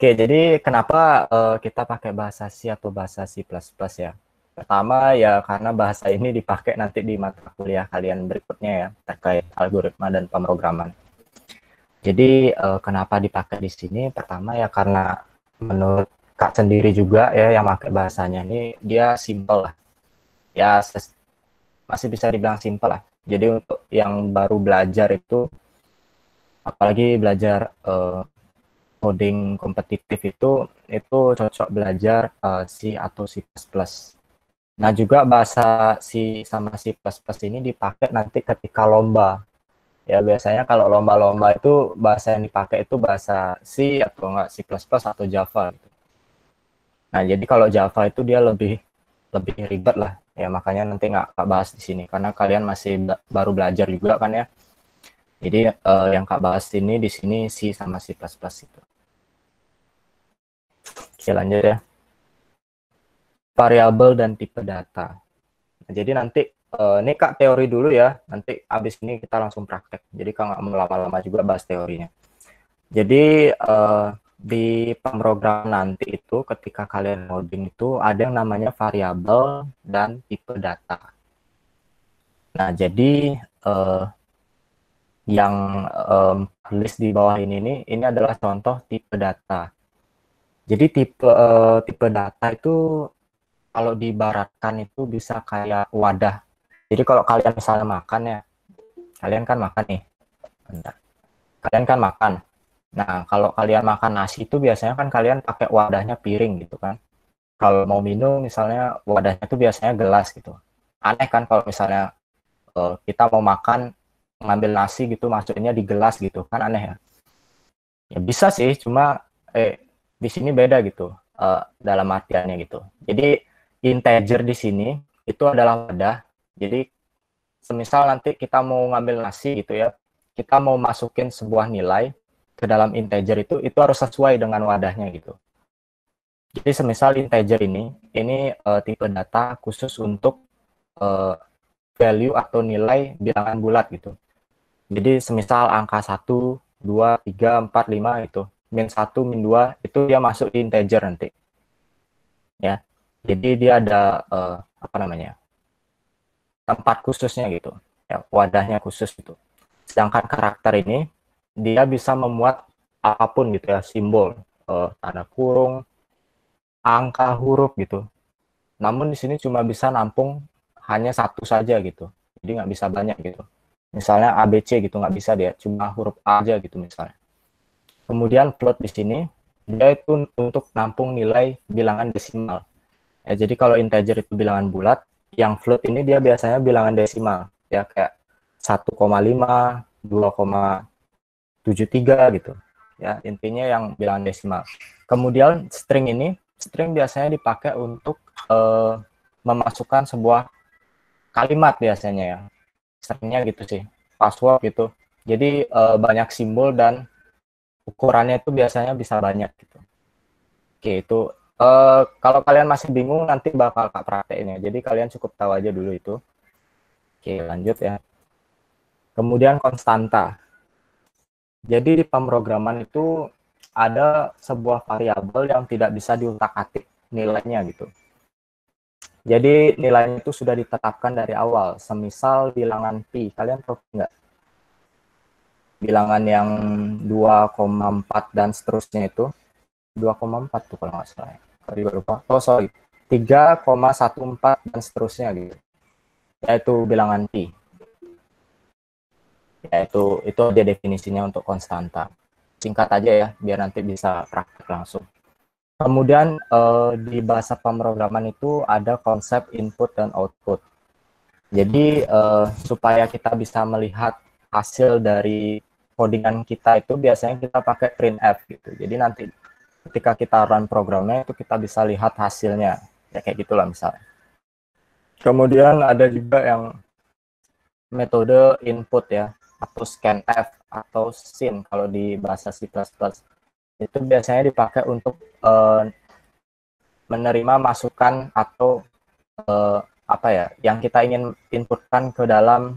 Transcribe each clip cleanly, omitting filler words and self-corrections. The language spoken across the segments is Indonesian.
Oke, jadi kenapa kita pakai bahasa C atau bahasa C++ ya? Pertama ya karena bahasa ini dipakai nanti di mata kuliah kalian berikutnya ya, terkait algoritma dan pemrograman. Jadi kenapa dipakai di sini? Pertama ya karena menurut Kak sendiri juga ya yang pakai bahasanya ini dia simple lah. Ya masih bisa dibilang simple lah. Jadi untuk yang baru belajar itu, apalagi belajar coding kompetitif itu cocok belajar C atau C++. Nah, juga bahasa C sama C++ ini dipakai nanti ketika lomba. Ya, biasanya kalau lomba-lomba itu bahasa yang dipakai itu bahasa C atau enggak C++ atau Java gitu. Nah, jadi kalau Java itu dia lebih lebih ribet lah. Ya, makanya nanti nggak Kak bahas di sini karena kalian masih baru belajar juga kan ya. Jadi yang Kak bahas ini di sini C sama C++ itu. Oke, lanjut ya. Variabel dan tipe data. Nah, jadi nanti ini Kak teori dulu ya, nanti abis ini kita langsung praktek. Jadi Kak nggak mau lama-lama juga bahas teorinya. Jadi di pemrogram nanti itu ketika kalian coding itu ada yang namanya variabel dan tipe data. Nah, jadi yang list di bawah ini adalah contoh tipe data. Jadi tipe data itu kalau diibaratkan itu bisa kayak wadah. Jadi kalau kalian misalnya makan ya, kalian kan makan nih. Bentar. Kalian kan makan. Nah, kalau kalian makan nasi itu biasanya kan kalian pakai wadahnya piring gitu kan. Kalau mau minum misalnya wadahnya itu biasanya gelas gitu. Aneh kan kalau misalnya kita mau makan ngambil nasi gitu masukinnya di gelas gitu kan aneh ya. Ya bisa sih, cuma di sini beda gitu dalam artiannya gitu. Jadi integer di sini itu adalah wadah. Jadi semisal nanti kita mau ngambil nasi gitu ya, kita mau masukin sebuah nilai ke dalam integer itu harus sesuai dengan wadahnya gitu. Jadi semisal integer ini tipe data khusus untuk value atau nilai bilangan bulat gitu. Jadi semisal angka 1, 2, 3, 4, 5 itu, min 1, min 2, itu dia masuk di integer nanti. Ya. Jadi dia ada apa namanya? Tempat khususnya gitu. Ya, wadahnya khusus gitu. Sedangkan karakter ini dia bisa memuat apapun gitu ya, simbol, tanda kurung, angka, huruf gitu. Namun di sini cuma bisa nampung hanya satu saja gitu. Jadi nggak bisa banyak gitu. Misalnya ABC gitu nggak bisa dia, cuma huruf A aja gitu misalnya. Kemudian float di sini dia itu untuk nampung nilai bilangan desimal. Ya, jadi kalau integer itu bilangan bulat, yang float ini dia biasanya bilangan desimal. Ya kayak 1,5, 2,73 gitu. Ya, intinya yang bilangan desimal. Kemudian string biasanya dipakai untuk memasukkan sebuah kalimat biasanya ya. Stringnya gitu sih. Password gitu. Jadi banyak simbol dan ukurannya itu biasanya bisa banyak gitu. Oke, itu kalau kalian masih bingung nanti bakal Kak praktekin ya. Jadi kalian cukup tahu aja dulu itu. Oke, lanjut ya. Kemudian konstanta. Jadi di pemrograman itu ada sebuah variabel yang tidak bisa diutak-atik nilainya gitu. Jadi nilainya itu sudah ditetapkan dari awal. Semisal bilangan pi, kalian tahu nggak? Bilangan yang 2,4 dan seterusnya itu 2,4 tuh kalau nggak salah. Tadi lupa. Oh sorry, 3,14 dan seterusnya gitu. Yaitu bilangan pi. Itu dia definisinya untuk konstanta. Singkat aja ya, biar nanti bisa praktek langsung. Kemudian di bahasa pemrograman itu ada konsep input dan output. Jadi supaya kita bisa melihat hasil dari codingan kita itu biasanya kita pakai printf gitu. Jadi nanti ketika kita run programnya itu kita bisa lihat hasilnya. Ya kayak gitulah misalnya. Kemudian ada juga yang metode input ya, atau scanf atau sin kalau di bahasa C++. Itu biasanya dipakai untuk menerima masukan atau apa ya, yang kita ingin inputkan ke dalam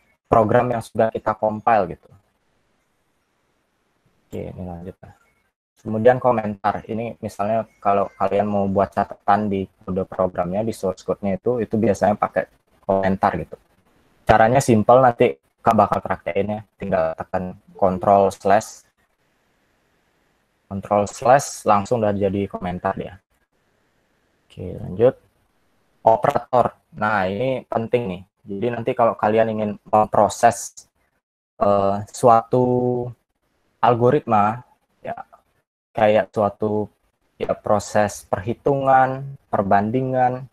program yang sudah kita compile gitu. Oke, ini lanjut. Kemudian komentar. Ini misalnya kalau kalian mau buat catatan di kode programnya, di source code-nya itu biasanya pakai komentar gitu. Caranya simple, nanti Kak bakal praktekin ya. Tinggal tekan Control slash langsung udah jadi komentar ya. Oke, lanjut. Operator. Nah, ini penting nih. Jadi nanti kalau kalian ingin memproses suatu algoritma, ya kayak suatu ya proses perhitungan, perbandingan,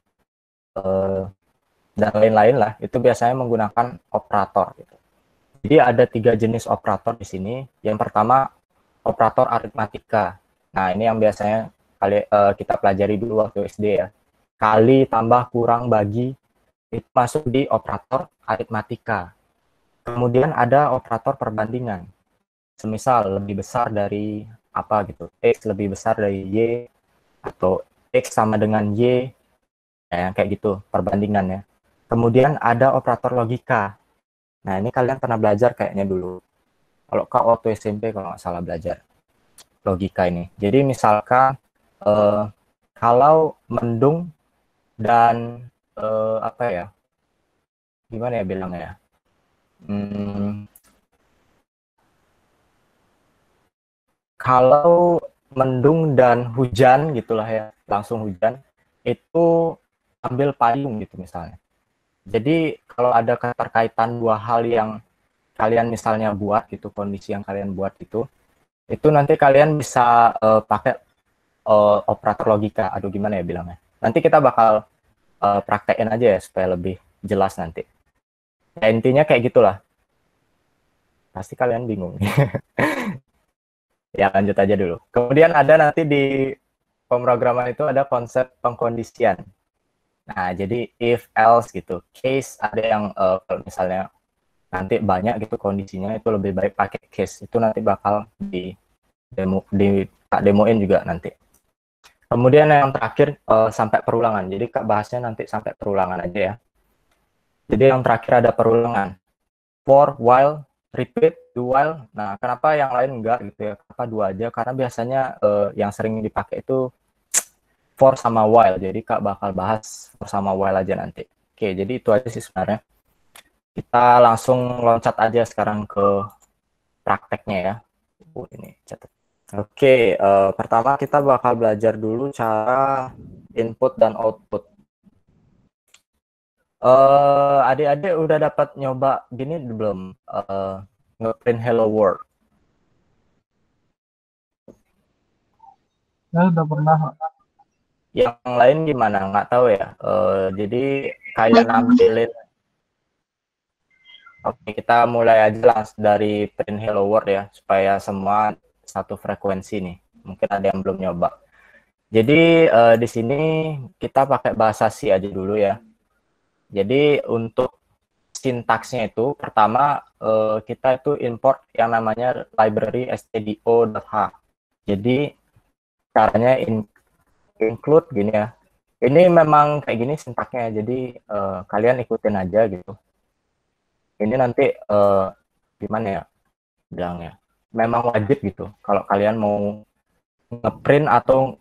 dan lain-lain lah, itu biasanya menggunakan operator. Gitu. Jadi ada 3 jenis operator di sini. Yang pertama, operator aritmatika. Nah, ini yang biasanya kita pelajari dulu waktu SD ya. Kali, tambah, kurang, bagi, itu masuk di operator aritmatika. Kemudian ada operator perbandingan. Semisal lebih besar dari apa gitu, X lebih besar dari Y, atau X sama dengan Y, ya, kayak gitu perbandingannya. Kemudian ada operator logika. Nah, ini kalian pernah belajar kayaknya dulu. Kalau Kak waktu SMP kalau nggak salah belajar logika ini. Jadi misalkan kalau mendung dan apa ya, gimana ya bilangnya ya, kalau mendung dan hujan gitulah ya, langsung hujan, itu ambil payung gitu misalnya. Jadi kalau ada keterkaitan dua hal yang kalian misalnya buat gitu, kondisi yang kalian buat itu nanti kalian bisa pakai operator logika. Aduh gimana ya bilangnya. Nanti kita bakal praktekin aja ya supaya lebih jelas nanti. Ya, intinya kayak gitulah. Pasti kalian bingung. Ya lanjut aja dulu. Kemudian ada nanti di pemrograman itu ada konsep pengkondisian. Nah, jadi if else gitu. Case ada yang kalau misalnya nanti banyak gitu kondisinya, itu lebih baik pakai case. Itu nanti bakal tak demoin juga nanti. Kemudian yang terakhir sampai perulangan. Jadi Kak bahasnya nanti sampai perulangan aja ya. Jadi yang terakhir ada perulangan. For, while, repeat, do while. Nah, kenapa yang lain enggak gitu ya? Kenapa dua aja? Karena biasanya yang sering dipakai itu for sama while. Jadi Kak bakal bahas for sama while aja nanti. Oke, jadi itu aja sih sebenarnya. Kita langsung loncat aja sekarang ke prakteknya ya. Ini catat. Oke, pertama kita bakal belajar dulu cara input dan output. Adik-adik udah dapat nyoba gini belum? Ngeprint Hello World. Saya udah pernah. Yang lain gimana? Nggak tahu ya. Jadi kayak nampilin. Oke, kita mulai aja langsung dari print Hello World ya, supaya semua satu frekuensi nih. Mungkin ada yang belum nyoba. Jadi di sini kita pakai bahasa C aja dulu ya. Jadi untuk sintaksnya itu pertama kita itu import yang namanya library stdio.h. Jadi caranya include gini ya. Ini memang kayak gini sintaknya. Jadi kalian ikutin aja gitu. Ini nanti gimana ya bilangnya? Memang wajib gitu. Kalau kalian mau ngeprint atau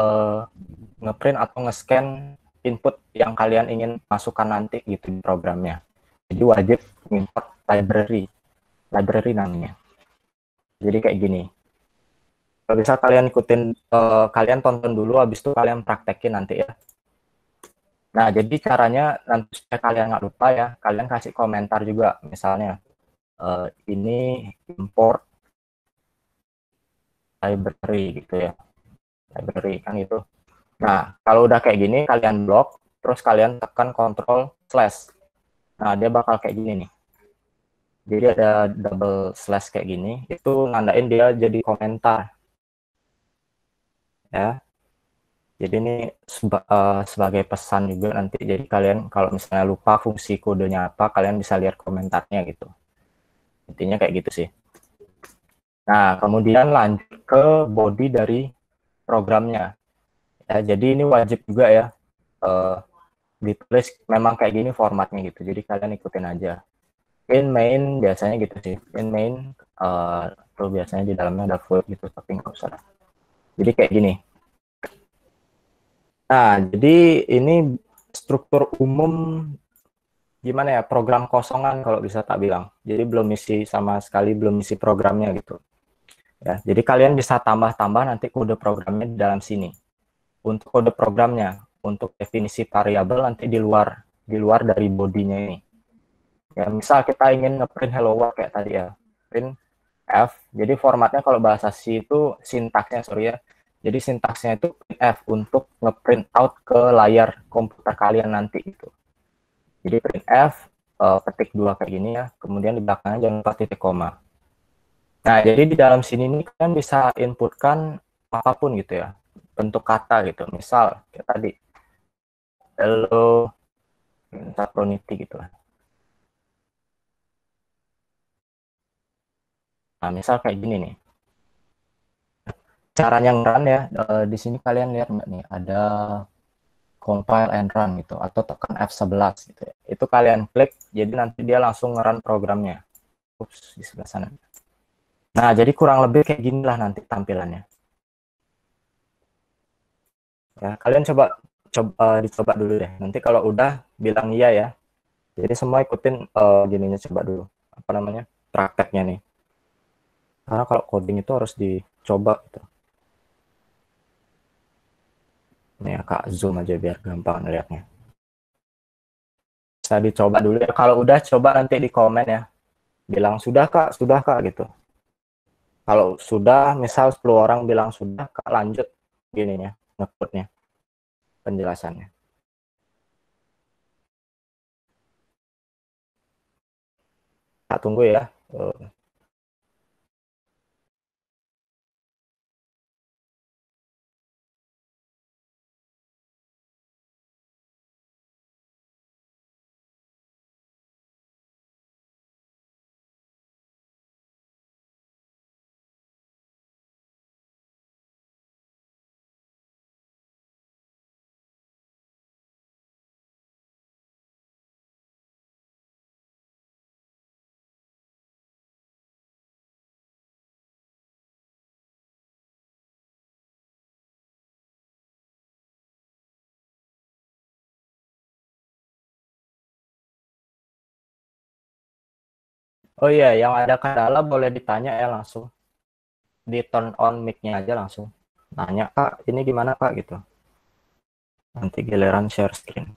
nge-scan input yang kalian ingin masukkan nanti gitu di programnya. Jadi wajib import library namanya. Jadi kayak gini. Kalau bisa kalian ikutin, kalian tonton dulu, habis itu kalian praktekin nanti ya. Nah, jadi caranya nanti supaya kalian nggak lupa ya, kalian kasih komentar juga. Misalnya, ini import library gitu ya. Library kan itu. Nah, kalau udah kayak gini, kalian blok, terus kalian tekan Ctrl slash. Nah, dia bakal kayak gini nih. Jadi ada double slash kayak gini, itu nandain dia jadi komentar. Ya. Jadi ini sebagai pesan juga nanti. Jadi kalian kalau misalnya lupa fungsi kodenya apa, kalian bisa lihat komentarnya gitu. Intinya kayak gitu sih. Nah, kemudian lanjut ke body dari programnya. Ya, jadi ini wajib juga ya. Ditulis memang kayak gini formatnya gitu. Jadi kalian ikutin aja. In main biasanya gitu sih. In main tuh biasanya di dalamnya ada void gitu, tapi nggak usah. Jadi kayak gini. Nah, jadi ini struktur umum gimana ya, program kosongan kalau bisa tak bilang. Jadi belum isi sama sekali, belum isi programnya gitu. Ya, jadi kalian bisa tambah-tambah nanti kode programnya di dalam sini. Untuk kode programnya, untuk definisi variabel nanti di luar dari bodinya ini. Ya, misal kita ingin ngeprint hello world kayak tadi ya, print F. Jadi formatnya kalau bahasa C itu sintaksnya, sorry ya. Jadi sintaksnya itu printf untuk ngeprint out ke layar komputer kalian nanti gitu. Jadi printf ketik 2 kayak gini ya. Kemudian di belakangnya jangan lupa titik koma. Nah, jadi di dalam sini nih kalian bisa inputkan apapun gitu ya. Bentuk kata gitu. Misal kayak tadi hello Saproniti gitu lah. Nah, misal kayak gini nih. Caranya nge-run ya, di sini kalian lihat nggak nih, ada compile and run gitu, atau tekan F11 gitu ya. Itu kalian klik, jadi nanti dia langsung nge-run programnya. Ups, di sebelah sana. Nah, jadi kurang lebih kayak gini lah nanti tampilannya. Ya, kalian dicoba dulu deh. Nanti kalau udah bilang iya ya. Jadi semua ikutin gininya coba dulu. Apa namanya? Prakteknya nih. Karena kalau coding itu harus dicoba gitu. Ini ya Kak, zoom aja biar gampang ngeliatnya. Bisa dicoba dulu ya. Kalau udah coba nanti di komen ya. Bilang sudah Kak gitu. Kalau sudah, misal 10 orang bilang sudah, Kak lanjut gininya, nge-code-nya, penjelasannya. Kak tunggu ya. Oh iya, yang ada kendala boleh ditanya ya langsung. Di turn on mic-nya aja langsung. Nanya, Kak, ini gimana Kak gitu. Nanti giliran share screen.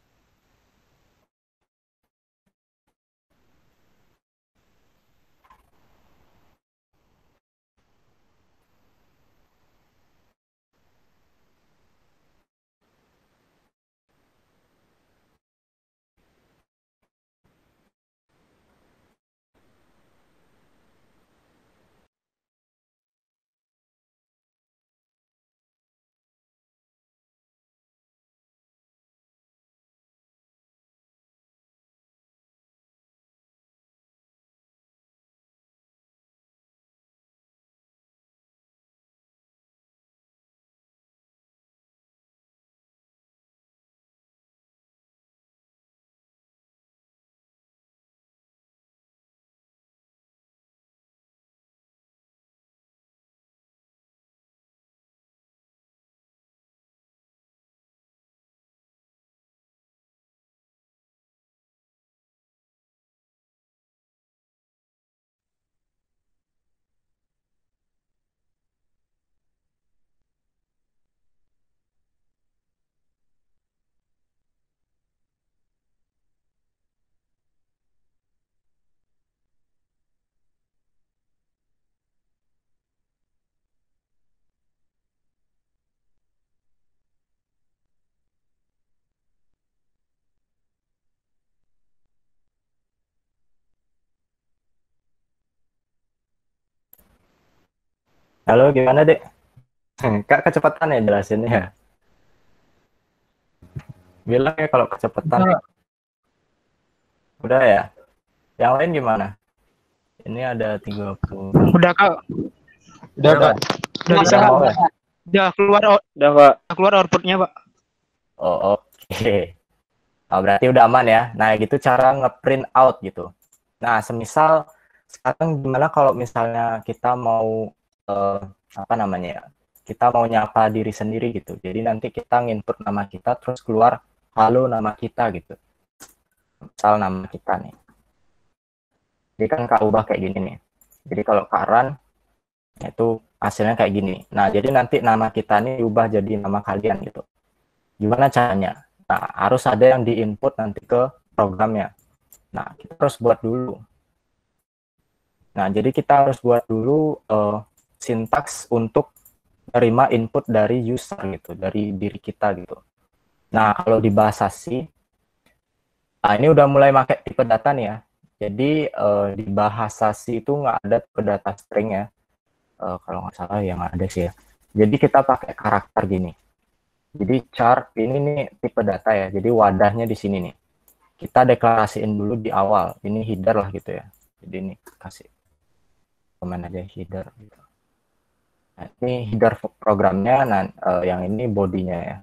Halo, gimana Dek? Kak kecepatan ya jelasinnya ya? Bilang ya kalau kecepatan. Udah ya? Yang lain gimana? Ini ada 30. Udah Kak, Udah, Udah, Pak. udah bisa udah Kak. mau ya? Udah Udah, Pak. keluar outputnya Pak. Oh, oke. Oh, berarti udah aman ya. Nah, gitu cara ngeprint out gitu. Nah, semisal sekarang gimana kalau misalnya kita mau apa namanya ya? kita mau nyapa diri sendiri gitu. Jadi nanti kita nginput nama kita terus keluar halo nama kita gitu. Misal nama kita nih. Jadi kan Kak ubah kayak gini nih. Jadi kalau Kak Ran itu hasilnya kayak gini. Nah, jadi nanti nama kita nih diubah jadi nama kalian gitu. Gimana caranya? Nah, harus ada yang diinput nanti ke programnya. Nah, kita harus buat dulu. Nah, jadi kita harus buat dulu sintaks untuk menerima input dari user gitu, dari diri kita gitu. Nah, kalau di bahasa C, nah ini udah mulai pakai tipe data nih ya. Jadi di bahasa C itu nggak ada tipe data string ya. Kalau nggak salah yang ada sih ya. Jadi kita pakai karakter gini. Jadi char ini nih tipe data ya. Jadi wadahnya di sini nih. Kita deklarasiin dulu di awal. Ini header lah gitu ya. Jadi ini kasih komen aja header gitu. Nah, ini header programnya, nah yang ini bodinya ya.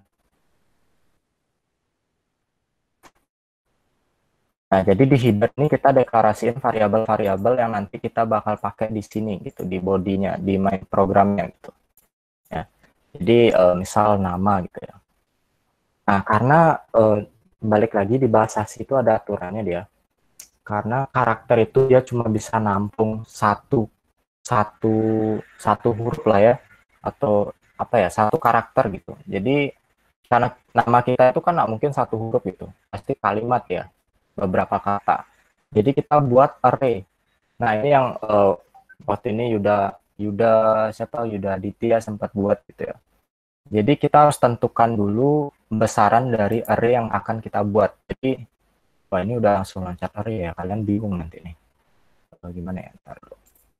Nah, jadi di header ini kita deklarasiin variabel-variabel yang nanti kita bakal pakai di sini gitu, di bodinya, di main programnya gitu. Ya. Jadi misal nama gitu ya. Nah, karena balik lagi di bahasa C itu ada aturannya dia. Karena karakter itu dia cuma bisa nampung satu huruf lah ya, atau apa ya, satu karakter gitu. Jadi karena nama kita itu kan nggak mungkin satu huruf gitu, pasti kalimat ya, beberapa kata. Jadi kita buat array. Nah ini yang waktu ini Yuda Aditya sempat buat gitu ya. Jadi kita harus tentukan dulu besaran dari array yang akan kita buat. Jadi wah ini udah langsung loncat array ya, kalian bingung nanti nih. Gimana ya? Ntar dulu.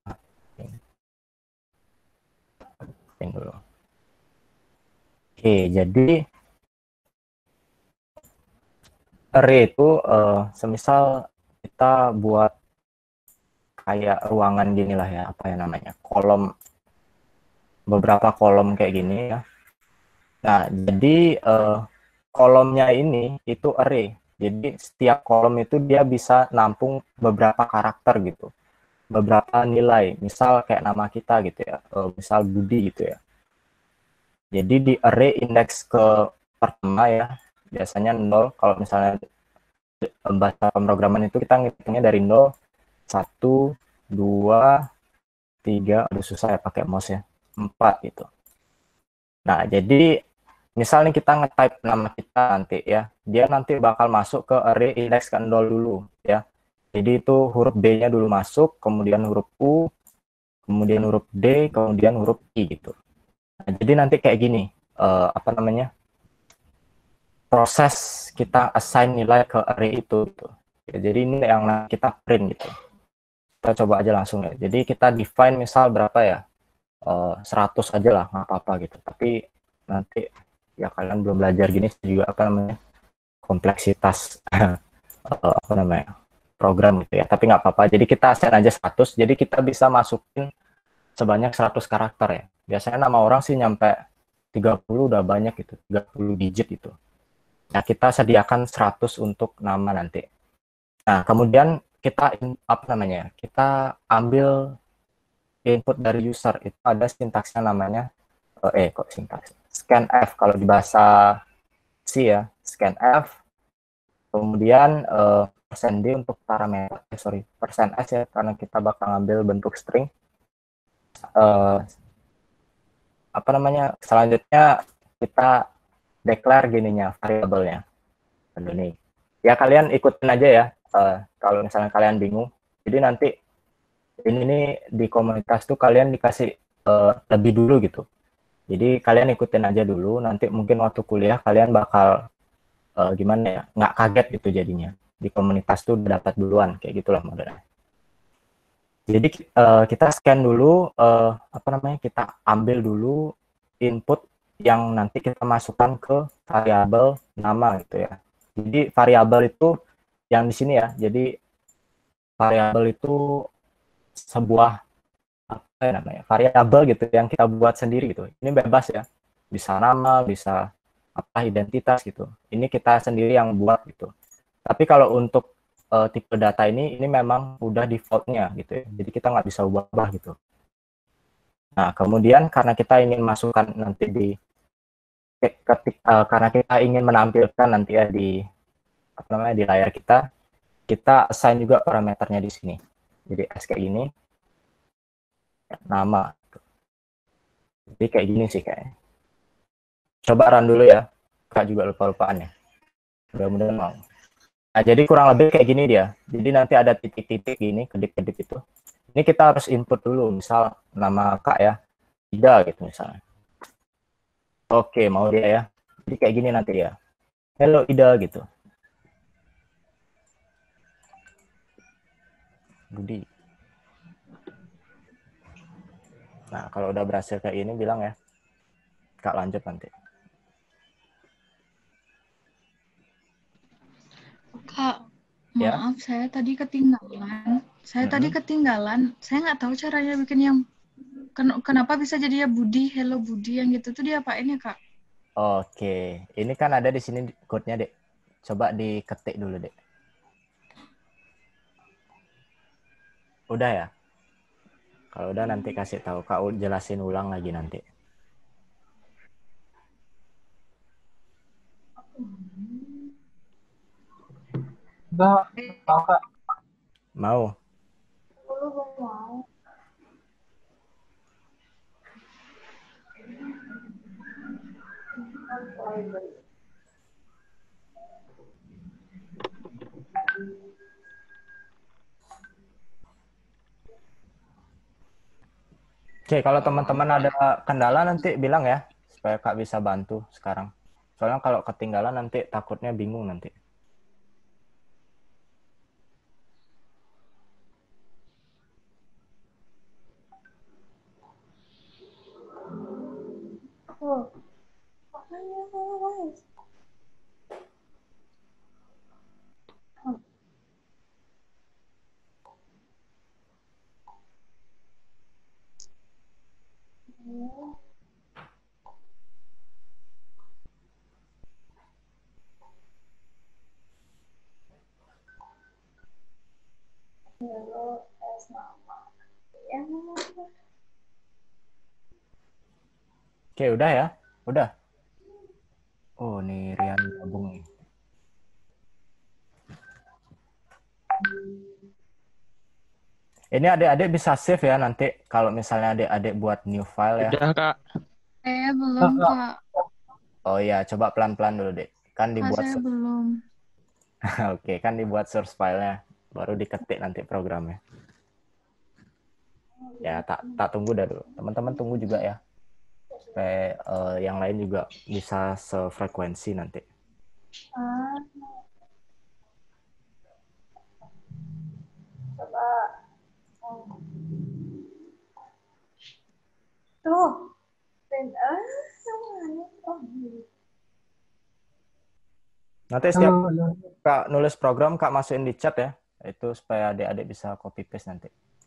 Dulu. Oke, jadi array itu semisal kita buat kayak ruangan gini lah ya, apa ya namanya, kolom, beberapa kolom kayak gini ya. Nah, jadi kolomnya ini itu array. Jadi setiap kolom itu dia bisa nampung beberapa karakter gitu, beberapa nilai. Misal kayak nama kita gitu ya, misal Budi gitu ya. Jadi di array indeks ke pertama ya, biasanya 0. Kalau misalnya bahasa pemrograman itu kita ngitungnya dari 0, 1, 2, 3, aduh susah ya pakai mouse ya, 4 gitu. Nah, jadi misalnya kita nge-type nama kita nanti ya, dia nanti bakal masuk ke array indeks ke 0 dulu ya. Jadi itu huruf D-nya dulu masuk, kemudian huruf U, kemudian huruf D, kemudian huruf I gitu. Nah, jadi nanti kayak gini, apa namanya, proses kita assign nilai ke array itu gitu. Ya, jadi ini yang kita print gitu. Kita coba aja langsung ya. Jadi kita define misal berapa ya, 100 aja lah, nggak apa-apa gitu. Tapi nanti ya kalian belum belajar gini juga apa namanya, kompleksitas apa namanya, program gitu ya. Tapi nggak apa-apa. Jadi kita set aja 100. Jadi kita bisa masukin sebanyak 100 karakter ya. Biasanya nama orang sih nyampe 30 udah banyak gitu, 30 digit itu. Nah, kita sediakan 100 untuk nama nanti. Nah, kemudian kita apa namanya? Kita ambil input dari user, itu ada sintaksnya namanya kok sintaks, scanf kalau di bahasa C ya, scanf. Kemudian %d untuk parameter, %s ya, karena kita bakal ngambil bentuk string. Apa namanya, selanjutnya kita declare gininya, variabelnya. Ini ya kalian ikutin aja ya, kalau misalnya kalian bingung. Jadi nanti ini di komunitas tuh kalian dikasih lebih dulu gitu. Jadi kalian ikutin aja dulu, nanti mungkin waktu kuliah kalian bakal gimana ya, nggak kaget gitu jadinya. Di komunitas tuh udah dapat duluan, kayak gitulah modelnya. Jadi kita scan dulu, apa namanya, kita ambil dulu input yang nanti kita masukkan ke variabel nama gitu ya. Jadi variabel itu yang di sini ya. Jadi variabel itu sebuah apa ya namanya, variabel gitu yang kita buat sendiri gitu. Ini bebas ya. Bisa nama, bisa apa, identitas gitu. Ini kita sendiri yang buat gitu. Tapi kalau untuk tipe data ini memang udah defaultnya gitu ya. Jadi kita nggak bisa ubah gitu. Nah, kemudian karena kita ingin masukkan nanti karena kita ingin menampilkan nanti ya di di layar kita assign juga parameternya di sini. Jadi as kayak gini, nama. Jadi kayak gini sih kayaknya. Coba run dulu ya. Kak juga lupa-lupaan ya. Mudah-mudahan mau. Nah, jadi kurang lebih kayak gini dia. Jadi nanti ada titik-titik gini, kedip-kedip itu. Ini kita harus input dulu, misal nama Kak ya, Ida gitu misalnya. Oke, mau dia ya. Jadi kayak gini nanti ya. Hello Ida gitu. Budi. Nah, kalau udah berhasil kayak ini bilang ya. Kak lanjut nanti. Kak, Ya. maaf saya tadi ketinggalan. Saya nggak tahu caranya bikin yang kenapa bisa jadi ya Budi, Hello Budi yang gitu tuh diapain ya Kak? Oke, ini kan ada di sini code-nya, Dek. Coba diketik dulu, Dek. Udah ya? Kalau udah nanti kasih tahu, Kak jelasin ulang lagi nanti. Enggak, mau Kak. Mau? Oke, kalau teman-teman ada kendala nanti bilang ya, supaya Kak bisa bantu sekarang. Soalnya kalau ketinggalan nanti takutnya bingung nanti. Oke, udah ya? Udah. Oh, nih Rian gabung nih. Ini adik-adik bisa save ya nanti kalau misalnya adik-adik buat new file ya. Udah Kak. Saya belum Kak. Oh iya, coba pelan-pelan dulu, Dek. Kan Kak dibuat saya belum. Oke, kan dibuat source file-nya, baru diketik nanti programnya. Ya, tak tunggu dah dulu. Teman-teman tunggu juga ya. Supaya yang lain juga bisa sefrekuensi nanti. Tuh. Nanti setiap Kak nulis program, Kak masukin di chat ya. Itu supaya adik-adik bisa copy paste nanti.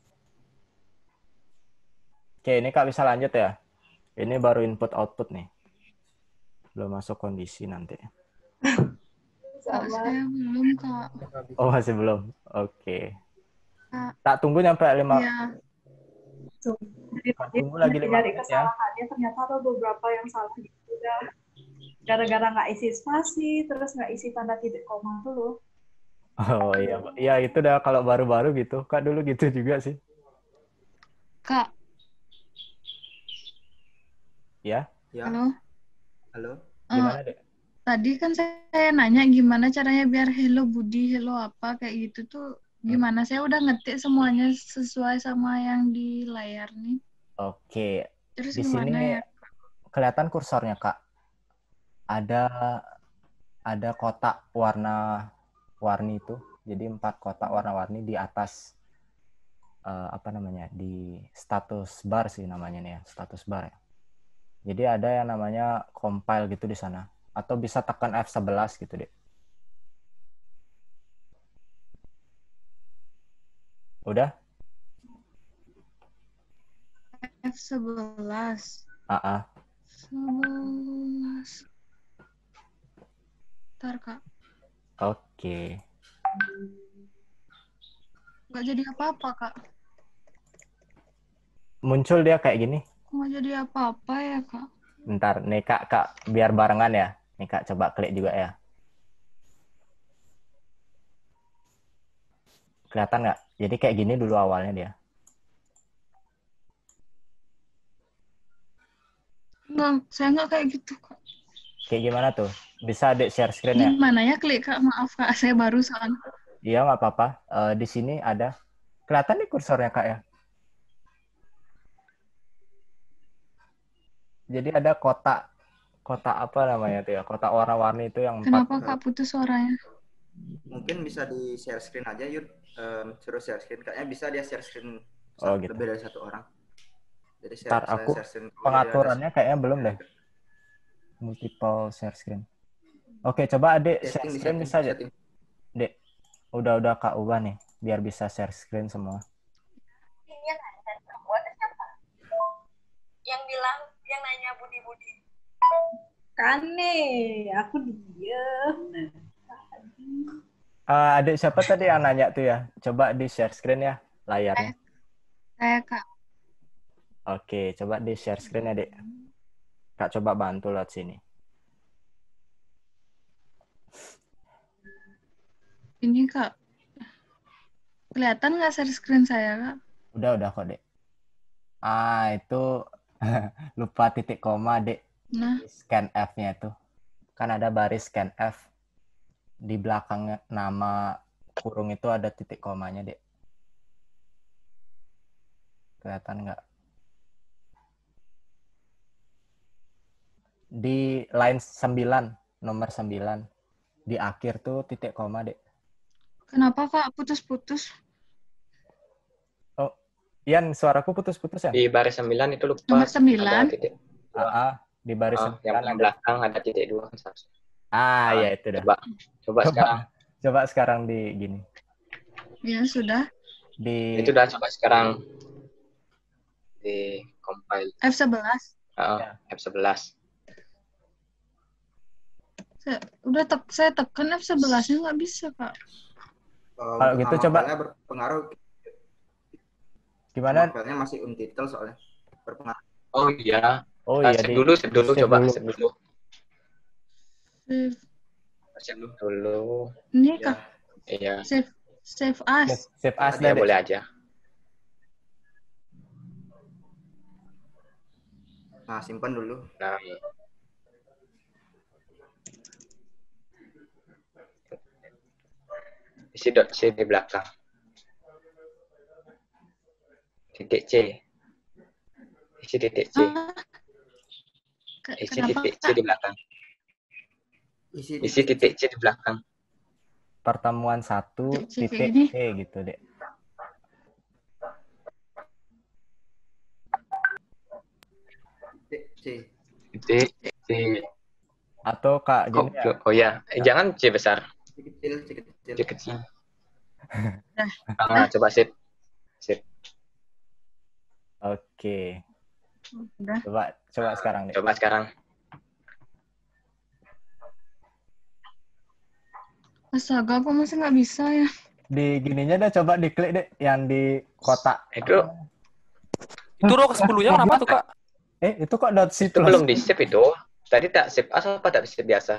Oke, ini Kak bisa lanjut ya. Ini baru input output nih. Belum masuk kondisi nanti. Kak saya belum Kak. Oh, masih belum. Oke. Kak. Tak tunggu nyampe 5. Iya. Tunggu lagi 5 Dari menit ya. kesalahannya ternyata ada beberapa yang salah gitu. Udah gara-gara nggak isi spasi, terus nggak isi tanda titik koma dulu. Oh iya, iya itu dah kalau baru-baru gitu. Kak dulu gitu juga sih. Kak. Ya. Halo. Halo. Gimana, Dek? Tadi kan saya nanya gimana caranya biar Hello Budi, Hello apa kayak gitu tuh gimana? Saya udah ngetik semuanya sesuai sama yang di layar nih. Oke. Terus Di gimana sini ya? kelihatan kursornya, Kak. Ada kotak warni itu. Jadi 4 kotak warna-warni di atas apa namanya? Di status bar sih namanya nih ya, status bar ya. Jadi ada yang namanya compile gitu di sana. Atau bisa tekan F11 gitu, Dek. Udah? F11. 11. Ntar Kak. Oke. Nggak jadi apa-apa Kak. Muncul dia kayak gini. nggak jadi apa-apa ya, Kak. Bentar, nih Kak, biar barengan ya. Nih Kak, coba klik juga ya. Kelihatan nggak? Jadi kayak gini dulu awalnya dia. Enggak, saya nggak kayak gitu, Kak. Kayak gimana tuh? Bisa Dek share screen ya? Gimana ya klik, Kak? Maaf, Kak. Saya baru soalnya. Iya, nggak apa-apa. Di sini ada. Kelihatan nih kursornya, Kak, ya? Jadi ada kotak apa namanya tuh ya? Kotak warna-warni itu yang Kenapa, 4. Kak, putus suaranya? Mungkin bisa di share screen aja, Yud. Suruh share screen. Kayaknya bisa dia share screen Oh, gitu. lebih dari satu orang. Jadi Ntar aku pengaturannya kayaknya belum deh. Multiple share screen. Oke, coba Adek share screen bisa aja. Dek, udah Kak ubah nih, biar bisa share screen semua. Yang bilang, yang nanya Budi. Kan nih, aku diem. Adek siapa tadi yang nanya tuh ya? Coba di share screen ya layarnya. Saya, Kak. Oke, coba di share screen ya, Dek. Kak coba bantu lewat sini. Ini, Kak. Kelihatan nggak share screen saya, Kak? Udah kok, Dek. Itu lupa titik koma, Dek. Nah, Scan F-nya itu. Kan ada baris scan F. Di belakang nama kurung itu ada titik komanya, Dek. Kelihatan nggak? Di line 9, nomor 9. Di akhir tuh titik koma, Dek. kenapa, Kak, putus-putus? Oh, Ian, suaraku putus-putus ya? Di baris 9 itu lupa Nomor 9. ada titik. Di baris 9 yang ada. belakang ada titik 2 kan seharusnya. Ya itu dah. Coba sekarang. Coba sekarang di gini. Ya, sudah. Itu udah coba sekarang di compile. F11. F11. Saya tekan F11-nya nggak bisa, Kak. Kalau gitu coba berpengaruh. Gimana? Filenya masih untitled soalnya. Berpengaruh. Oh iya. Save dulu coba dulu. save dulu. Save. Save dulu. Ini, Ya. Kak. Iya. Save as. Save as Ya deh. boleh aja. Nah, simpan dulu. Nah, isi .c di belakang. Titik C. Isi titik C. Isi Kenapa, titik C Kak? di belakang. Isi titik C di belakang. Pertemuan 1 Titik titik ini. C gitu, Dek. Titik C. Atau Kak gini ya. Oh ya, jangan C besar. C C kecil. Coba sip. Oke. Udah. Coba sekarang, Dek. Coba sekarang. Astaga, aku masih nggak bisa ya. Di gininya dah coba diklik, Dek, yang di kotak. Itu row ke-10-nya kenapa tuh, Kak? Itu kok .c itu belum di save itu. Tadi tak save as apa tak save biasa?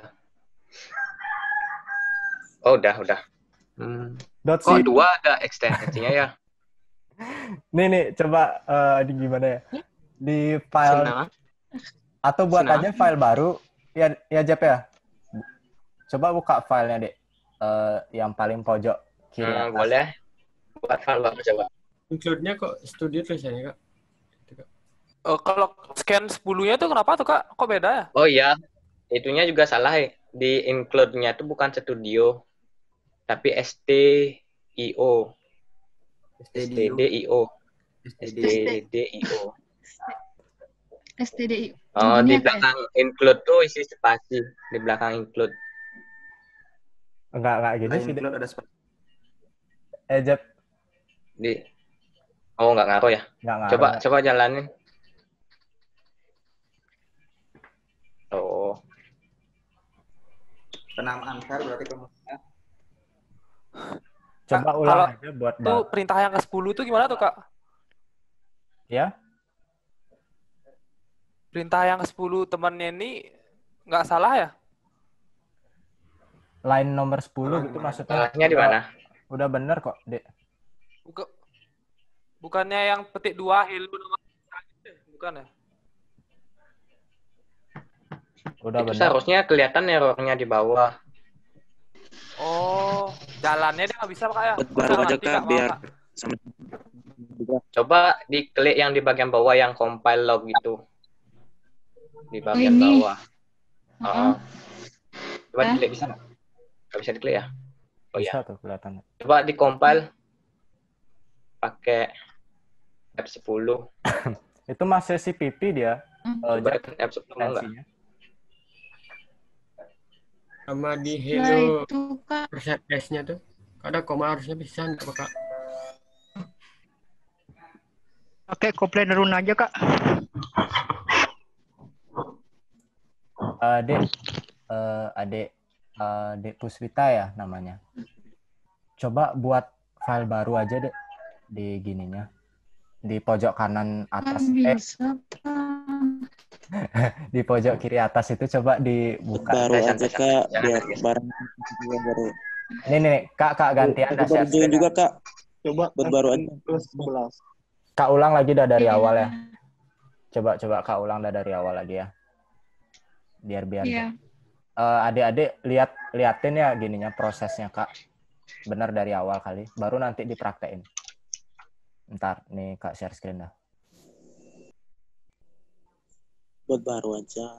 Oh, udah. .c. Oh, 2 ada extensinya ya. Nih, coba di gimana ya? Di file Senang. atau buat Senang. aja file baru. Ya Jep ya. Coba buka filenya, Dek. Yang paling pojok kiri atas. Boleh. Buat file baru coba. Include-nya kok studio tulisannya, Kak? Kalau scan 10-nya itu kenapa tuh, Kak? Kok beda ya? Oh iya, itunya juga salah ya. Di include-nya itu bukan studio, tapi STIO. STDIO. STDIO. STDI. Oh, Ini di ya, Kak, ya? belakang include tuh isi spasi. Di belakang include. Enggak gini sih, Dek. Include ada spasi. Jep. Oh, nggak ngaruh ya? Nggak ngaruh. Coba jalanin. Oh. Penamaan file berarti kemudian. Coba Kak, ulang kalau aja buat Itu perintah yang ke-10 itu gimana tuh, Kak? ya. Perintah yang 10 temannya ini nggak salah ya? Line nomor 10 gitu maksudnya. Salahnya di mana? Udah bener kok, Dek. Bukannya yang petik 2 hello nama bukan ya? Udah Itu bener. seharusnya kelihatan errornya di bawah. Oh, jalannya dia nggak bisa Kak ya? Baru Nggak aja ngerti, Kak Kak, maaf, biar Kak. sama Coba diklik yang di bagian bawah yang compile log itu. Di bagian ini. bawah. Oh. Coba diklik bisa nggak? Nggak bisa diklik ya? Oh Bisa iya. tuh kelihatan. Coba di compile pakai F10. Itu masih CPP dia. Coba tekan F10 mau nggak? Tensinya. Sama di Nah hello itu Kak. preset S-nya tuh. Ada koma harusnya bisa nggak Kak? Pakai komplain run aja Kak. Dek, Dek Puswita ya namanya. Coba buat file baru aja deh di gininya. Di pojok kanan atas. Bisa Kak. Di pojok kiri atas itu coba dibuka. baru aja Santai, Kak jangan biar nangis. bareng baru. Nih, Kak gantian dah share Baru join screen. juga Kak. Coba Buat baru aja. plus 11. Kak ulang lagi dah dari Iya. awal ya. Coba Kak ulang dah dari awal lagi ya. Biar. Iya. Adik-adik liatin ya gininya prosesnya Kak. Benar dari awal kali. Baru nanti dipraktein. Ntar nih Kak share screen dah. Buat baru aja.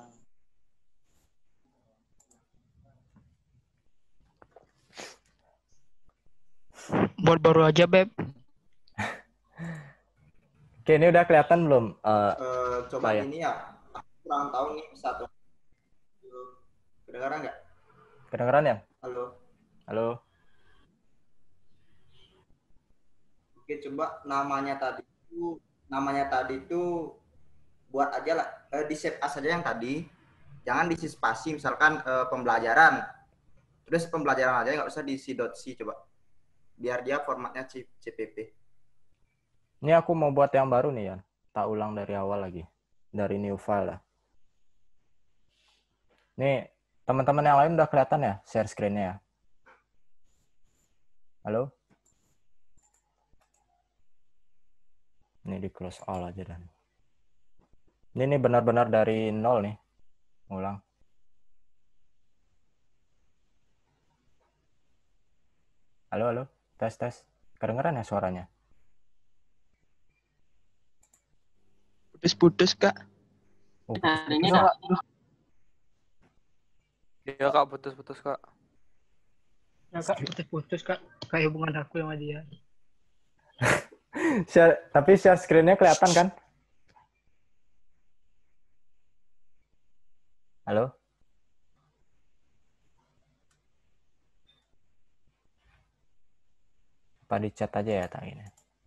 Buat baru aja Beb. Oke, ini udah kelihatan belum? Coba ya? ini ya, aku kurang tahu nih satu. Kedengaran nggak? Kedengeran ya? Halo. Oke, coba namanya tadi itu buat aja lah, di save as saja yang tadi. Jangan diisi spasi, misalkan pembelajaran. Terus pembelajaran aja, nggak usah diisi .c coba. Biar dia formatnya CPP. Ini aku mau buat yang baru nih ya. Tak ulang dari awal lagi. Dari new file lah. Nih, teman-teman yang lain udah kelihatan ya share screen-nya ya? Halo? Ini di close all aja dan. Ini benar-benar dari nol nih. Ulang. Halo. Tes. Kedengeran ya suaranya? Putus-putus Kak. Iya Kak, putus-putus Kak. Ya Kak, putus-putus Kak. Kayak hubungan aku sama dia. Tapi share screen-nya kelihatan kan? Halo? Apa di chat aja ya tak ini?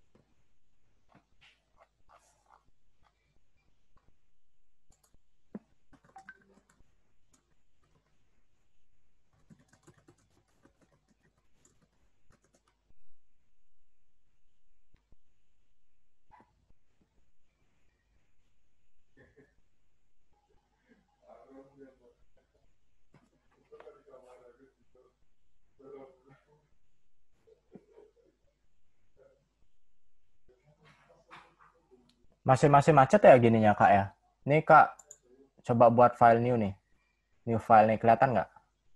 Masih macet ya gininya Kak ya? Nih Kak, coba buat file new nih. New file nih, kelihatan nggak?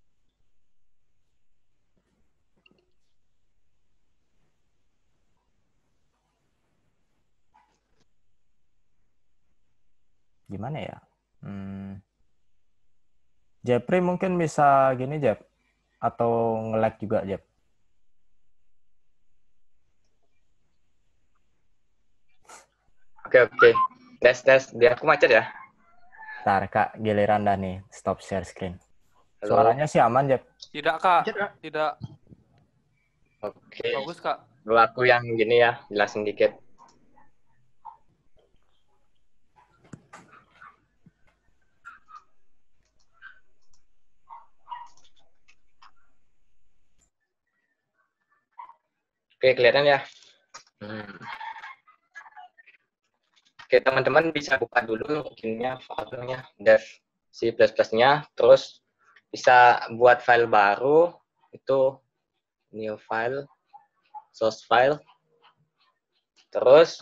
Gimana ya? Jepri mungkin bisa gini Jep? Atau nge-lag juga Jep? Oke. Tes. Dia aku macet ya. Ntar Kak, giliran dah nih. Stop share screen. Halo. Suaranya sih aman Jep. Tidak Kak, tidak. Oke. Bagus Kak. Kalau aku yang gini ya, jelasin dikit. Oke, kelihatan ya? Oke, Oke, teman-teman bisa buka dulu filenya, filenya dev C++-nya, terus bisa buat file baru, itu new file, source file. Terus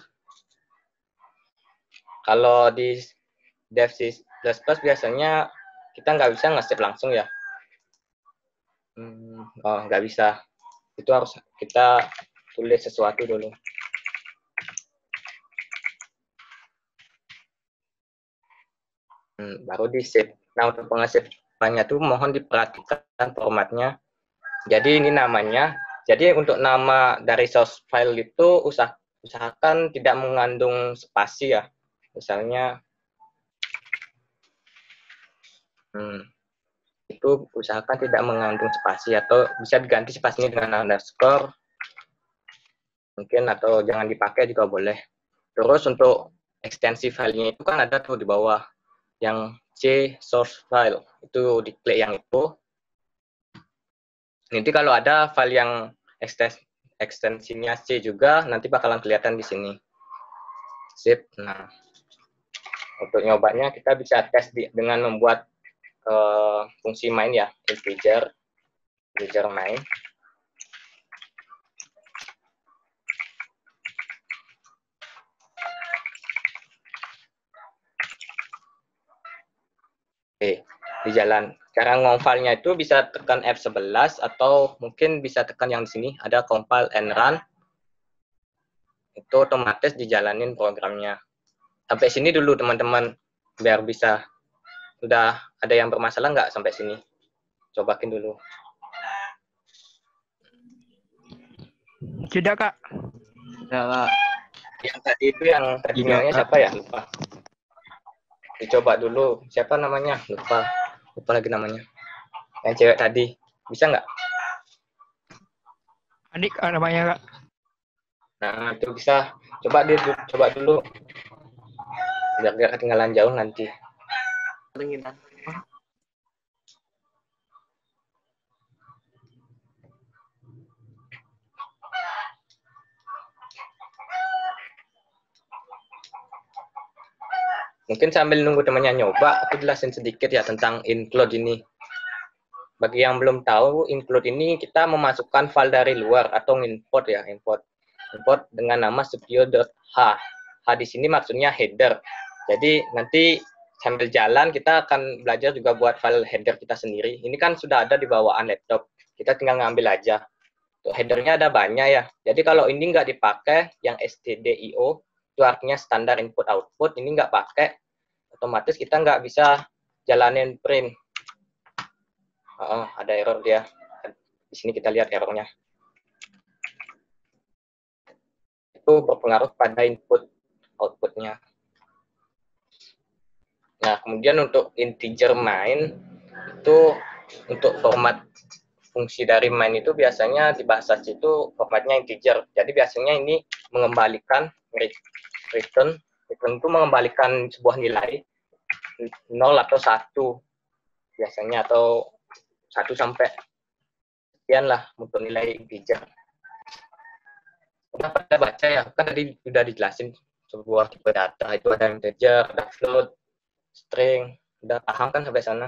kalau di dev C++ biasanya kita nggak bisa nge-save langsung ya. Oh, nggak bisa. Itu harus kita tulis sesuatu dulu. Baru di save. Nah, untuk pengasihannya tuh mohon diperhatikan formatnya. Jadi ini namanya. Jadi untuk nama dari source file itu usahakan tidak mengandung spasi ya. Misalnya itu usahakan tidak mengandung spasi, atau bisa diganti spasinya dengan underscore mungkin, atau jangan dipakai juga boleh. Terus untuk ekstensi filenya itu kan ada tuh di bawah yang C source file, itu diklik yang itu. Nanti kalau ada file yang ekstensinya C juga nanti bakalan kelihatan di sini. Sip. Nah, untuk nyobanya kita bisa tes dengan membuat fungsi main ya, integer main. Oke, di jalan. Cara ngomfile-nya itu bisa tekan F11 atau mungkin bisa tekan yang di sini, ada compile and run. Itu otomatis dijalanin programnya. Sampai sini dulu teman-teman, biar bisa. Udah ada yang bermasalah nggak sampai sini? Cobakin dulu. Tidak, Kak. Ya, Kak. Yang tadi itu yang tadi namanya siapa ya? Lupa. Dicoba dulu. Siapa namanya? Lupa lagi namanya. Yang cewek tadi. Bisa nggak? Adik namanya, Kak. Nah, itu bisa. Coba dulu. Biar ketinggalan jauh nanti. Mungkin sambil nunggu temannya nyoba, aku jelasin sedikit ya tentang include ini. Bagi yang belum tahu, include ini kita memasukkan file dari luar atau import ya, import dengan nama studio.h. H di sini maksudnya header. Jadi nanti sambil jalan kita akan belajar juga buat file header kita sendiri. Ini kan sudah ada di bawaan laptop. Kita tinggal ngambil aja. Untuk headernya ada banyak ya. Jadi kalau ini nggak dipakai, yang stdio, itu artinya standar input output, ini nggak pakai, otomatis kita nggak bisa jalanin print. Ada error dia. Di sini kita lihat errornya. Itu berpengaruh pada input outputnya. Nah, kemudian untuk integer main, itu untuk format fungsi dari main itu biasanya di bahasa C itu formatnya integer. Jadi biasanya ini mengembalikan return itu mengembalikan sebuah nilai 0 atau 1 biasanya, atau 1 sampai sekian lah untuk nilai integer. Udah pada baca ya, kan tadi sudah dijelasin sebuah tipe data itu ada integer, ada float, string, udah paham kan sampai sana?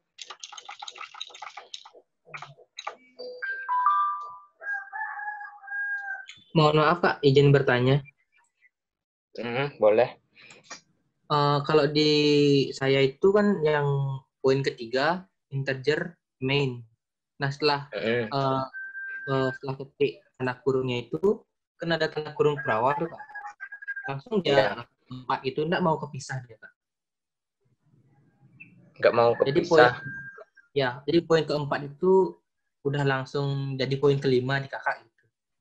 Mohon maaf Kak, izin bertanya. Boleh. Kalau di saya itu kan yang poin ketiga integer main. Nah setelah ketik tanda kurungnya itu kan ada tanda kurung perawat tuh Kak. Langsung dia 4 itu enggak mau kepisah dia Kak. Nggak mau kepisah. Jadi poin keempat itu udah langsung jadi poin kelima di kakak itu.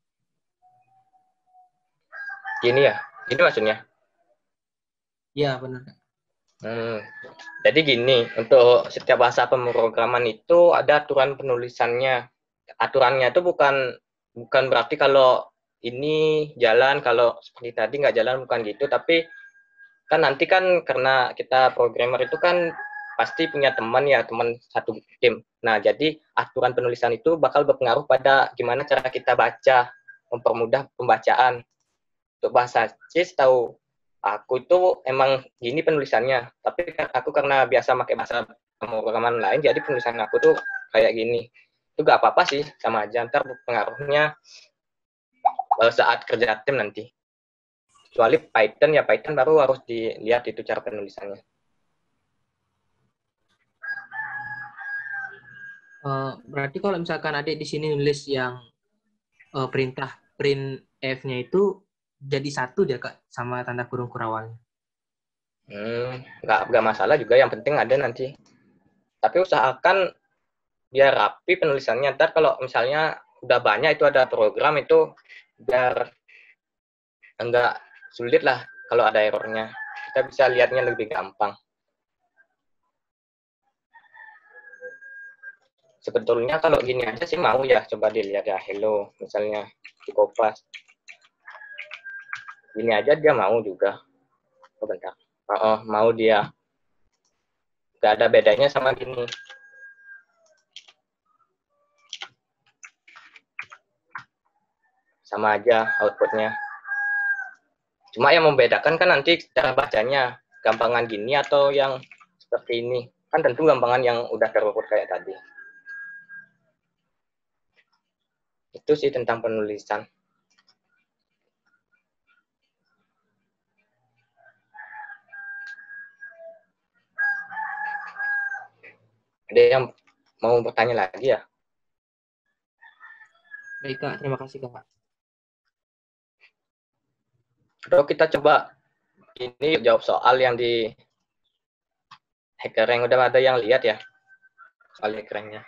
Gini ya, ini maksudnya? Iya benar. Jadi gini, untuk setiap bahasa pemrograman itu ada aturan penulisannya. Aturannya itu bukan berarti kalau ini jalan, kalau seperti tadi nggak jalan, bukan gitu. Tapi kan nanti kan karena kita programmer itu kan pasti punya teman ya, teman satu tim. Nah, jadi aturan penulisan itu bakal berpengaruh pada gimana cara kita baca, mempermudah pembacaan. Untuk bahasa C, tahu aku itu emang gini penulisannya, tapi aku karena biasa pakai bahasa pemrograman lain, jadi penulisan aku tuh kayak gini. Itu gak apa-apa sih, sama aja. Ntar pengaruhnya saat kerja tim nanti. Kecuali Python, ya Python baru harus dilihat itu cara penulisannya. Berarti kalau misalkan adik di sini nulis yang perintah printf-nya itu jadi satu dia Kak sama tanda kurung kurawalnya. Nggak masalah juga, yang penting ada nanti. Tapi usahakan biar rapi penulisannya. Ntar kalau misalnya udah banyak itu ada program itu biar enggak sulit lah kalau ada errornya. Kita bisa lihatnya lebih gampang. Sebetulnya kalau gini aja sih mau ya, coba dilihat ya, hello, misalnya di Kopas. Gini aja dia mau juga. Oh, bentar. Mau dia. Gak ada bedanya sama gini. Sama aja outputnya. Cuma yang membedakan kan nanti cara bacanya. Gampangan gini atau yang seperti ini. Kan tentu gampangan yang udah terurut kayak tadi. Itu sih tentang penulisan. Ada yang mau bertanya lagi ya? Baik Kak, terima kasih Kak. Atau kita coba ini jawab soal yang di hacker yang udah ada yang lihat ya? Soal hackernya.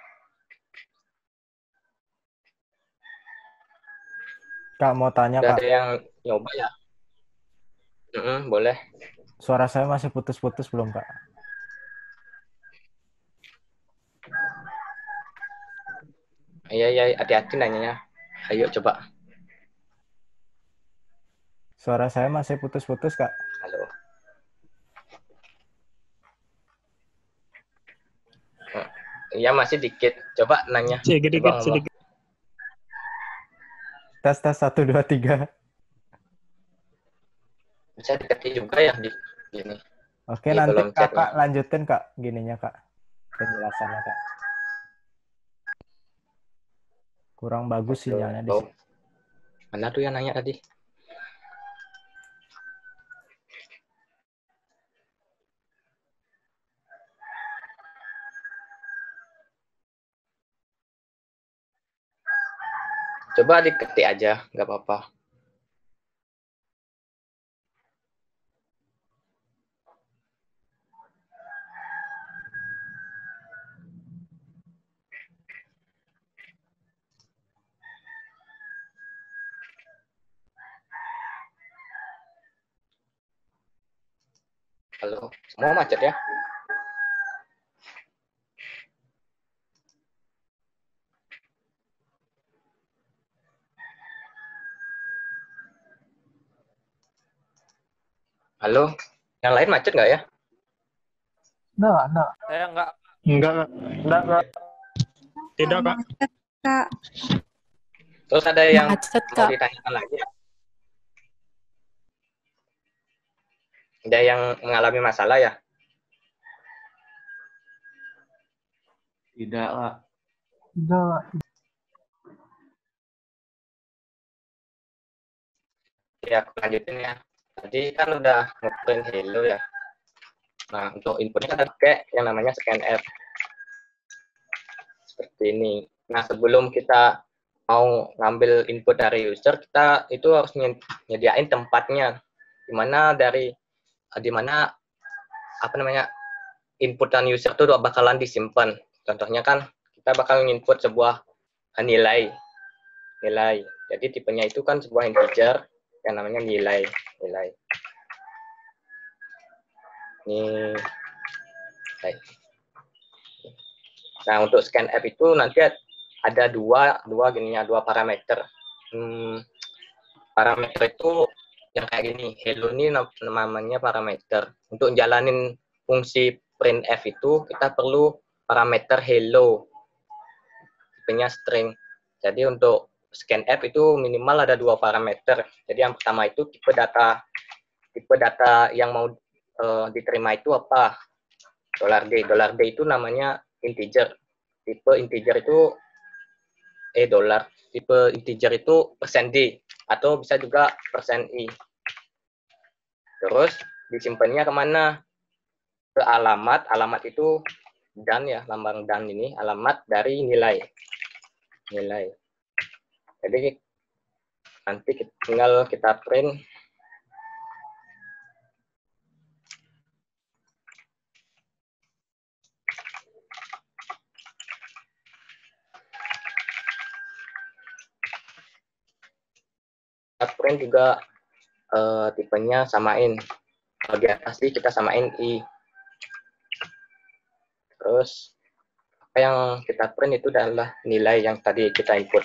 Kak, mau tanya, Udah Kak. ada yang nyoba ya? Boleh. Suara saya masih putus-putus belum, Kak? Iya, hati-hati nanyanya. Ayo coba. Suara saya masih putus-putus, Kak. Halo. Iya, masih dikit. Coba nanya. Sedikit, sedikit. Tes 1, 2, 3. Bisa diketik juga ya di gini. Oke, di nanti Kakak chatnya. lanjutin, Kak, gininya, Kak. Penjelasannya, Kak. Kurang bagus sinyalnya di sini. Mana tuh yang nanya tadi? Coba diketik aja, nggak apa-apa. Halo, semua macet ya? Halo, yang lain macet nggak ya? Enggak. Saya enggak. Enggak, Kak. Enggak. Tidak, Kak. Kak. Terus ada yang Macet, mau Kak. ditanyakan lagi ya? Ada yang mengalami masalah ya? Tidak, Kak. Enggak. Ya, aku lanjutin ya. Tadi kan udah ngeprint hello ya. Nah, untuk inputnya kita pakai yang namanya scanf. Seperti ini. Nah, sebelum kita mau ngambil input dari user, kita itu harus nyediain tempatnya. Dimana inputan user itu bakalan disimpan. Contohnya kan kita bakal input sebuah nilai. Jadi tipenya itu kan sebuah integer yang namanya nilai. Nah, untuk scanf itu nanti ada dua parameter. Parameter itu yang kayak gini. Hello ini namanya parameter. Untuk jalanin fungsi printf itu kita perlu parameter hello. Tipenya string. Jadi untuk scanf itu minimal ada 2 parameter. Jadi yang pertama itu tipe data tipe data yang mau diterima itu apa? $D. $D itu namanya integer. Tipe integer itu dolar. Tipe integer itu %D atau bisa juga %I. Terus disimpannya kemana? Ke alamat. Alamat itu dan ya, lambang dan ini alamat dari nilai. Jadi nanti tinggal kita print. Kita print juga tipenya samain. Kalau di atas sih kita samain I. Terus apa yang kita print itu adalah nilai yang tadi kita input.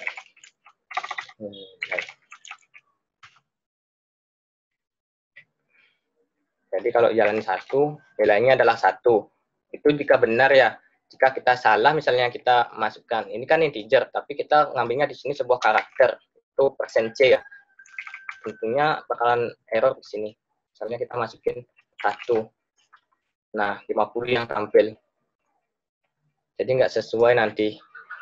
Jadi kalau jalan 1, nilainya adalah 1. Itu jika benar ya. Jika kita salah, misalnya kita masukkan, ini kan integer, tapi kita ngambilnya di sini sebuah karakter. Itu %C ya. Tentunya bakalan error di sini. Misalnya kita masukin 1. Nah, 50 yang tampil. Jadi nggak sesuai nanti.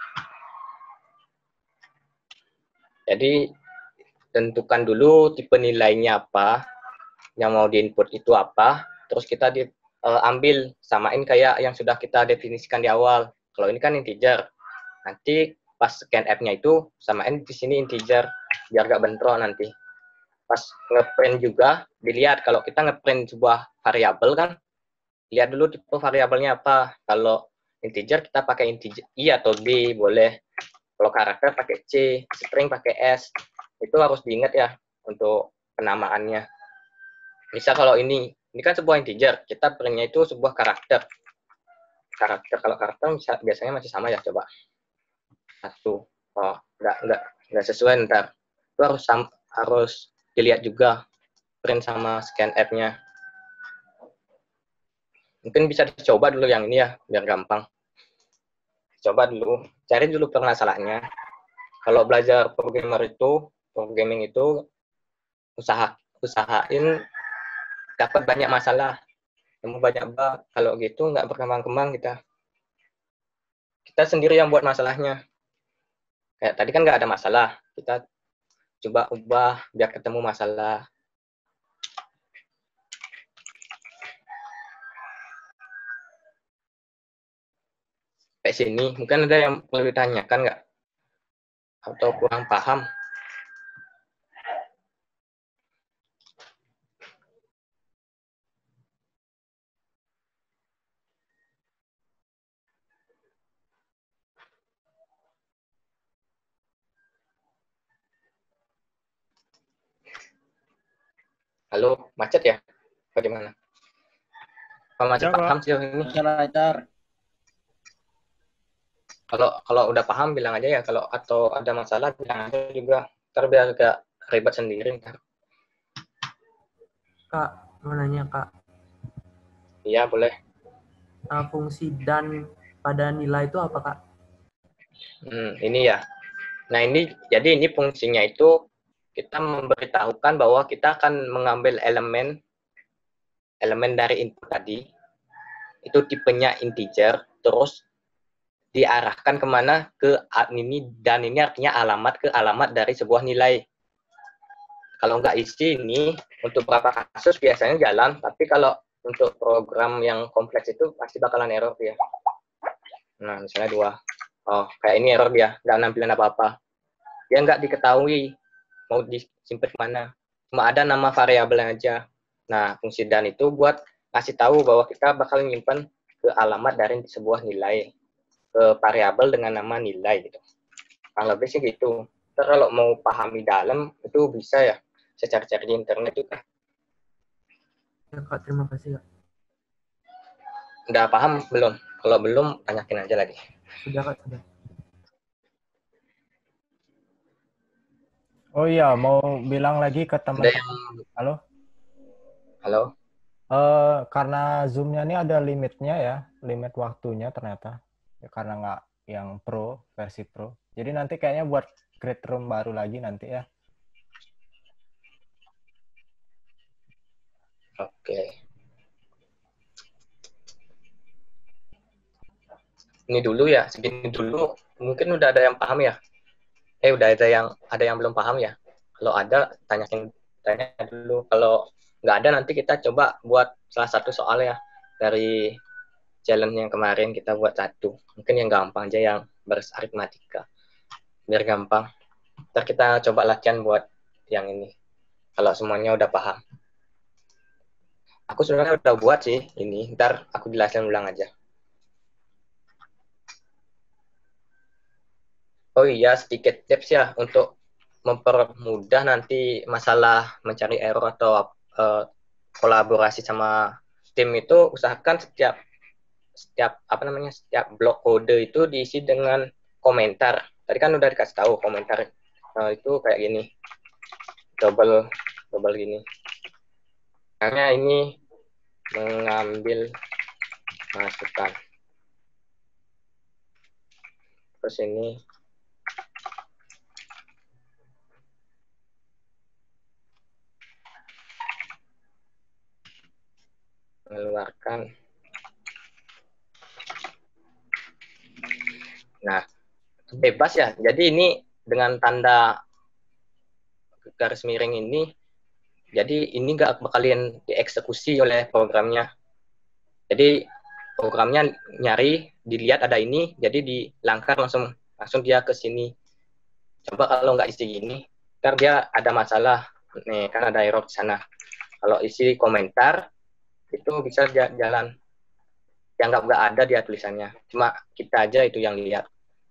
Jadi tentukan dulu tipe nilainya apa, yang mau diinput itu apa, terus kita ambil samain kayak yang sudah kita definisikan di awal. Kalau ini kan integer, nanti pas scanf-nya itu samain di sini integer, biar nggak bentrok nanti. Pas ngeprint juga dilihat, kalau kita ngeprint sebuah variabel kan, lihat dulu tipe variabelnya apa. Kalau integer kita pakai integer I atau D boleh. Kalau karakter pakai C, string pakai S. Itu harus diingat ya untuk penamaannya. Misal kalau ini kan sebuah integer, kita printnya itu sebuah karakter. Kalau karakter biasanya masih sama ya, coba. 1. Oh, enggak sesuai ntar. Itu harus dilihat juga print sama scanf-nya. Mungkin bisa dicoba dulu yang ini ya, biar gampang. Coba dulu, cari dulu permasalahannya. Kalau belajar programming itu usahain dapat banyak masalah. Nemu banyak bug. Kalau gitu nggak berkembang-kembang kita. Kita sendiri yang buat masalahnya. Kayak tadi kan nggak ada masalah. Kita coba ubah biar ketemu masalah. Sampai sini, mungkin ada yang perlu ditanyakan nggak? Atau kurang paham? Halo, macet ya? Bagaimana? Apa masih paham sih ini? Lancar. Kalau udah paham bilang aja ya. Kalau atau ada masalah bilang aja juga. Ntar biar agak ribet sendiri. Kak, mau nanya Kak. Iya, boleh. Fungsi dan pada nilai itu apa Kak? Ini ya. Nah jadi ini fungsinya itu kita memberitahukan bahwa kita akan mengambil elemen dari input tadi. Itu tipenya integer. Terus diarahkan kemana ke ini, dan ini artinya alamat ke alamat dari sebuah nilai. Kalau nggak isi ini untuk beberapa kasus biasanya jalan, tapi kalau untuk program yang kompleks itu pasti bakalan error ya. Nah misalnya 2, kayak ini error dia, nggak nampilin apa-apa, dia nggak diketahui mau disimpan kemana, cuma ada nama variabel aja. Nah fungsi dan itu buat ngasih tahu bahwa kita bakal menyimpan ke alamat dari sebuah nilai, ke variabel dengan nama nilai gitu. Kurang lebih sih gitu. Terus kalau mau pahami dalam itu bisa ya, saya cari-cari di internet juga. Ya Kak, terima kasih Kak. Udah paham belum? Kalau belum, tanyakin aja lagi. Sudah Kak, sudah. Oh iya, mau bilang lagi ke teman-teman. Halo? Halo? Karena Zoom-nya ini ada limitnya ya, limit waktunya ternyata. Ya, karena nggak yang versi Pro. Jadi nanti kayaknya buat create room baru lagi nanti ya. Oke. Ini dulu ya, segini dulu. Mungkin udah ada yang paham ya? Udah ada yang belum paham ya? Kalau ada, tanya dulu. Kalau nggak ada, nanti kita coba buat salah satu soal ya. Dari challenge yang kemarin kita buat satu. Mungkin yang gampang aja, yang baris aritmatika. Biar gampang. Ntar kita coba latihan buat yang ini. Kalau semuanya udah paham. Aku sebenarnya udah buat sih ini. Ntar aku jelasin ulang aja. Oh iya, sedikit tips ya untuk mempermudah nanti masalah mencari error atau kolaborasi sama tim itu, usahakan setiap blok kode itu diisi dengan komentar. Tadi kan udah dikasih tahu komentar itu kayak gini, double gini. Karena ini mengambil masukan. Terus ini mengeluarkan. Nah, bebas ya. Jadi ini dengan tanda garis miring ini, jadi ini nggak bakalan dieksekusi oleh programnya. Jadi programnya nyari, dilihat ada ini, jadi dilangkar langsung dia ke sini. Coba kalau nggak isi gini, ntar dia ada masalah. Nih, kan ada error di sana. Kalau isi komentar, itu bisa jalan. Yang nggak ada dia tulisannya. Cuma kita aja itu yang lihat.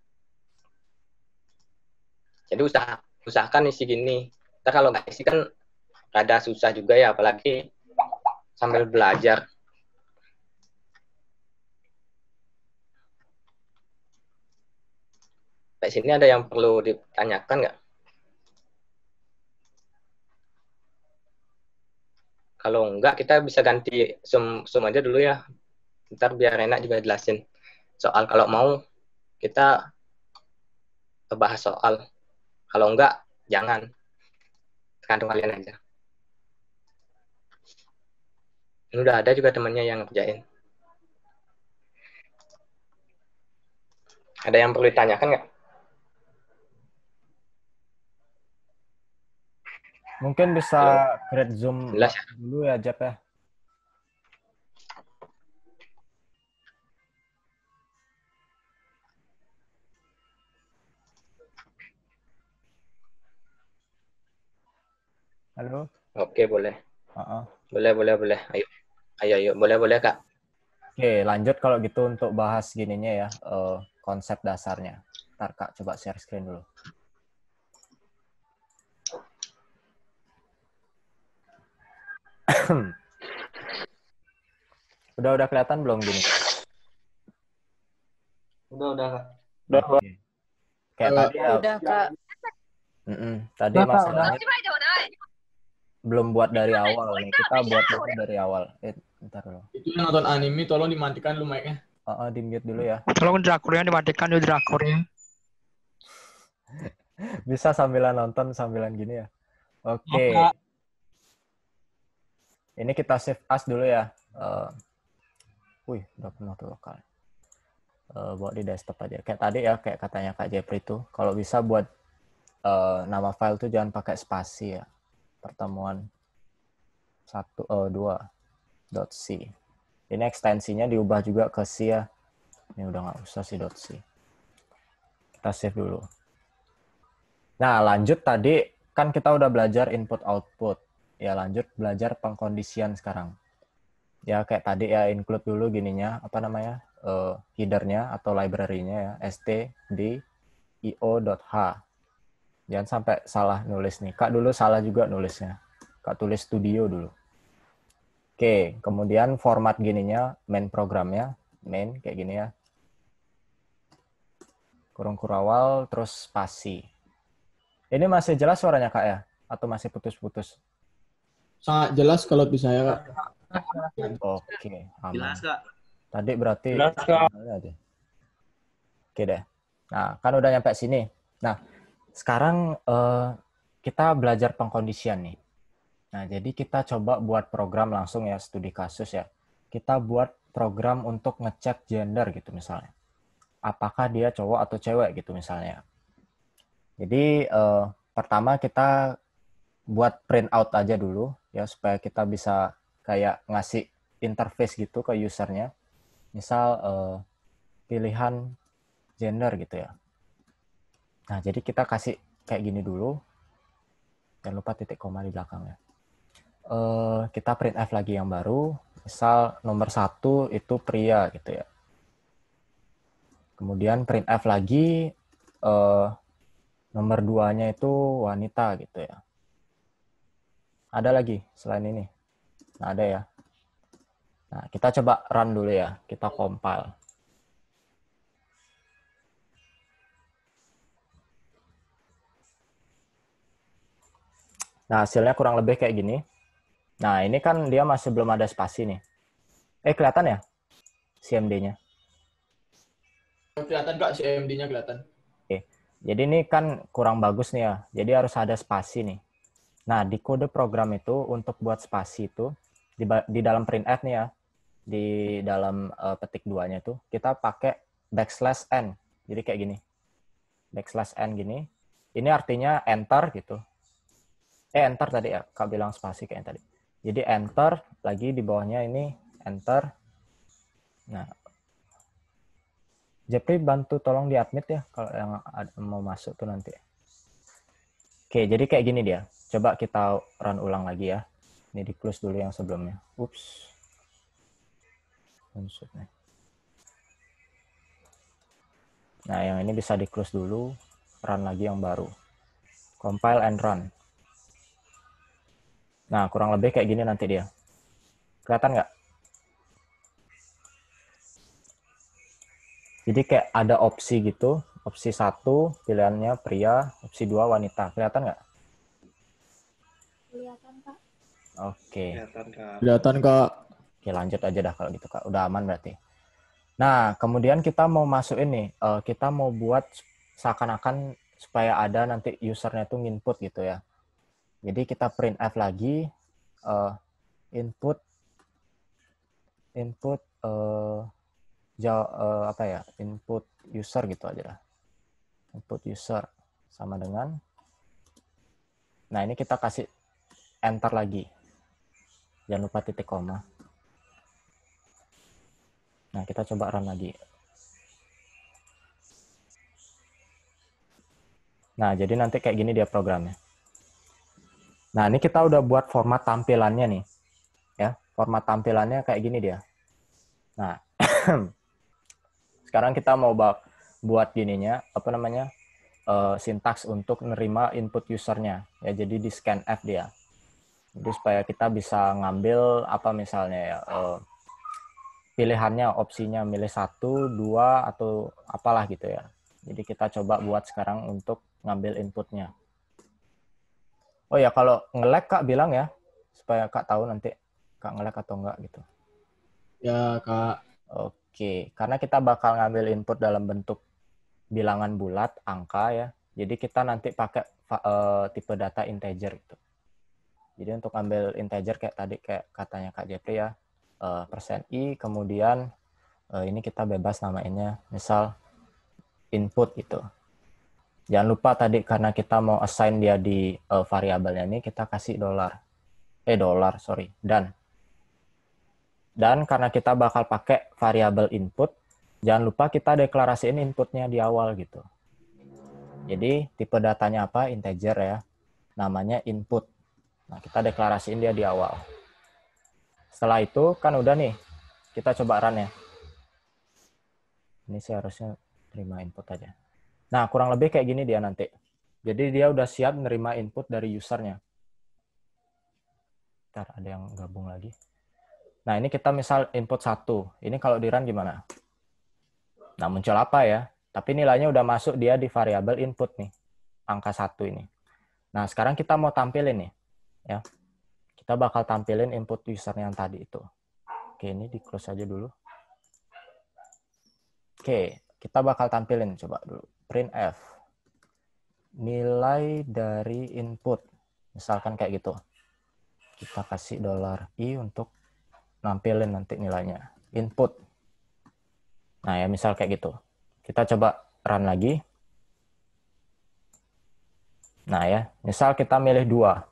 Jadi usahakan isi gini. Ntar kalau nggak isi kan rada susah juga ya, apalagi sambil belajar. Di sini ada yang perlu ditanyakan nggak? Kalau enggak, kita bisa ganti zoom aja dulu ya. Ntar biar enak juga jelasin. Soal kalau mau, kita bahas soal. Kalau enggak, jangan. Tergantung kalian aja. Ini udah ada juga temannya yang ngerjain. Ada yang perlu ditanyakan nggak? Mungkin bisa create Zoom Jelas ya? dulu ya, Jep ya. Halo? Oke, boleh. Uh-uh. Boleh. Ayo. Boleh, Kak. Oke, lanjut kalau gitu untuk bahas gininya ya, konsep dasarnya. Ntar Kak, coba share screen dulu. Udah kelihatan belum gini? Udah, Kak. Oke. Kayak tadi ya. Udah, Kak. Tadi masalahnya belum buat dari awal nih. Kita buat dulu dari awal. Bentar dulu. Itu yang nonton anime, tolong dimatikan lu mic-nya. Di-mute dulu ya. Tolong drakornya dimatikan dulu drakornya. Bisa sambilan nonton, sambilan gini ya. Oke. Ini kita save as dulu ya. Udah penuh tuh lokal. Buat di desktop aja. Kayak tadi ya, kayak katanya Kak Jeffrey tuh. Kalau bisa buat nama file tuh jangan pakai spasi ya. Pertemuan 2.c. Ini ekstensinya diubah juga ke C ya. Ini udah nggak usah sih .c. Kita save dulu. Nah, lanjut tadi kan kita udah belajar input output. Ya, lanjut belajar pengkondisian sekarang. Ya, kayak tadi ya, include dulu gininya, apa namanya, header-nya atau library-nya ya, stdio.h. Jangan sampai salah nulis nih. Kak dulu salah juga nulisnya. Kak tulis studio dulu. Oke, kemudian format gininya, main programnya, main kayak gini ya. Kurung kurawal, terus spasi. Ini masih jelas suaranya Kak ya? Atau masih putus-putus? Sangat jelas kalau bisa ya, Kak. Oke, aman. Jelas, Kak. Tadi berarti... Jelas, Kak. Oke deh. Nah, kan udah nyampe sini. Nah, sekarang kita belajar pengkondisian nih. Nah, jadi kita coba buat program langsung ya, studi kasus ya. Kita buat program untuk ngecek gender gitu misalnya. Apakah dia cowok atau cewek gitu misalnya. Jadi pertama kita buat print out aja dulu ya supaya kita bisa kayak ngasih interface gitu ke usernya. Misal pilihan gender gitu ya. Nah, jadi kita kasih kayak gini dulu. Jangan lupa titik koma di belakangnya. Kita print F lagi yang baru. Misal nomor 1 itu pria gitu ya. Kemudian print F lagi nomor 2-nya itu wanita gitu ya. Ada lagi selain ini. Nah, ada ya. Nah, kita coba run dulu ya. Kita compile. Nah, hasilnya kurang lebih kayak gini. Nah, ini kan dia masih belum ada spasi nih. Kelihatan ya? CMD-nya. Kelihatan Kak, CMD-nya kelihatan. Oke. Jadi ini kan kurang bagus nih ya. Jadi harus ada spasi nih. Nah, di kode program itu untuk buat spasi itu di dalam printf nih ya. Di dalam petik 2-nya itu kita pakai \n. Jadi kayak gini. \n gini. Ini artinya enter gitu. Enter tadi ya. Kak bilang spasi kayak tadi. Jadi enter, lagi di bawahnya ini enter. Nah, Jepri bantu tolong di-admit ya kalau yang mau masuk tuh nanti. Oke, jadi kayak gini dia. Coba kita run ulang lagi ya. Ini di close dulu yang sebelumnya. Ups. Nah, yang ini bisa di close dulu. Run lagi yang baru. Compile and run. Nah, kurang lebih kayak gini nanti dia. Kelihatan nggak? Jadi kayak ada opsi gitu. Opsi 1 pilihannya pria, opsi 2 wanita. Kelihatan nggak? Kelihatan, Kak. Oke. Kelihatan Kak. Oke, lanjut aja dah kalau gitu, Kak. Udah aman berarti. Nah, kemudian kita mau masuk ini. Kita mau buat seakan-akan supaya ada nanti usernya tuh input gitu ya. Jadi kita print F lagi, input input user gitu aja lah. Input user sama dengan, nah ini kita kasih enter lagi. Jangan lupa titik koma. Nah, kita coba run lagi. Nah, jadi nanti kayak gini dia programnya. Nah, ini kita udah buat format tampilannya nih. Ya, format tampilannya kayak gini dia. Nah, sekarang kita mau buat gininya, sintaks untuk nerima input usernya. Ya, jadi di scan F dia. Jadi supaya kita bisa ngambil apa misalnya ya, pilihannya, opsinya milih 1, 2, atau apalah gitu ya. Jadi kita coba buat sekarang untuk ngambil inputnya. Oh ya, kalau nge-lag Kak bilang ya, supaya Kak tahu nanti Kak nge-lag atau enggak gitu. Ya Kak. Oke, karena kita bakal ngambil input dalam bentuk bilangan bulat, angka ya. Jadi kita nanti pakai tipe data integer gitu. Jadi untuk ambil integer kayak tadi, kayak katanya Kak Jeffrey ya, %i, kemudian ini kita bebas namainnya, misal input gitu. Jangan lupa tadi karena kita mau assign dia di variabelnya ini, kita kasih dan karena kita bakal pakai variabel input, jangan lupa kita deklarasiin inputnya di awal gitu. Jadi tipe datanya apa? Integer ya. Namanya input. Nah, kita deklarasiin dia di awal. Setelah itu kan udah nih. Kita coba run ya. Ini sih harusnya terima input aja. Nah, kurang lebih kayak gini dia nanti. Jadi dia udah siap nerima input dari usernya. Ntar ada yang gabung lagi. Nah, ini kita misal input 1. Ini kalau di run gimana? Nah, muncul apa ya? Tapi nilainya udah masuk dia di variabel input nih. Angka 1 ini. Nah, sekarang kita mau tampilin nih. Ya. Kita bakal tampilin input user yang tadi itu. Oke, ini di close aja dulu. Oke, kita bakal tampilin. Coba dulu. Printf. Nilai dari input. Misalkan kayak gitu. Kita kasih $i untuk nampilin nanti nilainya. Input. Nah ya, misal kayak gitu. Kita coba run lagi. Nah ya, misal kita milih 2.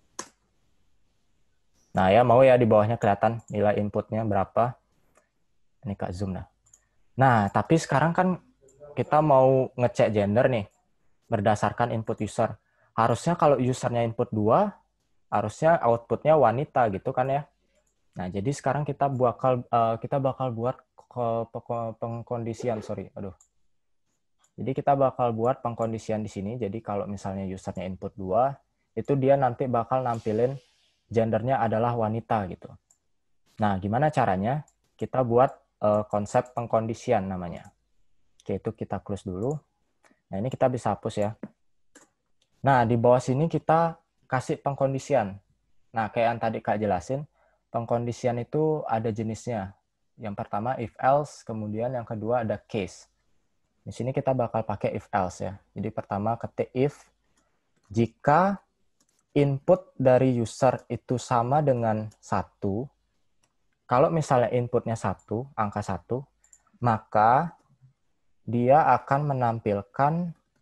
Nah ya, mau ya di bawahnya kelihatan nilai inputnya berapa. Ini Kak zoom dah. Nah, tapi sekarang kan kita mau ngecek gender nih, berdasarkan input user. Harusnya kalau usernya input 2, harusnya outputnya wanita gitu kan ya. Nah, jadi sekarang kita bakal buat pengkondisian, sorry, aduh. Jadi kita bakal buat pengkondisian di sini. Jadi kalau misalnya usernya input 2, itu dia nanti bakal nampilin gendernya adalah wanita gitu. Nah, gimana caranya? Kita buat konsep pengkondisian namanya. Oke, itu kita close dulu. Nah, ini kita bisa hapus ya. Nah, di bawah sini kita kasih pengkondisian. Nah, kayak yang tadi Kak jelasin, pengkondisian itu ada jenisnya. Yang pertama if else, kemudian yang kedua ada case. Di sini kita bakal pakai if else ya. Jadi pertama ketik if jika input dari user itu sama dengan 1, kalau misalnya inputnya 1, angka 1, maka dia akan menampilkan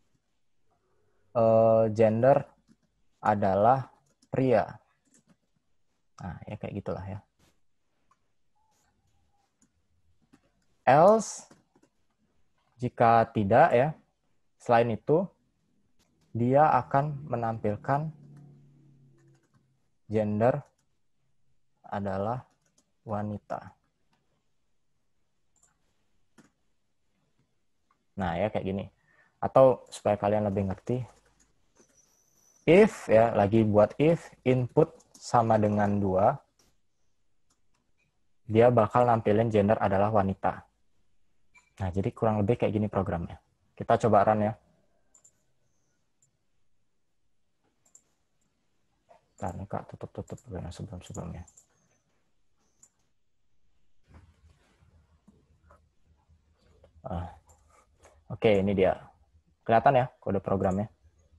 gender adalah pria. Nah, ya kayak gitulah ya. Else, jika tidak ya, selain itu, dia akan menampilkan gender adalah wanita. Nah, ya kayak gini. Atau supaya kalian lebih ngerti, if ya, lagi buat if input sama dengan 2, dia bakal nampilin gender adalah wanita. Nah, jadi kurang lebih kayak gini programnya. Kita coba run ya. Bentar nih Kak, tutup sebelum-sebelumnya. Oke, ini dia. Kelihatan ya kode programnya.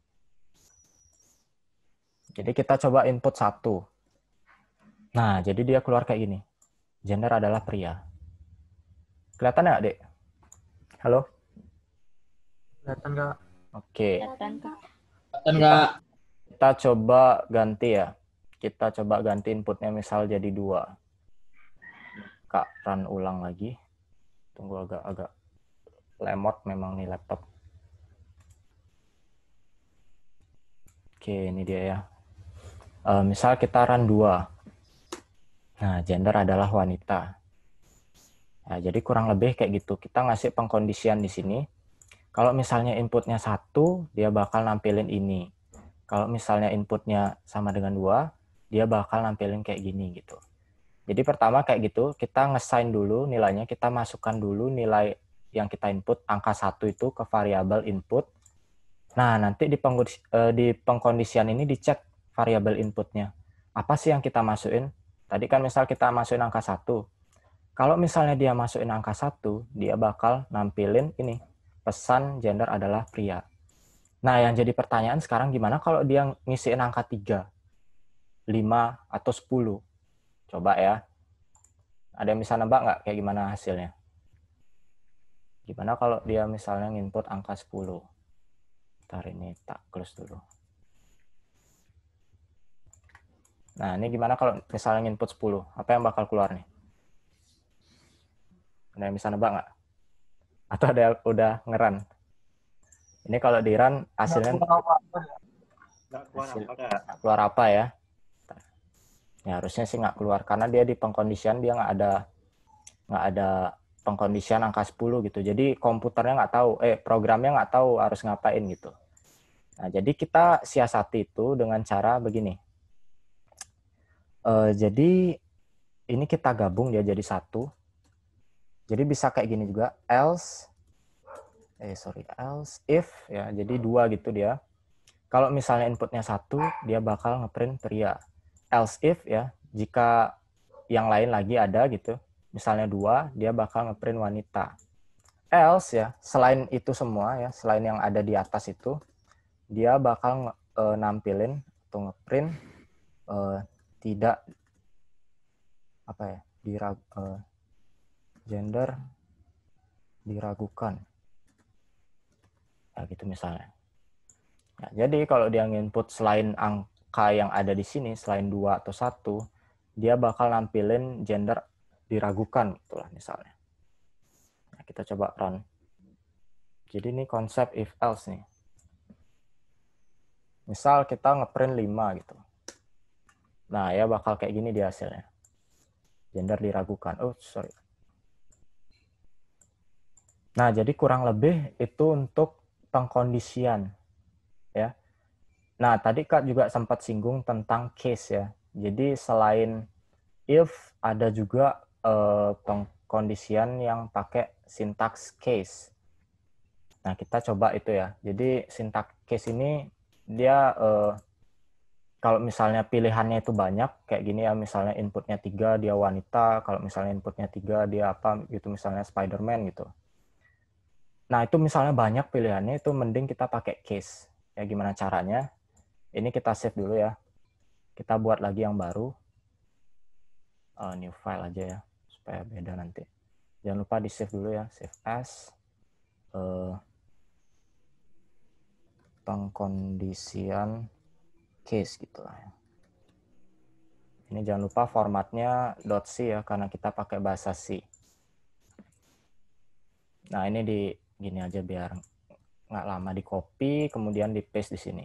Jadi kita coba input 1. Nah, jadi dia keluar kayak gini. Gender adalah pria. Kelihatan ya, Dek? Halo? Kelihatan Kak. Oke. Kelihatan Kak. Kita coba ganti ya. Kita coba ganti inputnya misal jadi 2. Kak, run ulang lagi. Tunggu agak lemot memang nih laptop. Oke, ini dia ya. Misal kita run 2. Nah, gender adalah wanita. Nah, jadi kurang lebih kayak gitu. Kita ngasih pengkondisian di sini. Kalau misalnya inputnya 1, dia bakal nampilin ini. Kalau misalnya inputnya sama dengan 2, dia bakal nampilin kayak gini gitu. Jadi pertama kayak gitu, kita nge-assign dulu nilainya, kita masukkan dulu nilai yang kita input, angka 1 itu ke variabel input. Nah, nanti di pengkondisian ini dicek variabel inputnya. Apa sih yang kita masukin? Tadi kan misal kita masukin angka 1. Kalau misalnya dia masukin angka 1, dia bakal nampilin ini, pesan gender adalah pria. Nah, yang jadi pertanyaan sekarang gimana kalau dia ngisiin angka 3, 5, atau 10? Coba ya. Ada yang bisa nebak nggak kayak gimana hasilnya? Gimana kalau dia misalnya nginput angka 10? Ntar ini tak close dulu. Nah, ini gimana kalau misalnya nginput 10? Apa yang bakal keluar nih? Ada yang bisa nebak nggak? Atau ada yang udah nge-run? Ini kalau di-run hasilnya nggak keluar apa ya? Ya harusnya sih nggak keluar karena dia di pengkondisian dia nggak ada pengkondisian angka 10 gitu. Jadi komputernya nggak tahu, programnya nggak tahu harus ngapain gitu. Nah, jadi kita siasati itu dengan cara begini. Jadi ini kita gabung dia jadi 1. Jadi bisa kayak gini juga, else if ya, jadi 2 gitu dia. Kalau misalnya inputnya 1, dia bakal ngeprint pria. Else if ya, jika yang lain lagi ada gitu, misalnya 2, dia bakal ngeprint wanita. Else ya, selain itu semua ya, selain yang ada di atas itu, dia bakal nampilin atau ngeprint tidak apa ya, gender diragukan. Ya gitu misalnya. Nah, jadi kalau dia input selain angka yang ada di sini, selain 2 atau 1, dia bakal nampilin gender diragukan itulah misalnya. Nah, kita coba run. Jadi ini konsep if else nih. Misal kita ngeprint 5 gitu. Nah, ya bakal kayak gini dia hasilnya. Gender diragukan. Oh, sorry. Nah, jadi kurang lebih itu untuk pengkondisian ya. Nah, tadi Kak juga sempat singgung tentang case ya. Jadi selain if ada juga pengkondisian yang pakai sintaks case. Nah, kita coba itu ya. Jadi sintaks case ini dia kalau misalnya pilihannya itu banyak kayak gini ya, misalnya inputnya 3 dia wanita, kalau misalnya inputnya 3 dia apa gitu, misalnya Spider-Man gitu. Nah, itu misalnya banyak pilihannya, itu mending kita pakai case. Ya gimana caranya? Ini kita save dulu ya. Kita buat lagi yang baru. New file aja ya, supaya beda nanti. Jangan lupa di save dulu ya, save as. Pengkondisian case gitu lah ya. Ini jangan lupa formatnya .c ya, karena kita pakai bahasa C. Nah, ini di gini aja biar nggak lama di copy, kemudian di paste di sini.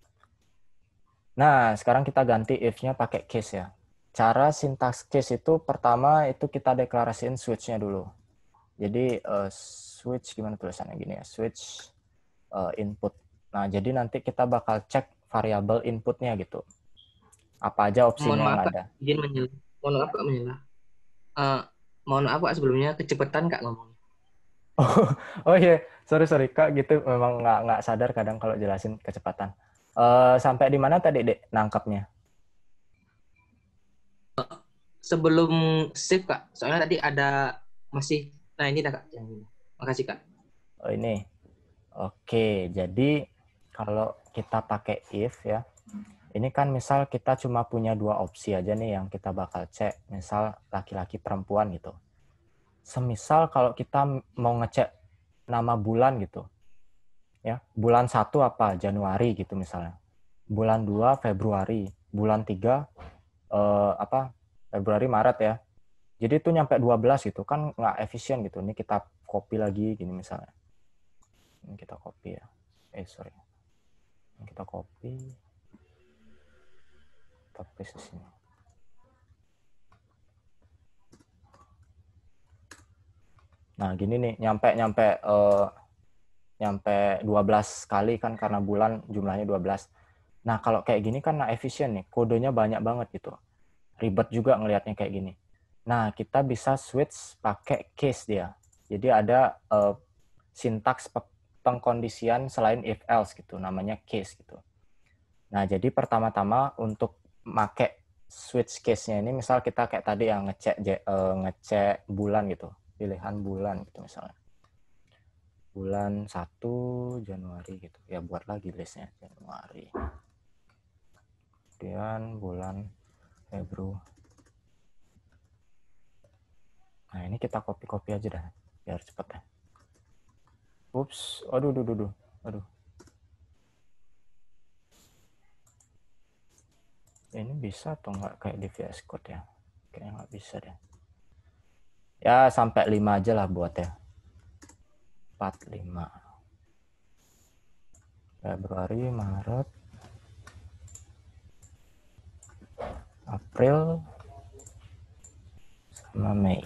Nah, sekarang kita ganti if-nya pakai case ya. Cara sintaks case itu pertama itu kita deklarasiin switch-nya dulu. Jadi switch gimana tulisannya gini ya, switch input. Nah, jadi nanti kita bakal cek variabel inputnya gitu. Apa aja opsinya yang ada. Izin menjelaskan. Mohon maaf Kak menjelaskan. Mohon maaf Kak sebelumnya kecepatan Kak ngomong. Oh iya, sorry Kak, gitu memang nggak sadar kadang kalau jelasin kecepatan. Sampai di mana tadi Dek nangkapnya? Sebelum save Kak, soalnya tadi ada masih, nah ini dah Kak. Makasih Kak. Oh ini, oke, jadi kalau kita pakai if ya, ini kan misal kita cuma punya 2 opsi aja nih yang kita bakal cek, misal laki-laki perempuan gitu. Semisal kalau kita mau ngecek nama bulan gitu, ya bulan 1 apa Januari gitu misalnya, bulan 2 Februari, bulan 3 apa Februari Maret ya, jadi itu nyampe 12 gitu kan nggak efisien gitu. Ini kita copy lagi gini misalnya, ini kita copy ya, sorry, ini kita copy, kita paste di sini. Nah, gini nih, nyampe 12 kali kan karena bulan jumlahnya 12. Nah, kalau kayak gini kan nggak efisien nih, kodenya banyak banget gitu. Ribet juga ngelihatnya kayak gini. Nah, kita bisa switch pakai case dia. Jadi ada sintaks pengkondisian selain if else gitu, namanya case gitu. Nah, jadi pertama-tama untuk pakai switch case-nya ini, misal kita kayak tadi yang ngecek bulan gitu. Pilihan bulan gitu misalnya. Bulan 1 Januari gitu. Ya buat lagi listnya Januari. Kemudian bulan Februari. Nah, ini kita copy-copy aja dah biar cepet ya. Ups, aduh. Ini bisa atau nggak kayak di VS Code ya? Kayaknya nggak bisa deh. Ya, sampai 5 aja lah buat ya. 45. Februari, Maret, April, sama Mei.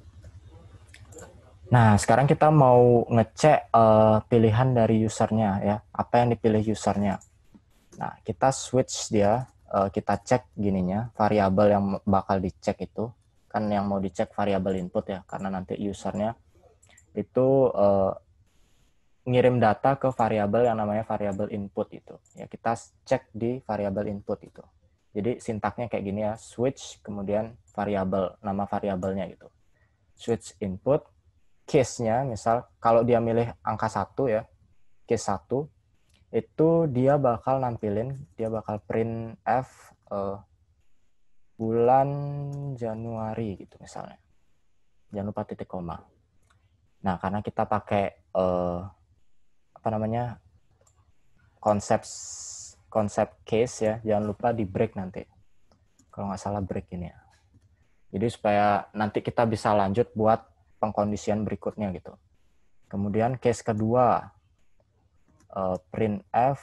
Nah, sekarang kita mau ngecek pilihan dari usernya ya. Apa yang dipilih usernya. Nah, kita switch dia, kita cek gininya, variabel yang bakal dicek itu. Kan yang mau dicek variabel input ya, karena nanti usernya itu ngirim data ke variabel yang namanya variabel input itu. Ya, kita cek di variabel input itu. Jadi sintaknya kayak gini ya, switch kemudian variabel, nama variabelnya gitu. Switch input, case-nya misal kalau dia milih angka 1 ya, case 1 itu dia bakal nampilin, dia bakal print f bulan Januari gitu misalnya. Jangan lupa titik koma. Nah, karena kita pakai konsep case ya, jangan lupa di break nanti. Kalau nggak salah break ini ya. Jadi supaya nanti kita bisa lanjut buat pengkondisian berikutnya gitu. Kemudian case kedua, printf,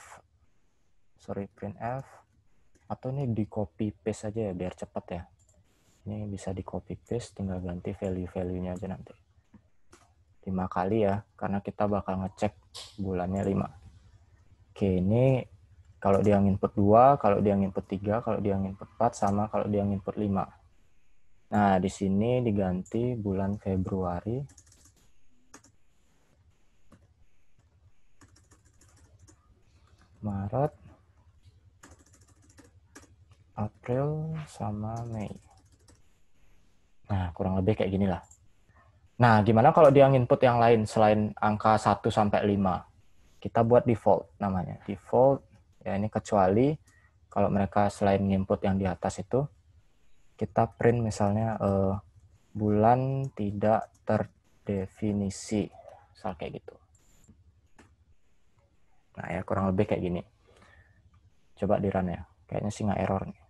atau ini di copy paste aja ya biar cepat ya. Ini bisa di copy paste, tinggal ganti value-value-nya aja nanti. 5 kali ya, karena kita bakal ngecek bulannya 5. Oke, ini kalau dia input 2, kalau dia input 3, kalau dia input 4, sama kalau dia input 5. Nah, di sini diganti bulan Februari. Maret, April, sama Mei. Nah, kurang lebih kayak gini lah. Nah, gimana kalau dia input yang lain selain angka 1 sampai 5? Kita buat default namanya. Default, ya ini kecuali kalau mereka selain input yang di atas itu, kita print misalnya bulan tidak terdefinisi. Misal kayak gitu. Nah, ya kurang lebih kayak gini. Coba di run ya. Kayaknya sih nggak error nih.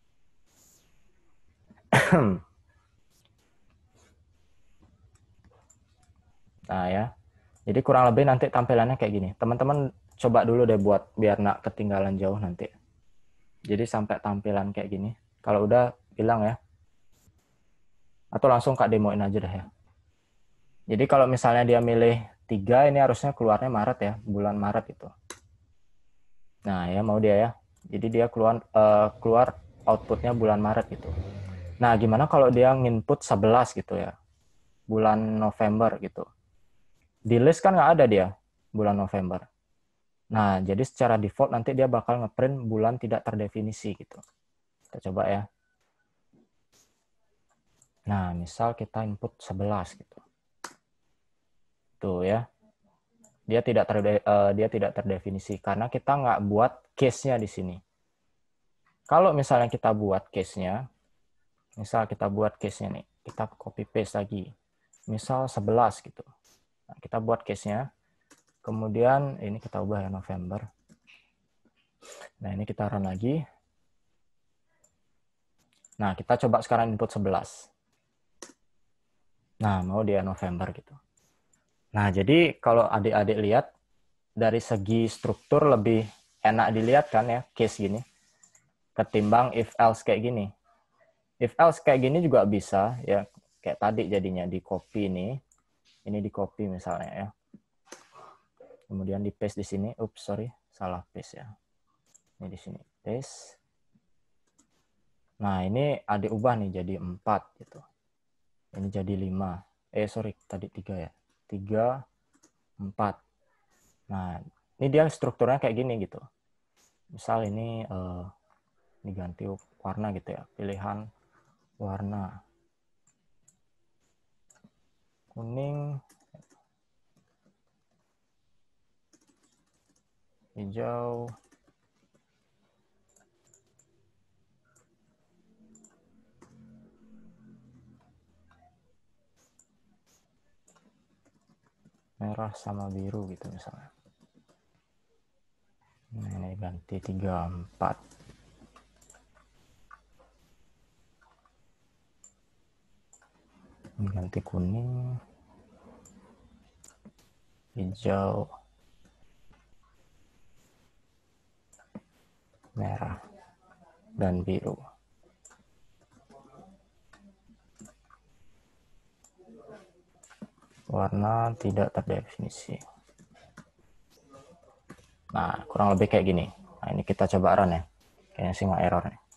Nah ya. Jadi kurang lebih nanti tampilannya kayak gini. Teman-teman coba dulu deh buat biar nggak ketinggalan jauh nanti. Jadi sampai tampilan kayak gini. Kalau udah bilang ya. Atau langsung Kak demoin aja deh ya. Jadi kalau misalnya dia milih 3, ini harusnya keluarnya Maret ya. Bulan Maret itu. Nah ya mau dia ya. Jadi dia keluar outputnya bulan Maret gitu. Nah gimana kalau dia nginput 11 gitu ya. Bulan November gitu. Di list kan nggak ada dia bulan November. Nah, jadi secara default nanti dia bakal ngeprint bulan tidak terdefinisi gitu. Kita coba ya. Nah, misal kita input 11 gitu. Tuh ya. Dia tidak terdefinisi karena kita nggak buat case-nya di sini. Kalau misalnya kita buat case-nya, misal kita buat case-nya nih, kita copy paste lagi. Misal 11 gitu. Nah, kita buat case-nya. Kemudian ini kita ubah ya November. Nah, ini kita run lagi. Nah, kita coba sekarang input 11. Nah, mau dia November gitu. Nah, jadi kalau adik-adik lihat, dari segi struktur lebih enak dilihat kan ya, case gini. Ketimbang if-else kayak gini. If-else kayak gini juga bisa, ya kayak tadi jadinya di copy ini. Ini di copy misalnya ya. Kemudian di paste di sini. Oops, sorry. Salah paste ya. Ini di sini. Paste. Nah, ini adik ubah nih jadi 4 gitu. Ini jadi 5. Sorry. Tadi 3 ya. 3, 4. Nah, ini dia strukturnya kayak gini gitu. Misal ini diganti warna gitu ya. Pilihan warna. Kuning, hijau, merah sama biru gitu misalnya. Nah, ini ganti 3, 4. Ini ganti kuning, hijau, merah, dan biru. Warna tidak terdefinisi. Nah, kurang lebih kayak gini. Nah, ini kita coba run ya. Kayaknya sih nggak error nih.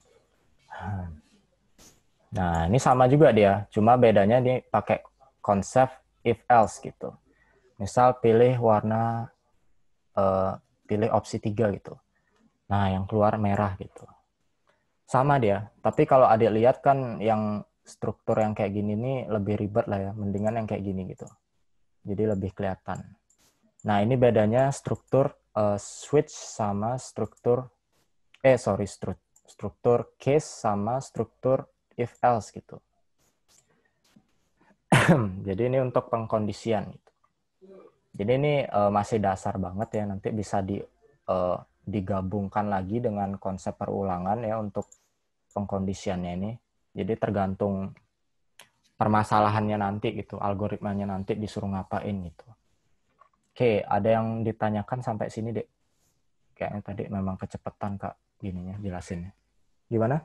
Nah, ini sama juga dia. Cuma bedanya dia pakai konsep if-else gitu. Misal pilih warna, pilih opsi 3 gitu. Nah, yang keluar merah gitu. Sama dia. Tapi kalau adik lihat kan yang struktur yang kayak gini nih lebih ribet lah ya. Mendingan yang kayak gini gitu. Jadi lebih kelihatan. Nah, ini bedanya struktur switch sama struktur, struktur case sama struktur if else gitu. Jadi ini untuk pengkondisian gitu. Jadi ini masih dasar banget ya, nanti bisa digabungkan lagi dengan konsep perulangan ya untuk pengkondisiannya ini. Jadi tergantung permasalahannya nanti gitu, algoritmanya nanti disuruh ngapain gitu. Oke, ada yang ditanyakan sampai sini, Dek? Kayaknya tadi memang kecepatan Kak gininya jelasinnya. Gimana?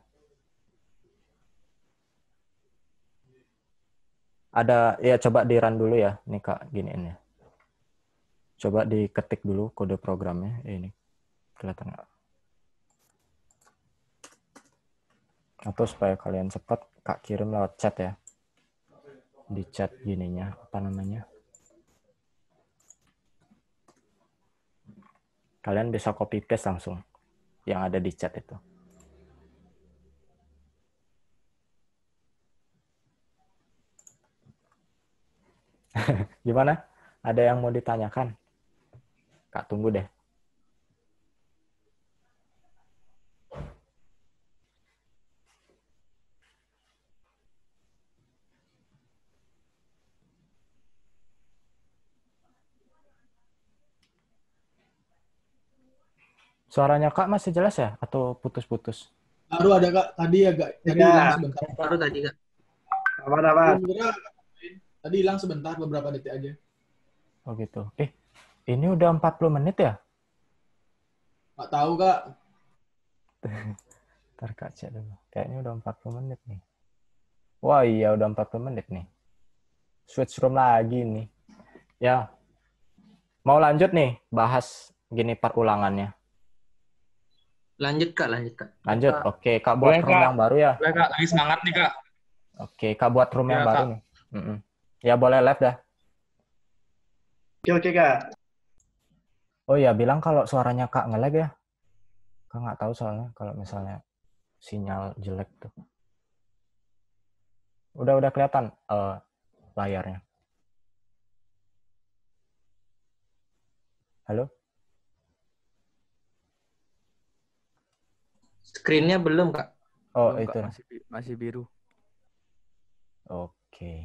Ada ya, coba di-run dulu ya nih Kak giniin ya. Coba diketik dulu kode programnya. Ini kelihatan nggak? Atau supaya kalian cepat, Kak kirim lewat chat ya. Di chat gininya, apa namanya? Kalian bisa copy paste langsung yang ada di chat itu. Gimana? Ada yang mau ditanyakan? Kak tunggu deh. Suaranya Kak masih jelas ya? Atau putus-putus? Baru ada Kak, tadi hilang sebentar. Baru tadi Kak. Apa? Tadi hilang sebentar, beberapa detik aja. Oh gitu. Ini udah 40 menit ya? Nggak tahu Kak. Ntar Kak cek dulu. Kayaknya udah 40 menit nih. Wah iya udah 40 menit nih. Switch room lagi nih. Ya. Mau lanjut nih bahas gini perulangannya. Lanjut Kak. Lanjut. Oke, Kak buat Boleh, room Kak. yang baru ya. Boleh Kak, lagi semangat nih Kak. Oke, Kak buat room yang Ya, baru Kak. nih. Ya boleh live dah. Oke Kak. Oh iya, bilang kalau suaranya Kak nge-lag ya. Kak nggak tahu soalnya kalau misalnya sinyal jelek tuh. Udah kelihatan layarnya. Halo? Screen-nya belum Kak. Oh, Belum, itu. Kak. Masih biru. Oke.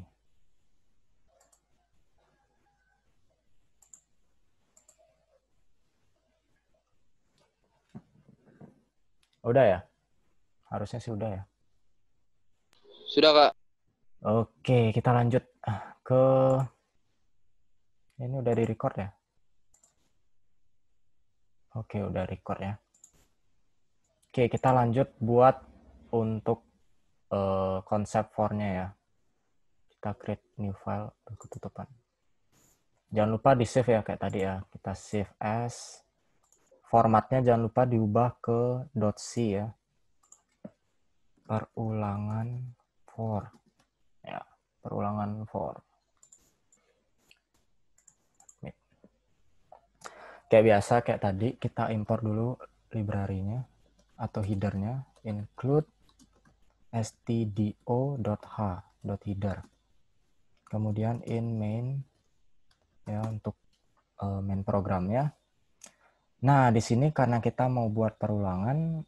Udah ya? Harusnya sih udah ya. Sudah, Kak. Oke, kita lanjut ke... Ini udah di-record ya? Oke, udah record ya. Oke, kita lanjut buat untuk konsep for-nya ya. Kita create new file, ketutupan. Jangan lupa di-save ya, kayak tadi ya. Kita save as. Formatnya jangan lupa diubah ke .c ya. Perulangan for. Ya, perulangan for. Kayak biasa, kayak tadi, kita import dulu library-nya atau header-nya. Include stdio.h.header. Kemudian in main, ya untuk main programnya. Nah, di sini karena kita mau buat perulangan,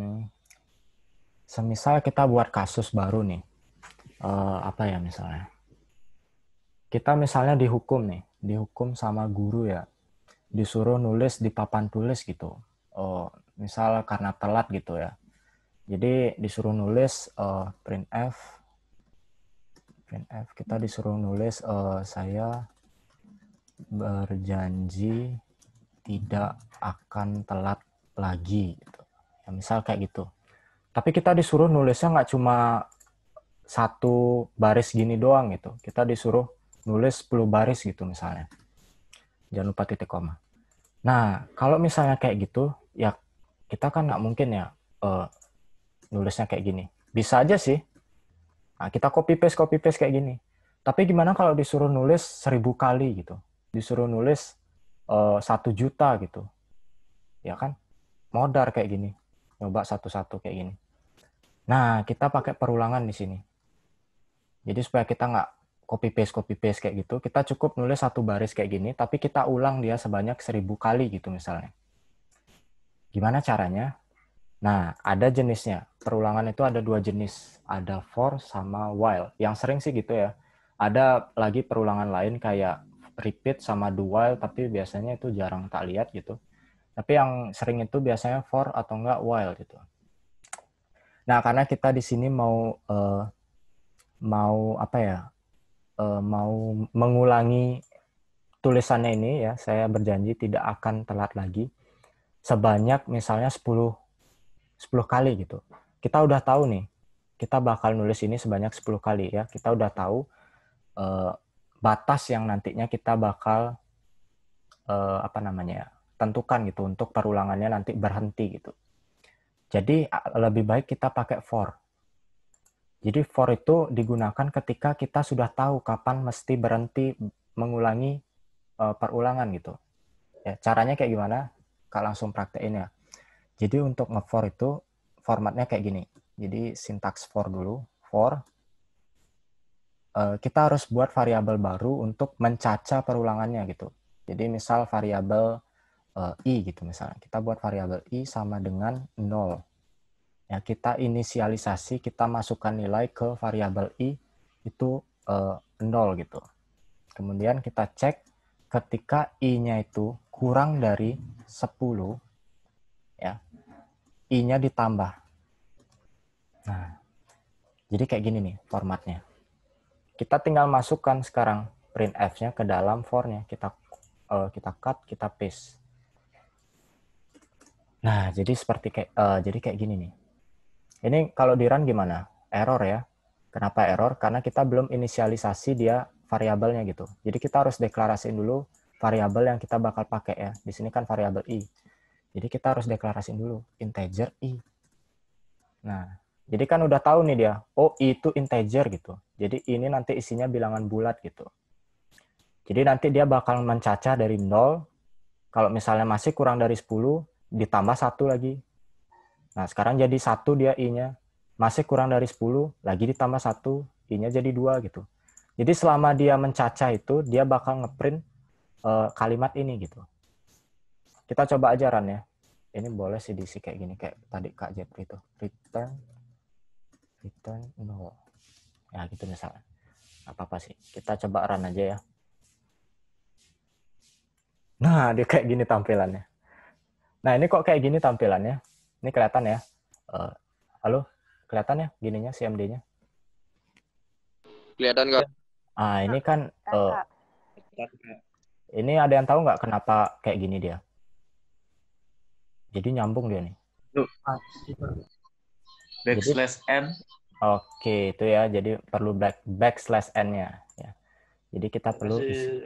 semisal kita buat kasus baru nih. Apa ya misalnya? Kita misalnya dihukum nih, dihukum sama guru ya. Disuruh nulis di papan tulis gitu. Misal karena telat gitu ya. Jadi disuruh nulis printf kita disuruh nulis saya berjanji tidak akan telat lagi gitu. Ya, misal kayak gitu. Tapi kita disuruh nulisnya nggak cuma satu baris gini doang gitu. Kita disuruh nulis 10 baris gitu misalnya. Jangan lupa titik koma. Nah, kalau misalnya kayak gitu, ya kita kan nggak mungkin ya nulisnya kayak gini. Bisa aja sih. Nah, kita copy paste kayak gini. Tapi gimana kalau disuruh nulis 1000 kali gitu? Disuruh nulis 1 juta gitu. Ya kan? Modar kayak gini. Coba satu-satu kayak gini. Nah, kita pakai perulangan di sini. Jadi supaya kita nggak copy paste kayak gitu, kita cukup nulis 1 baris kayak gini, tapi kita ulang dia sebanyak 1000 kali gitu misalnya. Gimana caranya? Nah, ada jenisnya. Perulangan itu ada 2 jenis. Ada for sama while. Yang sering sih gitu ya. Ada lagi perulangan lain kayak repeat sama do while, tapi biasanya itu jarang tak lihat gitu. Tapi yang sering itu biasanya for atau enggak while gitu. Nah, karena kita di sini mau apa ya? Mau mengulangi tulisannya ini ya, saya berjanji tidak akan telat lagi. Sebanyak misalnya 10 kali gitu. Kita udah tahu nih, kita bakal nulis ini sebanyak 10 kali ya. Kita udah tahu batas yang nantinya kita bakal tentukan gitu untuk perulangannya nanti berhenti gitu. Jadi lebih baik kita pakai for. Jadi for itu digunakan ketika kita sudah tahu kapan mesti berhenti mengulangi perulangan gitu. Ya, caranya kayak gimana? Kak langsung praktekin ya. Jadi untuk nge-for itu formatnya kayak gini. Jadi sintaks for dulu. For. Kita harus buat variabel baru untuk mencaca perulangannya gitu. Jadi misal variabel i gitu misalnya. Kita buat variabel i sama dengan 0. Ya, kita inisialisasi, kita masukkan nilai ke variabel i itu 0 gitu. Kemudian kita cek ketika i-nya itu kurang dari 10, ya, i-nya ditambah. Nah, jadi kayak gini nih formatnya. Kita tinggal masukkan sekarang printf-nya ke dalam for-nya. Kita cut, kita paste. Nah, jadi kayak gini nih. Ini kalau di run gimana? Error ya. Kenapa error? Karena kita belum inisialisasi dia variabelnya gitu. Jadi kita harus deklarasiin dulu variabel yang kita bakal pakai ya. Di sini kan variabel i. Jadi kita harus deklarasiin dulu integer i. Nah, jadi kan udah tahu nih dia, oh i itu integer gitu. Jadi ini nanti isinya bilangan bulat gitu. Jadi nanti dia bakal mencaca dari 0. Kalau misalnya masih kurang dari 10, ditambah 1 lagi. Nah, sekarang jadi 1 dia i-nya. Masih kurang dari 10, lagi ditambah 1, i-nya jadi 2 gitu. Jadi selama dia mencaca itu, dia bakal ngeprint kalimat ini gitu. Kita coba aja run ya. Ini boleh sih diisi kayak gini, kayak tadi Kak Jepri itu. Return 0. Ya gitu misalnya. Apa-apa sih. Kita coba run aja ya. Nah, dia kayak gini tampilannya. Nah, ini kok kayak gini tampilannya. Ini kelihatan ya. Halo? Kelihatan ya gininya CMD-nya? Kelihatan nggak? Ah, ini kan ini ada yang tahu nggak kenapa kayak gini dia? Jadi nyambung dia nih. Backslash n. Oke, itu ya. Jadi perlu backslash n-nya. Ya. Jadi kita perlu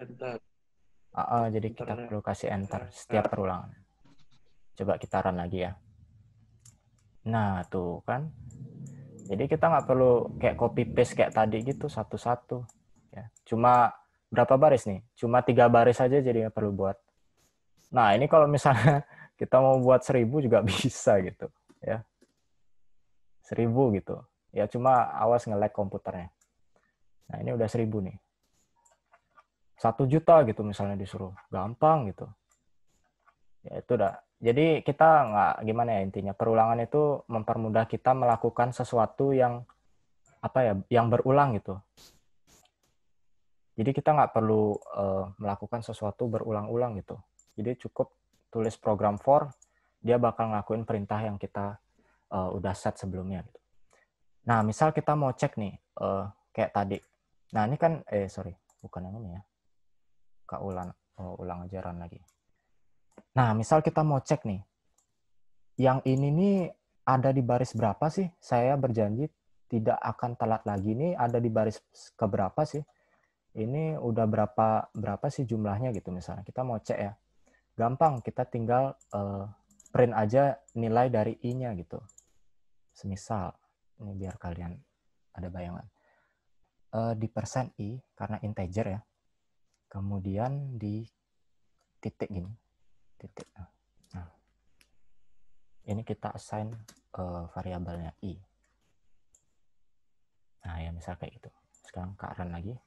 jadi kita perlu kasih enter setiap perulangan. Coba kita run lagi ya. Nah, tuh kan. Jadi kita nggak perlu kayak copy paste kayak tadi gitu satu-satu. Ya. Cuma berapa baris nih? Cuma 3 baris aja jadi nggak perlu buat. Nah, ini kalau misalnya kita mau buat 1000 juga bisa gitu. Ya. 1000 gitu. Ya cuma awas nge-lag komputernya. Nah, ini udah 1000 nih. 1 juta gitu misalnya disuruh. Gampang gitu. Ya itu udah. Jadi kita nggak gimana ya intinya. Perulangan itu mempermudah kita melakukan sesuatu yang yang berulang gitu. Jadi kita nggak perlu melakukan sesuatu berulang-ulang gitu. Jadi cukup tulis program for, dia bakal ngelakuin perintah yang kita udah set sebelumnya gitu. Nah, misal kita mau cek nih, kayak tadi. Nah, ini kan, bukan yang ini ya. Kak ulang aja run lagi. Nah, misal kita mau cek nih, yang ini nih ada di baris berapa sih? Saya berjanji tidak akan telat lagi nih, ada di baris keberapa sih? Ini udah berapa sih jumlahnya gitu misalnya. Kita mau cek ya. Gampang, kita tinggal print aja nilai dari i-nya gitu. Semisal, ini biar kalian ada bayangan. Di persen i, karena integer ya. Kemudian di titik gini. Titik. Nah, ini kita assign variabelnya i. Nah, ya misal kayak gitu. Sekarang Kak run lagi.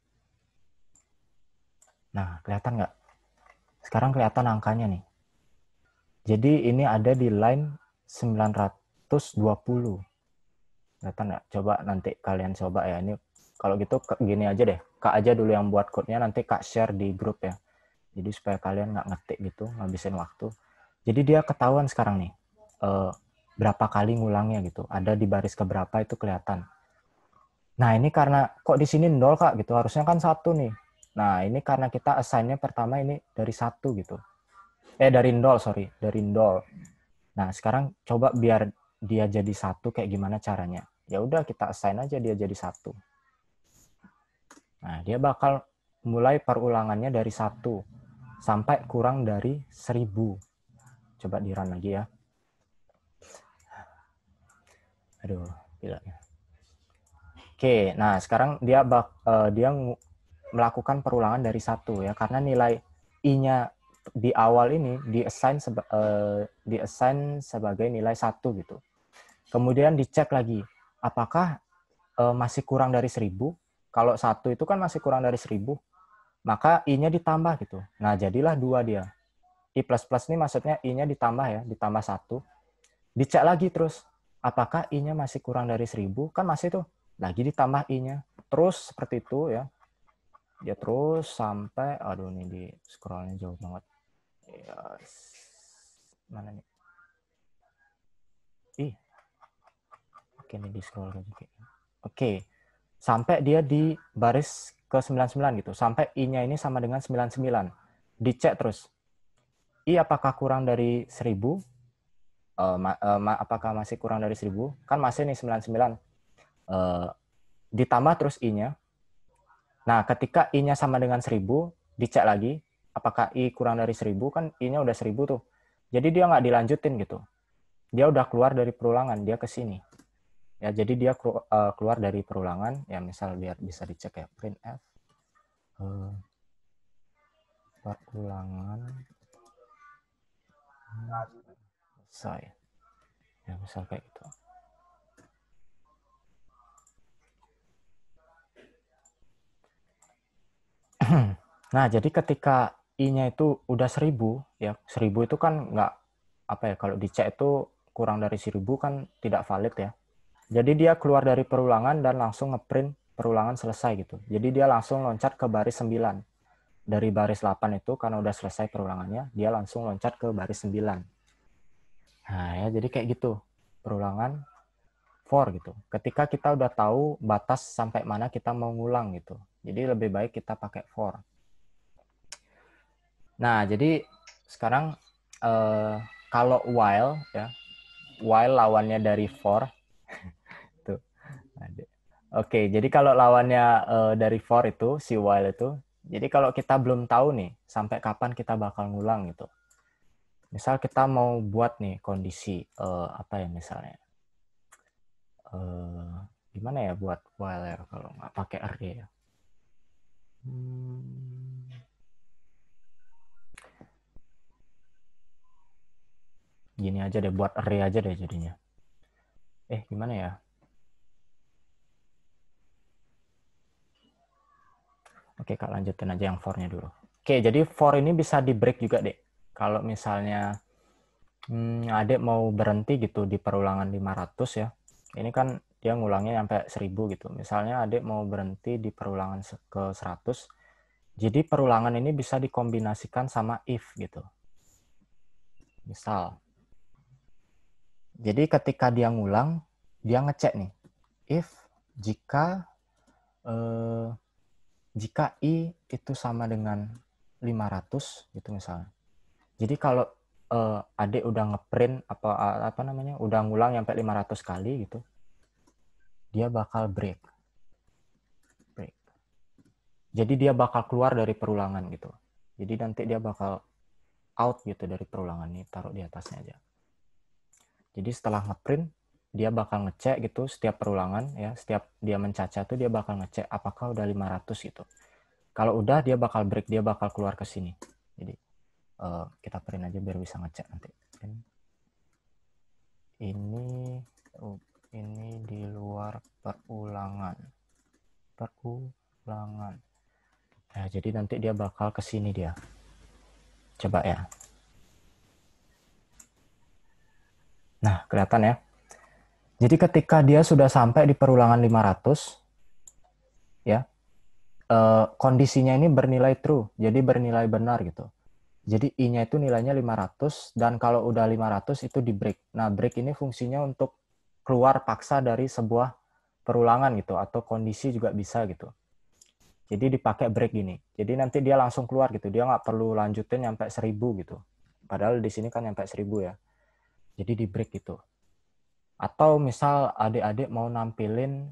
Nah, kelihatan nggak? Sekarang kelihatan angkanya nih. Jadi ini ada di line 900. 120. Kelihatan nggak? Coba nanti kalian coba ya. Ini kalau gitu gini aja deh. Kak aja dulu yang buat code-nya, nanti Kak share di grup ya. Jadi supaya kalian nggak ngetik gitu, ngabisin waktu. Jadi dia ketahuan sekarang nih. Berapa kali ngulangnya gitu. Ada di baris keberapa itu kelihatan. Nah, ini karena kok di sini 0 Kak gitu. Harusnya kan 1 nih. Nah, ini karena kita assign-nya pertama ini dari 1 gitu. Dari 0, sorry. Dari 0. Nah, sekarang coba biar dia jadi 1 kayak gimana caranya. Ya udah kita assign aja dia jadi 1. Nah, dia bakal mulai perulangannya dari 1 sampai kurang dari 1000. Coba di run lagi ya. Aduh, bilangnya. Oke, nah sekarang dia melakukan perulangan dari 1 ya, karena nilai I-nya di awal ini di-assign sebagai nilai 1 gitu. Kemudian dicek lagi, apakah masih kurang dari 1000? Kalau 1 itu kan masih kurang dari 1000, maka I-nya ditambah gitu. Nah, jadilah 2 dia. I++ ini maksudnya I-nya ditambah ya, ditambah 1. Dicek lagi terus, apakah I-nya masih kurang dari 1000? Kan masih tuh. Lagi ditambah I-nya. Terus seperti itu ya. Dia terus sampai, aduh ini di scrollnya jauh banget. Yes. Mana nih? Oke, ini di scroll lagi. Oke. Sampai dia di baris ke 99 gitu. Sampai I-nya ini sama dengan 99. Dicek terus. I apakah kurang dari 1000? Apakah masih kurang dari 1000? Kan masih nih 99. Ditambah terus I-nya. Nah, ketika I-nya sama dengan 1000, dicek lagi. Apakah I kurang dari 1000? Kan I-nya udah 1000 tuh. Jadi dia nggak dilanjutin gitu. Dia udah keluar dari perulangan. Dia ke sini. Ya, jadi dia keluar dari perulangan. Ya, misal biar bisa dicek ya. Printf. Perulangan. Selesai. Ya, misal kayak gitu. Nah, jadi ketika I-nya itu udah 1000, ya 1000 itu kan nggak, apa ya, kalau dicek itu kurang dari 1000 kan tidak valid ya. Jadi dia keluar dari perulangan dan langsung ngeprint perulangan selesai gitu. Jadi dia langsung loncat ke baris 9. Dari baris 8 itu karena udah selesai perulangannya, dia langsung loncat ke baris 9. Nah ya, jadi kayak gitu. Perulangan for gitu. Ketika kita udah tahu batas sampai mana kita mau ngulang gitu. Jadi lebih baik kita pakai for. Nah, jadi sekarang kalau while ya, while lawannya dari for. Tuh. Oke, jadi kalau lawannya dari for itu, si while itu, jadi kalau kita belum tahu nih sampai kapan kita bakal ngulang gitu. Misal kita mau buat nih kondisi apa ya misalnya. Gimana ya buat while ya kalau nggak pakai array ya. Gini aja deh, buat array aja deh jadinya. Gimana ya? Oke, Kak, lanjutin aja yang for-nya dulu. Oke, jadi for ini bisa di break juga, Dek. Kalau misalnya Adek mau berhenti gitu di perulangan 500 ya. Ini kan dia ngulangnya sampai 1000 gitu. Misalnya Adek mau berhenti di perulangan ke 100. Jadi perulangan ini bisa dikombinasikan sama if gitu. Misal. Jadi ketika dia ngulang, dia ngecek nih. If jika I itu sama dengan 500 gitu misalnya. Jadi kalau Adek udah ngeprint apa namanya, udah ngulang sampai 500 kali gitu, dia bakal break. Jadi dia bakal keluar dari perulangan gitu. Jadi nanti dia bakal out gitu dari perulangan ini, taruh di atasnya aja. Jadi setelah ngeprint, dia bakal ngecek gitu setiap perulangan ya, setiap dia mencaca tuh dia bakal ngecek apakah udah 500 gitu. Kalau udah dia bakal break, dia bakal keluar ke sini. Jadi kita print aja biar bisa ngecek nanti. Ini di luar perulangan. Nah, jadi nanti dia bakal ke sini dia. Coba ya. Nah, kelihatan ya. Jadi ketika dia sudah sampai di perulangan 500, ya, kondisinya ini bernilai true, jadi bernilai benar gitu. Jadi I-nya itu nilainya 500, dan kalau udah 500 itu di break. Nah, break ini fungsinya untuk keluar paksa dari sebuah perulangan gitu, atau kondisi juga bisa gitu. Jadi dipakai break gini. Jadi nanti dia langsung keluar gitu, dia nggak perlu lanjutin sampai 1000 gitu. Padahal di sini kan sampai 1000 ya. Jadi di break gitu. Atau misal adik-adik mau nampilin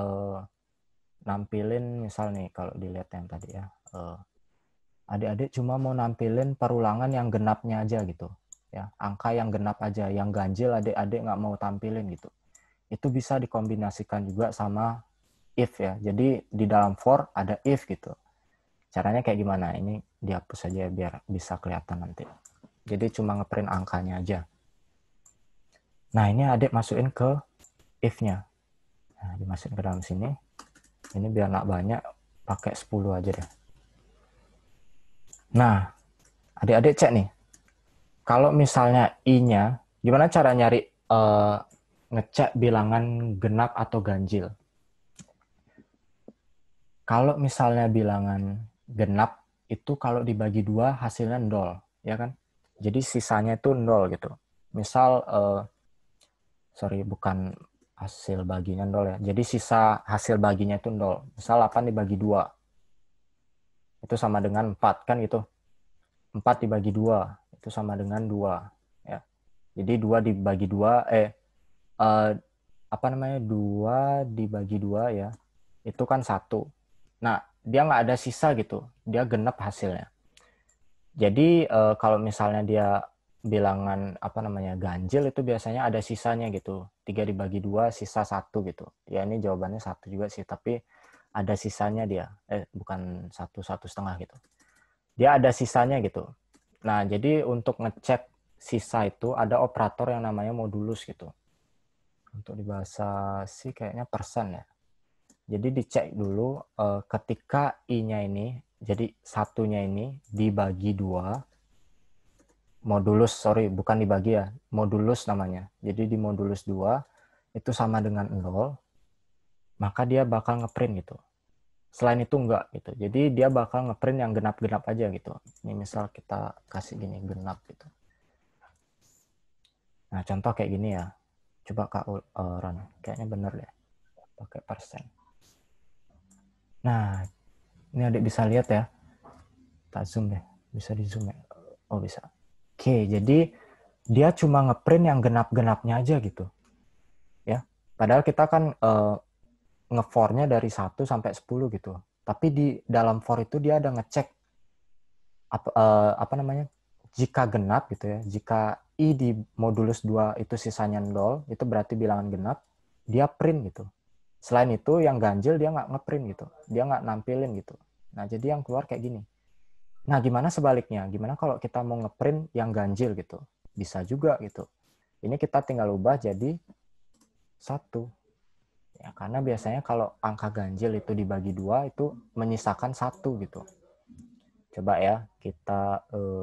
misal nih kalau dilihat yang tadi ya, adik-adik cuma mau nampilin perulangan yang genapnya aja gitu ya, angka yang genap aja, yang ganjil adik-adik nggak mau tampilin gitu. Itu bisa dikombinasikan juga sama if ya. Jadi di dalam for ada if gitu. Caranya kayak gimana? Ini dihapus aja biar bisa kelihatan nanti. Jadi cuma ngeprint angkanya aja. Nah, ini adik masukin ke if-nya. Nah, dimasukin ke dalam sini. Ini biar nggak banyak, pakai 10 aja deh. Nah, adik-adik cek nih. Kalau misalnya I-nya, gimana cara nyari ngecek bilangan genap atau ganjil? Kalau misalnya bilangan genap, itu kalau dibagi 2 hasilnya 0, ya kan? Jadi sisanya itu 0 gitu. Misal, bukan hasil baginya 0 ya. Jadi sisa hasil baginya itu 0. Misal 8 dibagi 2. Itu sama dengan 4 kan gitu. 4 dibagi 2 itu sama dengan 2 ya. Jadi 2 dibagi 2 2 dibagi 2 ya. Itu kan 1. Nah, dia nggak ada sisa gitu. Dia genap hasilnya. Jadi kalau misalnya dia bilangan ganjil itu biasanya ada sisanya gitu. 3 dibagi 2 sisa 1 gitu. Ya ini jawabannya 1 juga sih, tapi ada sisanya dia. Bukan 1,5 gitu. Dia ada sisanya gitu. Nah, jadi untuk ngecek sisa itu ada operator yang namanya modulus gitu. Untuk di bahasa C kayaknya persen ya. Jadi dicek dulu ketika I-nya ini, jadi satunya ini dibagi 2, bukan dibagi ya, modulus namanya. Jadi di modulus 2 itu sama dengan 0, maka dia bakal ngeprint gitu. Selain itu enggak gitu. Jadi dia bakal ngeprint yang genap-genap aja gitu. Ini misal kita kasih gini, genap gitu. Nah, contoh kayak gini ya. Coba Kak Ron, kayaknya bener deh. Pakai persen. Nah, ini adik bisa lihat ya. Tak zoom deh. Bisa di zoom ya. Oh, bisa. Oke, jadi dia cuma ngeprint yang genap-genapnya aja gitu. Ya. Padahal kita kan nge-for-nya dari 1 sampai 10 gitu. Tapi di dalam for itu dia ada ngecek jika genap gitu ya. Jika I di modulus 2 itu sisanya 0, itu berarti bilangan genap, dia print gitu. Selain itu yang ganjil dia nggak ngeprint gitu. Dia nggak nampilin gitu. Nah, jadi yang keluar kayak gini. Nah, gimana sebaliknya? Gimana kalau kita mau ngeprint yang ganjil gitu? Bisa juga gitu. Ini kita tinggal ubah jadi 1. Ya, karena biasanya kalau angka ganjil itu dibagi 2 itu menyisakan 1 gitu. Coba ya, kita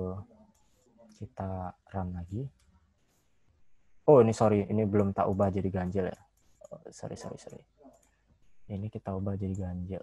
run lagi. Oh, ini belum tak ubah jadi ganjil ya. Oh, sorry. Ini kita ubah jadi ganjil.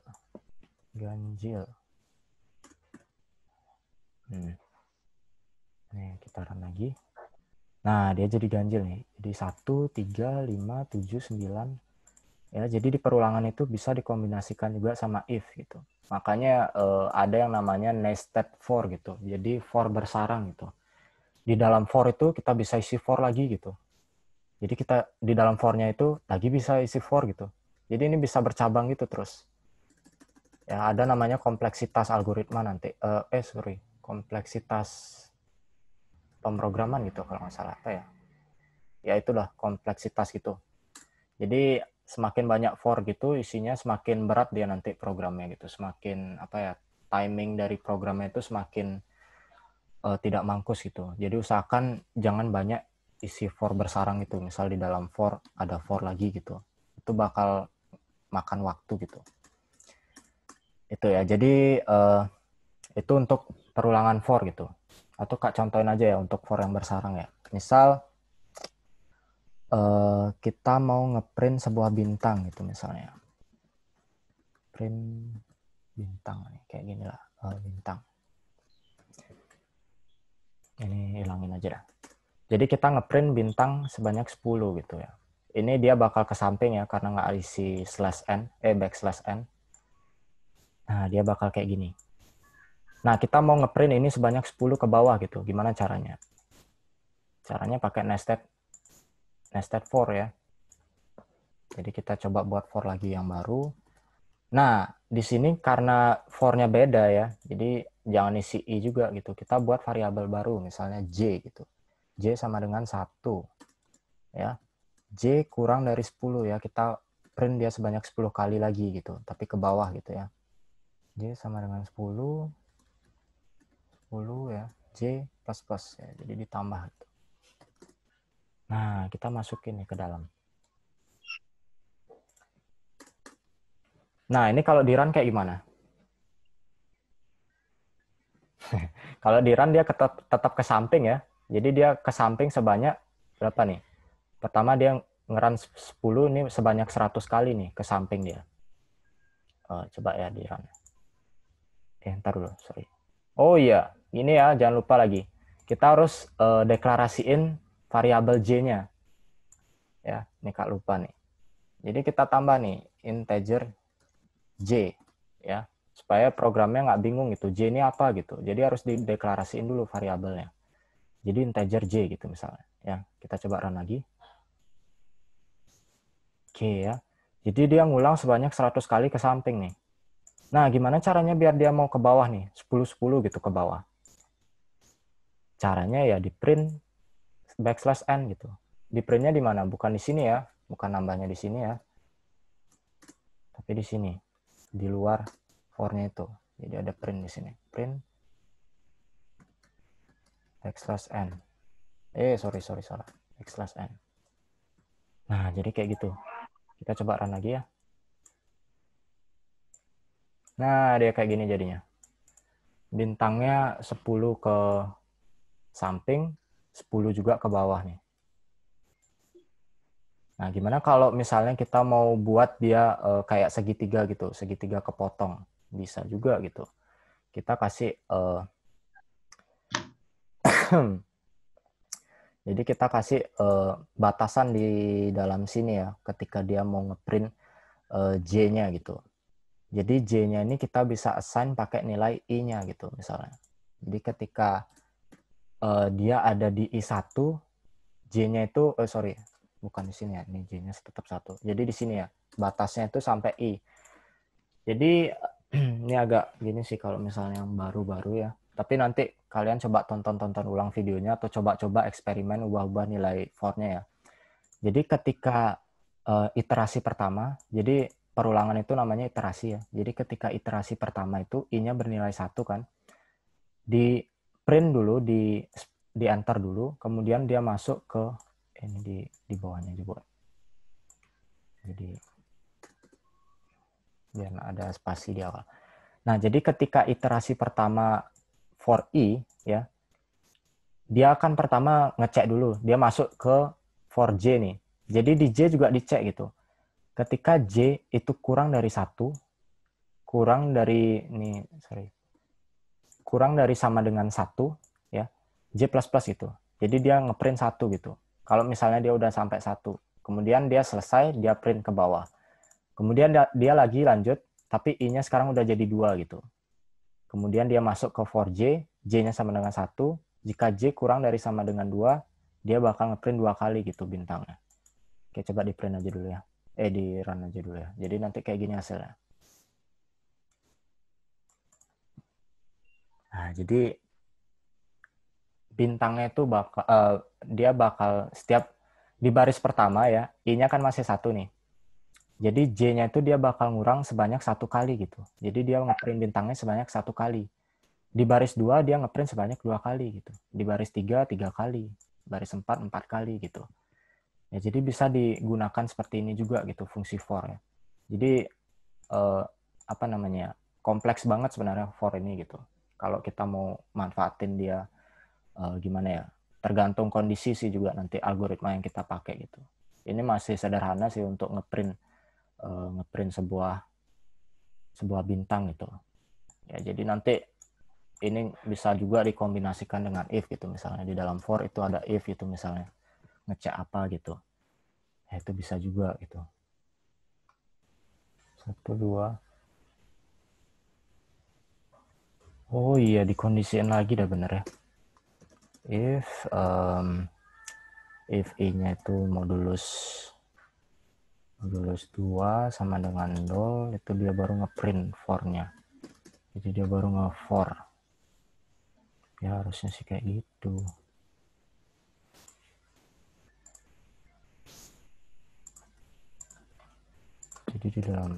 Nih, kita run lagi. Nah, dia jadi ganjil nih. Jadi 1, 3, 5, 7, 9. Ya, jadi di perulangan itu bisa dikombinasikan juga sama if gitu. Makanya ada yang namanya nested for gitu. Jadi for bersarang gitu. Di dalam for itu kita bisa isi for lagi gitu. Jadi kita di dalam for-nya itu lagi bisa isi for gitu. Jadi ini bisa bercabang gitu terus. Ya, ada namanya kompleksitas algoritma nanti. Kompleksitas pemrograman gitu kalau nggak salah apa ya. Ya itulah kompleksitas gitu. Jadi semakin banyak for gitu isinya semakin berat dia nanti programnya gitu. Semakin timing dari programnya itu semakin tidak mangkus gitu. Jadi usahakan jangan banyak isi for bersarang itu. Misal di dalam for ada for lagi gitu. Itu bakal makan waktu gitu. Itu ya. Jadi itu untuk perulangan for gitu. Atau Kak contohin aja ya untuk for yang bersarang ya. Misal kita mau ngeprint sebuah bintang gitu misalnya. Print bintang nih, kayak gini lah, bintang. Ini hilangin aja dah. Jadi kita ngeprint bintang sebanyak 10 gitu ya. Ini dia bakal ke samping ya, karena nggak isi backslash n. Nah, dia bakal kayak gini. Nah, kita mau ngeprint ini sebanyak 10 ke bawah gitu. Gimana caranya? Caranya pakai nested for ya. Jadi kita coba buat for lagi yang baru. Nah, di sini karena for-nya beda ya. Jadi jangan isi i juga gitu. Kita buat variabel baru, misalnya j gitu. J sama dengan 1. Ya. J kurang dari 10 ya. Kita print dia sebanyak 10 kali lagi gitu, tapi ke bawah gitu ya. J sama dengan 10 ya. J plus ya. Jadi ditambah gitu. Nah, kita masukin nih ke dalam. Nah, ini kalau di run kayak gimana? Kalau di run dia tetap ke samping ya. Jadi dia ke samping sebanyak berapa nih? Pertama dia ngerun 10 ini sebanyak 100 kali nih ke samping dia. Coba ya di run. Ntar dulu, sorry. Oh iya, ini ya jangan lupa lagi. Kita harus deklarasiin variabel J-nya. Ya, ini Kak lupa nih. Jadi kita tambah nih integer J ya, supaya programnya nggak bingung gitu. J ini apa gitu. Jadi harus dideklarasiin dulu variabelnya. Jadi integer J gitu misalnya. Ya, kita coba run lagi. Oke ya. Jadi dia ngulang sebanyak 100 kali ke samping nih. Nah, gimana caranya biar dia mau ke bawah nih? 10-10 gitu ke bawah. Caranya ya di print backslash n gitu. Di printnya di mana? Bukan di sini ya. Bukan nambahnya di sini ya. Tapi di sini. Di luar for-nya itu. Jadi ada print di sini. Print backslash n. Sorry. Backslash n. Nah, jadi kayak gitu. Kita coba run lagi ya. Nah, dia kayak gini jadinya. Bintangnya 10 ke samping, 10 juga ke bawah nih. Nah, gimana kalau misalnya kita mau buat dia kayak segitiga gitu, segitiga kepotong. Bisa juga gitu. Kita kasih jadi kita kasih batasan di dalam sini ya, ketika dia mau ngeprint J-nya gitu. Jadi J-nya ini kita bisa assign pakai nilai I-nya gitu misalnya. Jadi ketika dia ada di I1, J-nya itu, bukan di sini ya, ini J-nya tetap 1. Jadi di sini ya, batasnya itu sampai I. Jadi ini agak gini sih kalau misalnya yang baru-baru ya. Tapi nanti kalian coba tonton ulang videonya atau coba-coba eksperimen ubah-ubah nilai for-nya ya. Jadi ketika iterasi pertama, jadi perulangan itu namanya iterasi ya. Jadi ketika iterasi pertama itu I-nya bernilai 1 kan. Di print dulu, di enter dulu, kemudian dia masuk ke ini di bawahnya juga. Jadi biar ada spasi di awal. Nah, jadi ketika iterasi pertama for I ya, dia akan pertama ngecek dulu, dia masuk ke for J nih. Jadi di J juga dicek gitu. Ketika J itu kurang dari 1, kurang dari sama dengan 1 ya, J++ gitu. Jadi dia ngeprint 1 gitu. Kalau misalnya dia udah sampai 1, kemudian dia selesai, dia print ke bawah. Kemudian dia lagi lanjut, tapi I-nya sekarang udah jadi 2 gitu. Kemudian dia masuk ke for J, J-nya sama dengan 1. Jika J kurang dari sama dengan 2, dia bakal ngeprint 2 kali gitu bintangnya. Oke, coba di print aja dulu ya. Di run aja dulu ya. Jadi nanti kayak gini hasilnya. Nah, jadi bintangnya itu dia bakal setiap di baris pertama ya, I-nya kan masih 1 nih. Jadi J-nya itu dia bakal ngurang sebanyak 1 kali gitu. Jadi dia ngeprint bintangnya sebanyak 1 kali. Di baris 2 dia ngeprint sebanyak 2 kali gitu. Di baris 3 kali. Baris 4 kali gitu. Ya, jadi bisa digunakan seperti ini juga gitu fungsi for ya. Jadi kompleks banget sebenarnya for ini gitu. Kalau kita mau manfaatin dia gimana ya? Tergantung kondisi sih juga nanti algoritma yang kita pakai gitu. Ini masih sederhana sih untuk ngeprint sebuah bintang gitu. Ya, jadi nanti ini bisa juga dikombinasikan dengan if gitu, misalnya di dalam for itu ada if itu misalnya ngecek apa gitu. Ya, itu bisa juga gitu. 1, 2. Oh iya, dikondisiin lagi dah bener ya. If i-nya itu modulus 2 sama dengan 0, itu dia baru ngeprint for-nya. Jadi dia baru nge-for. Ya harusnya sih kayak gitu. Jadi di dalam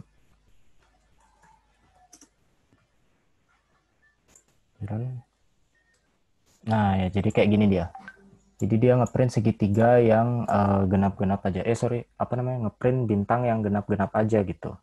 nah ya, jadi kayak gini dia. Jadi dia ngeprint segitiga yang genap-genap aja. Apa namanya? Ngeprint bintang yang genap-genap aja gitu.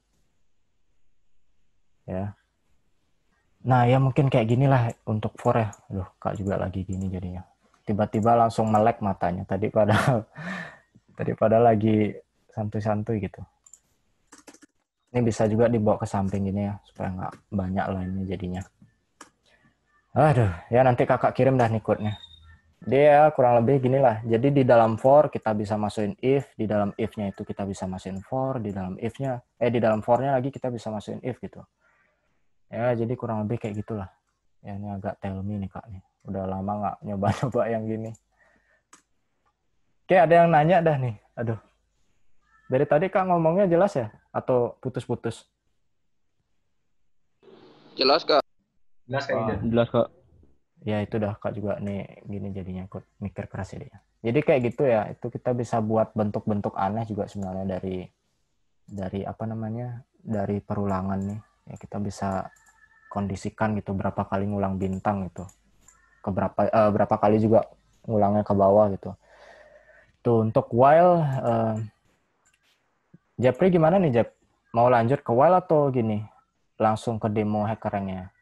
Ya. Nah, ya mungkin kayak gini lah untuk for ya. Aduh, Kak juga lagi gini jadinya. Tiba-tiba langsung melek matanya. Tadi pada lagi santuy-santuy gitu. Ini bisa juga dibawa ke samping gini ya, supaya nggak banyak lainnya jadinya. Aduh, ya nanti kakak kirim dah nih code-nya. Dia kurang lebih gini lah. Jadi di dalam for kita bisa masukin if, di dalam if-nya itu kita bisa masukin for, di dalam if-nya, di dalam for-nya lagi kita bisa masukin if gitu. Ya, jadi kurang lebih kayak gitulah. Ya, ini agak tell me nih Kak nih. Udah lama nggak nyoba-nyoba yang gini. Oke, ada yang nanya dah nih. Aduh. Dari tadi Kak ngomongnya jelas ya? Atau putus-putus? Jelas, Kak. Jelas kayak gitu. Jelas kok. Ya itu dah Kak juga nih gini jadinya ikut mikir keras ya dia. Jadi kayak gitu ya, itu kita bisa buat bentuk-bentuk aneh juga sebenarnya dari apa namanya? Dari perulangan nih. Ya kita bisa kondisikan gitu berapa kali ngulang bintang gitu. Berapa kali juga ngulangnya ke bawah gitu. Tuh untuk while Jeffrey gimana nih Jeff? Mau lanjut ke while atau gini? Langsung ke demo hackernya?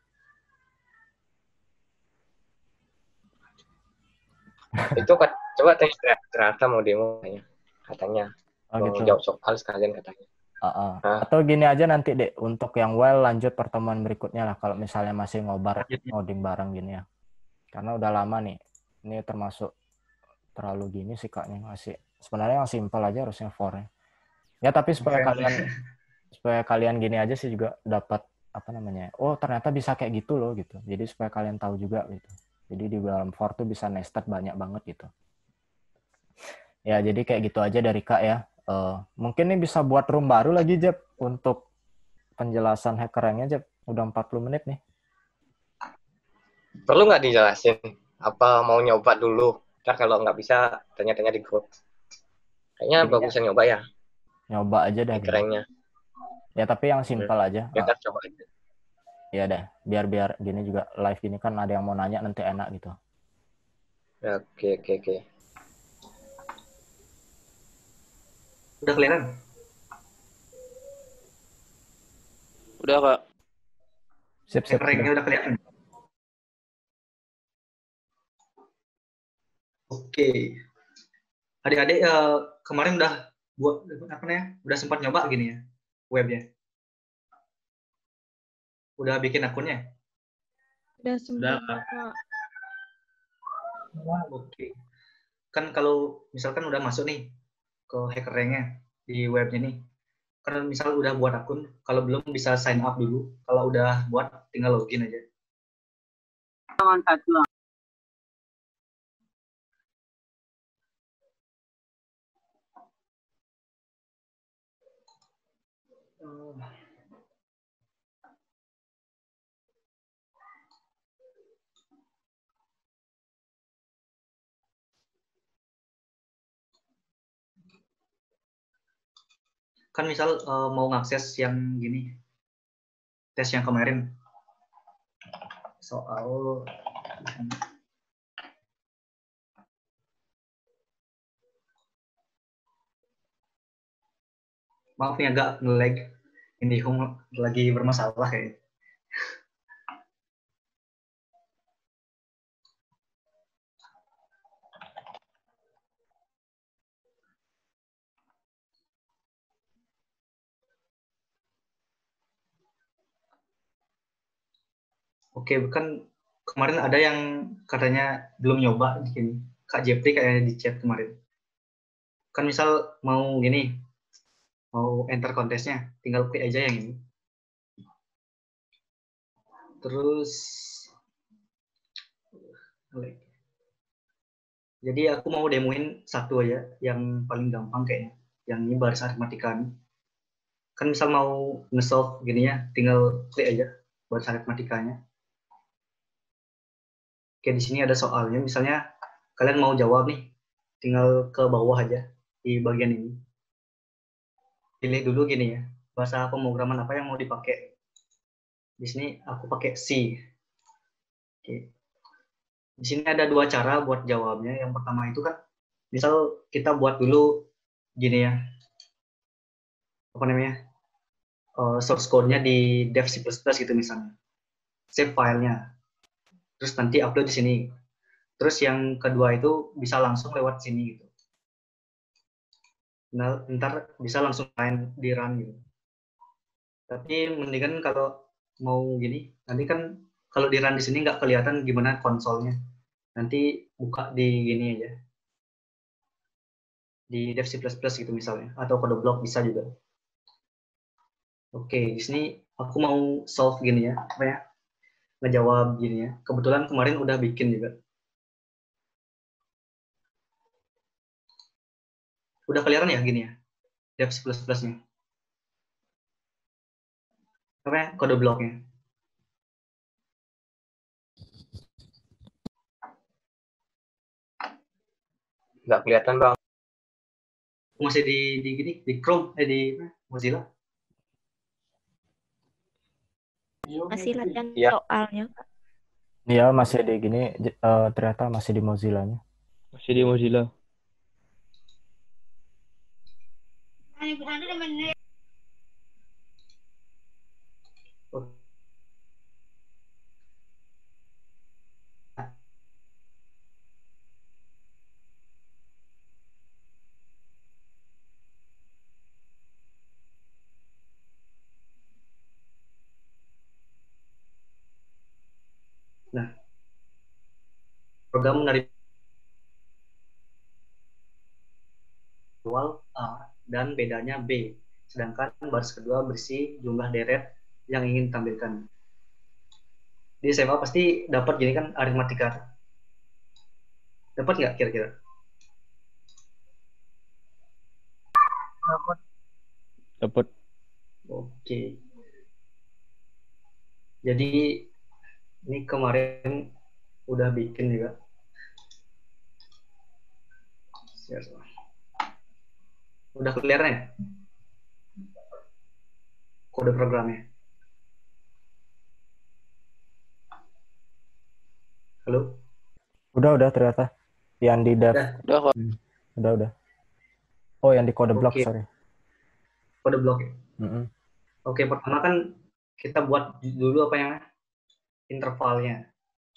Itu coba tes ternyata mau demo katanya. Oh, mau gitu. jawab soal sekalian katanya. Atau gini aja nanti deh, untuk yang while lanjut pertemuan berikutnya lah, kalau misalnya masih ngoding bareng gini ya. Karena udah lama nih, ini termasuk terlalu gini sih Kaknya, masih sebenarnya yang simple aja harusnya for-nya. Ya tapi supaya kalian gini aja sih juga dapat apa namanya, oh ternyata bisa kayak gitu loh gitu. Jadi supaya kalian tahu juga gitu. Jadi di dalam for tuh bisa nested banyak banget gitu. Ya jadi kayak gitu aja dari Kak ya. Mungkin nih bisa buat room baru lagi Jeb untuk penjelasan hackernya Jeb. Udah 40 menit nih. Perlu nggak dijelasin? Apa mau nyoba dulu? Ntar kalau nggak bisa tanya-tanya di grup. Kayaknya bagusnya nyoba ya. Nyoba aja dah. Hackernya. Ya tapi yang simpel aja. Ya coba aja. Ya deh, biar gini juga live gini kan ada yang mau nanya nanti enak gitu. Oke. Udah kelihatan? Udah, Kak. Sip. Hackernya udah kelihatan. Oke. Adik-adik kemarin udah buat apa namanya? Udah sempat nyoba gini ya webnya. Udah bikin akunnya? Udah sempat. Oke. Kan kalau misalkan udah masuk nih ke hackernya di webnya nih. Kan misal udah buat akun, kalau belum bisa sign up dulu. Kalau udah buat tinggal login aja. Kan misal mau ngakses yang gini, tes yang kemarin soal maaf nih agak nge-lag, ini lagi bermasalah kayak. Oke, kan kemarin ada yang katanya belum nyoba di sini. Kak Jepri kayaknya di chat kemarin. Kan misal mau gini, mau enter kontesnya, tinggal klik aja yang ini. Terus, jadi aku mau demoin satu aja, yang paling gampang kayaknya. Yang ini baris aritmatika nih. Kan misal mau nge-solve gini ya, tinggal klik aja baris aritmatikanya. Oke, di sini ada soalnya. Misalnya kalian mau jawab nih, tinggal ke bawah aja di bagian ini. Pilih dulu gini ya, bahasa pemrograman apa yang mau dipakai. Di sini aku pakai C. Oke. Di sini ada dua cara buat jawabnya. Yang pertama itu kan, misal kita buat dulu gini ya, apa namanya, source code-nya di dev C++ gitu misalnya. Save filenya. Terus nanti upload di sini. Terus yang kedua itu bisa langsung lewat sini gitu. Nah, ntar bisa langsung main di run gitu. Tapi mendingan kalau mau gini, nanti kan kalau di run di sini nggak kelihatan gimana konsolnya. Nanti buka di gini aja. Di dev C++ gitu misalnya, atau kode blok bisa juga. Oke, di sini aku mau solve gini ya, apa ya? Ngejawab gini ya. Kebetulan kemarin udah bikin juga. Udah kelihatan ya gini ya, dev C++-nya. Apa ya? Kode bloknya. Nggak kelihatan, Bang. Masih di gini, di Chrome, di Mozilla. Masih latihan Iya. soalnya. Iya, masih di gini, ternyata masih di Mozilla-nya. Masih di Mozilla. Nah, program menarik awal A dan bedanya B, sedangkan baris kedua berisi jumlah deret yang ingin ditampilkan. Di SMA pasti dapat gini kan, aritmatika. Dapat nggak kira-kira? Dapat. Oke. Jadi ini kemarin udah bikin juga. Udah kelihatan ya? Kode programnya. Halo? Udah ternyata. Yang di dev. Udah kok. Udah. Oh, yang di kode blok, Oke. sorry. Kode blok ya? Mm-mm. Oke, pertama kan kita buat dulu apa yang intervalnya.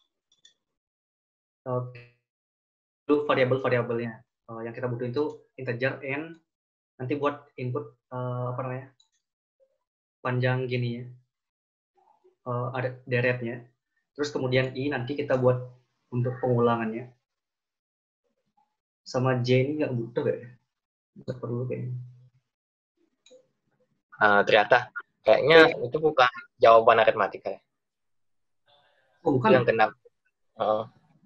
Oke. Dulu variabel-variabelnya. Yang kita butuh itu integer n, nanti buat input apa namanya, panjang gini ya, ada deretnya. Terus kemudian i nanti kita buat untuk pengulangannya. Sama j ini nggak butuh ya? Nggak perlu kayaknya. Ternyata kayaknya itu bukan jawaban aritmatika ya. Oh, bukan. Yang genap. Oh,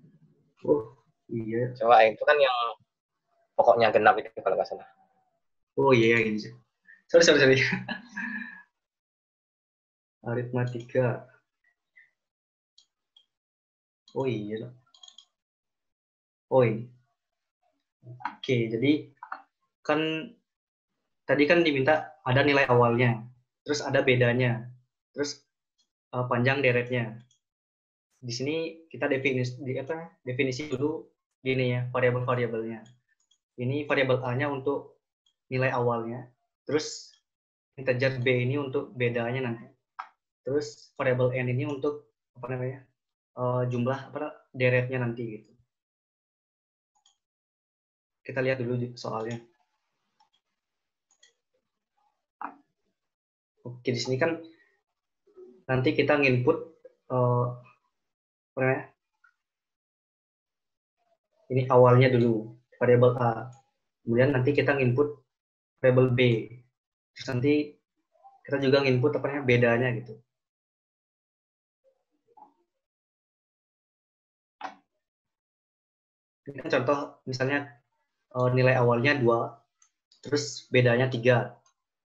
iya. Coba itu kan yang pokoknya genap itu kalau nggak salah. Oh iya, gini sih. Sorry. Aritmatika. Oh iya loh. Oh ini. Oke, jadi kan tadi kan diminta ada nilai awalnya, terus ada bedanya, terus panjang deretnya. Di sini kita definisi dulu gini ya, variabel-variabelnya. Ini variabel A-nya untuk nilai awalnya, terus integer B ini untuk bedanya nanti. Terus variabel N ini untuk apa namanya? Jumlah deretnya nanti gitu. Kita lihat dulu soalnya. Oke, di sini kan nanti kita nginput apa namanya? Ini awalnya dulu variabel A. Kemudian nanti kita input variabel B. Terus nanti kita juga input apa namanya bedanya gitu. Ini kan contoh misalnya nilai awalnya 2, terus bedanya 3.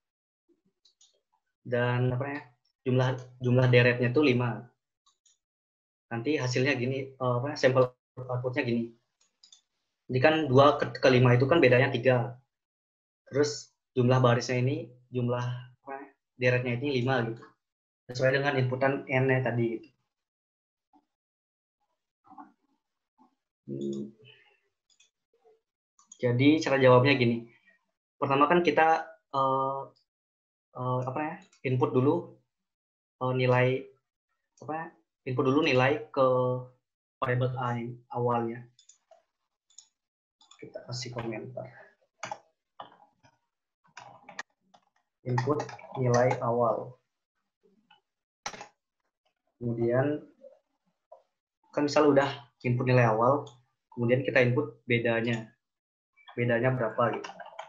Dan apa ya? Jumlah deretnya itu 5. Nanti hasilnya gini, sampel outputnya gini. Jadi kan 2 ke 5 itu kan bedanya 3. Terus jumlah barisnya ini, jumlah deretnya ini 5 gitu. Sesuai dengan inputan n-nya tadi gitu. Jadi cara jawabnya gini. Pertama kan kita input dulu nilai input dulu nilai ke variabel A awalnya. Kita kasih komentar. Input nilai awal. Kemudian kan misal udah input nilai awal, kemudian kita input bedanya. Bedanya berapa gitu.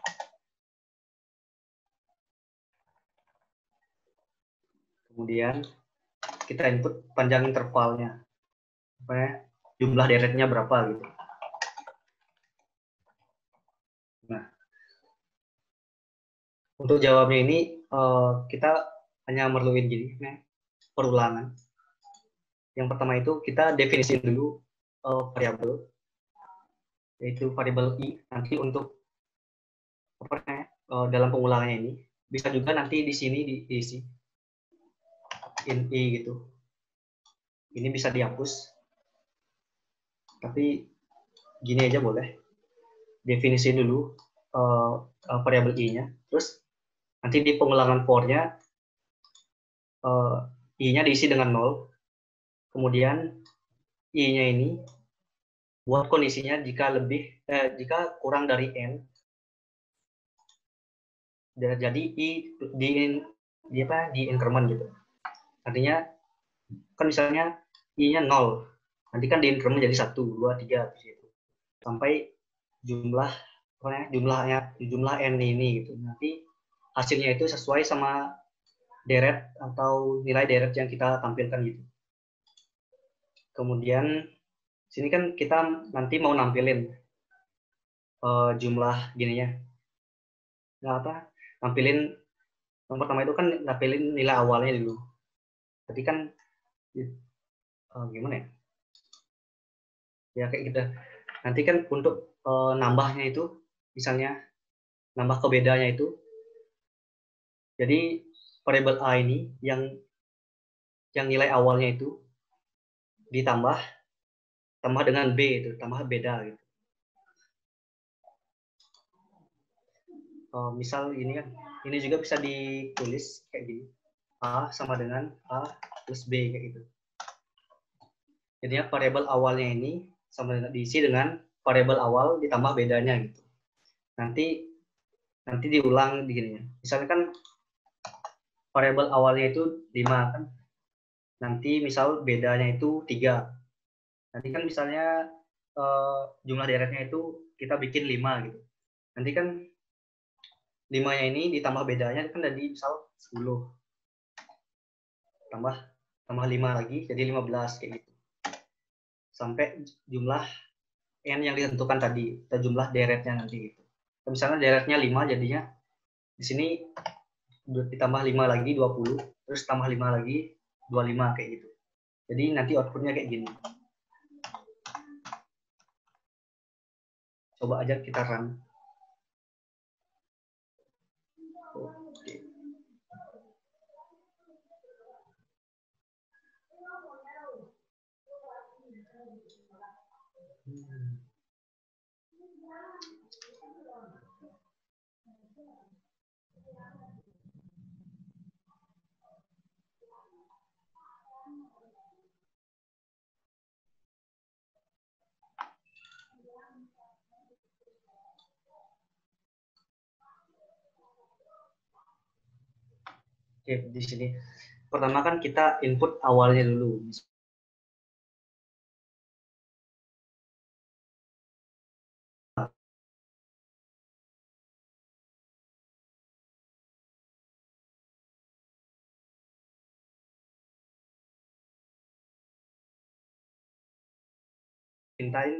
Kemudian kita input panjang intervalnya. Jumlah deretnya berapa gitu. Nah, untuk jawabnya ini kita hanya merluin gini, perulangan. Yang pertama itu kita definisiin dulu variabel, yaitu variabel i. Nanti untuk dalam pengulangannya ini bisa juga nanti di sini diisi in i gitu. Ini bisa dihapus, tapi gini aja boleh. Definisi dulu variabel i-nya, terus nanti di pengulangan for-nya i-nya diisi dengan 0. Kemudian i-nya ini buat kondisinya jika kurang dari n. Jadi i di increment gitu. Artinya kan misalnya i-nya 0. Nanti kan di increment jadi 1, 2, 3 gitu. Sampai jumlah n ini gitu. Nanti hasilnya itu sesuai sama deret atau nilai deret yang kita tampilkan gitu. Kemudian sini kan kita nanti mau nampilin jumlah gininya. Nah, nampilin yang pertama itu kan nampilin nilai awalnya dulu. Jadi kan gimana ya? Ya kayak gitu. Nanti kan untuk nambahnya itu misalnya nambah ke bedanya itu. Jadi variabel A ini yang nilai awalnya itu ditambah dengan B itu, tambah beda gitu. Misal ini kan, ini juga bisa ditulis kayak gini. A sama dengan A plus B kayak gitu. Jadinya variabel awalnya ini sama dengan diisi dengan variabel awal ditambah bedanya gitu. Nanti diulang begini. Misalnya kan variabel awalnya itu 5 kan. Nanti misal bedanya itu 3. Nanti kan misalnya jumlah deretnya itu kita bikin 5 gitu. Nanti kan 5-nya ini ditambah bedanya kan jadi misal 10. Tambah 5 lagi jadi 15 kayak gitu. Sampai jumlah n yang ditentukan tadi, atau jumlah deretnya nanti gitu. Misalnya deretnya 5 jadinya di sini ditambah 5 lagi 20, terus tambah 5 lagi 25 kayak gitu. Jadi nanti outputnya kayak gini. Coba aja kita run. Oke. Oke, di sini. pertama kan kita input awalnya dulu. Pintain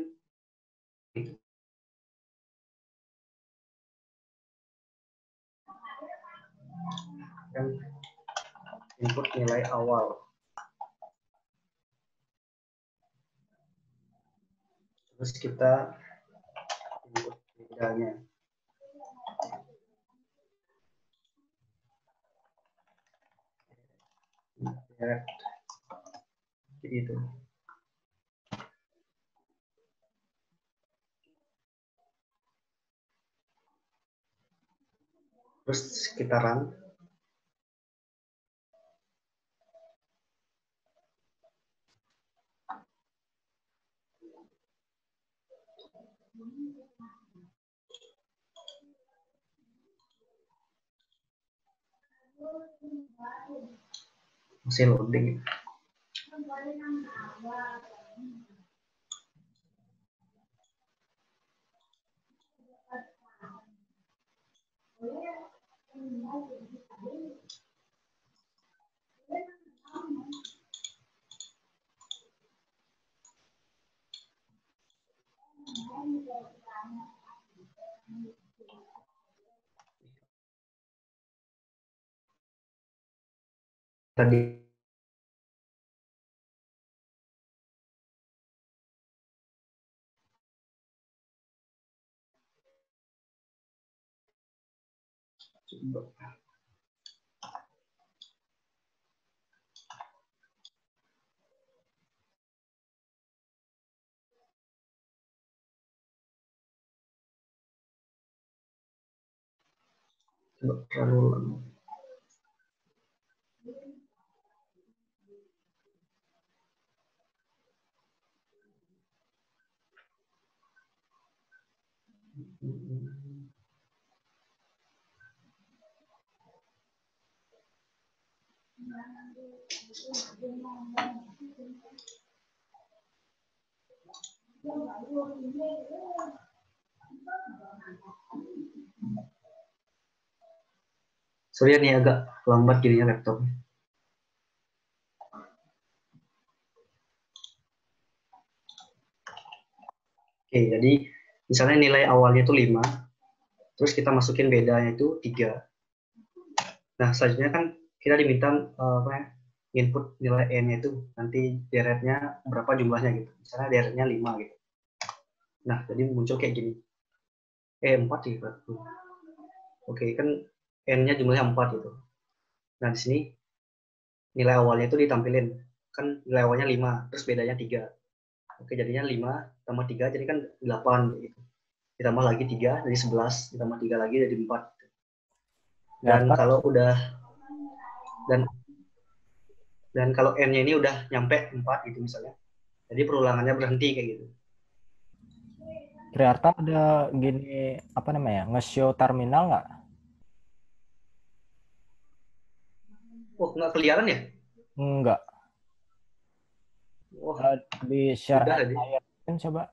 kan input nilai awal. Terus kita input bedanya. Ya, gitu. Terus kita run. Masih loading. Tadi terlalu sorry nih agak lambat jadinya laptopnya. Oke, jadi misalnya nilai awalnya itu 5, terus kita masukin bedanya itu 3. Nah, selanjutnya kan kita diminta input nilai n-nya itu nanti deretnya berapa jumlahnya gitu. Misalnya deretnya 5 gitu. Nah, jadi muncul kayak gini. 4 gitu. Oke, kan n-nya jumlahnya 4 gitu. Nah, di sini nilai awalnya itu ditampilin. Kan nilai awalnya 5, terus bedanya 3. Oke, jadinya 5 tambah 3 jadi kan 8 gitu. Ditambah lagi 3 jadi 11, ditambah 3 lagi jadi 4. Dan kalau udah dan kalau n-nya ini udah nyampe 4 gitu misalnya. Jadi perulangannya berhenti kayak gitu. Ternyata ada gini apa namanya? Nge-show terminal nggak? Oh, nggak kelihatan ya? Enggak. Oh, di share udah kan coba.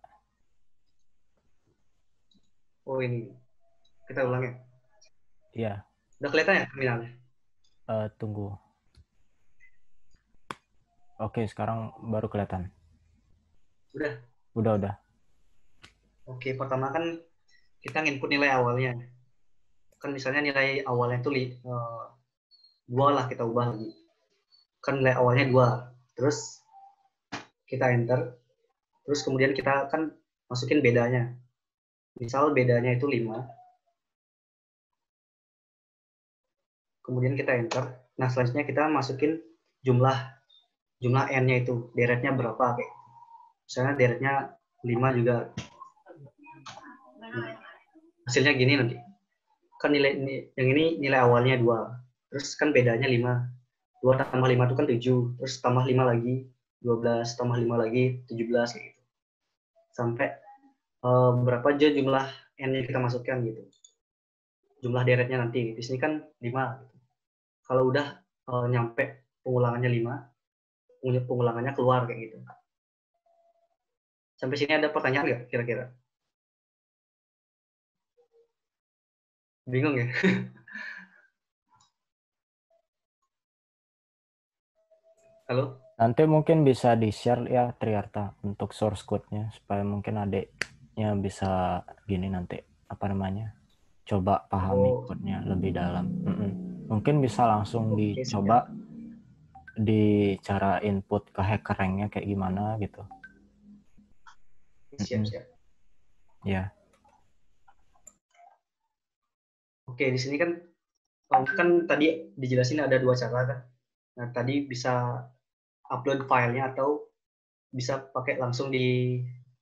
Oh, ini. Kita ulang ya? Iya. Udah kelihatan ya terminalnya? Tunggu. Oke, sekarang baru kelihatan. Udah? Udah. Oke, pertama kan kita nginput nilai awalnya. Kan misalnya nilai awalnya itu 2 lah, kita ubah lagi. Kan nilai awalnya 2. Terus kita enter. Terus kemudian kita kan masukin bedanya. Misal bedanya itu 5. Kemudian kita enter. Nah, selanjutnya kita masukin jumlah n-nya itu, deretnya berapa kayak. Misalnya deretnya 5 juga. Nah, hasilnya gini nanti. Kan nilai yang ini nilai awalnya 2. Terus kan bedanya 5. 2 tambah 5 itu kan 7. Terus tambah 5 lagi 12, tambah 5 lagi 17 kayak gitu. Sampai berapa aja jumlah n yang kita masukkan gitu. Jumlah deretnya nanti. Di sini kan 5 gitu. Kalau udah nyampe pengulangannya 5, pengulangannya keluar kayak gitu. Sampai sini ada pertanyaan nggak kira-kira? Bingung ya? Halo? Nanti mungkin bisa di-share ya Triarta untuk source code-nya supaya mungkin adiknya bisa gini nanti apa namanya coba pahami code-nya lebih dalam. Mungkin bisa langsung dicoba di cara input ke HackerRank-nya kayak gimana gitu. Siap-siap. Ya. Oke, di sini kan tadi dijelasin ada 2 cara kan. Nah, tadi bisa upload filenya atau bisa pakai langsung di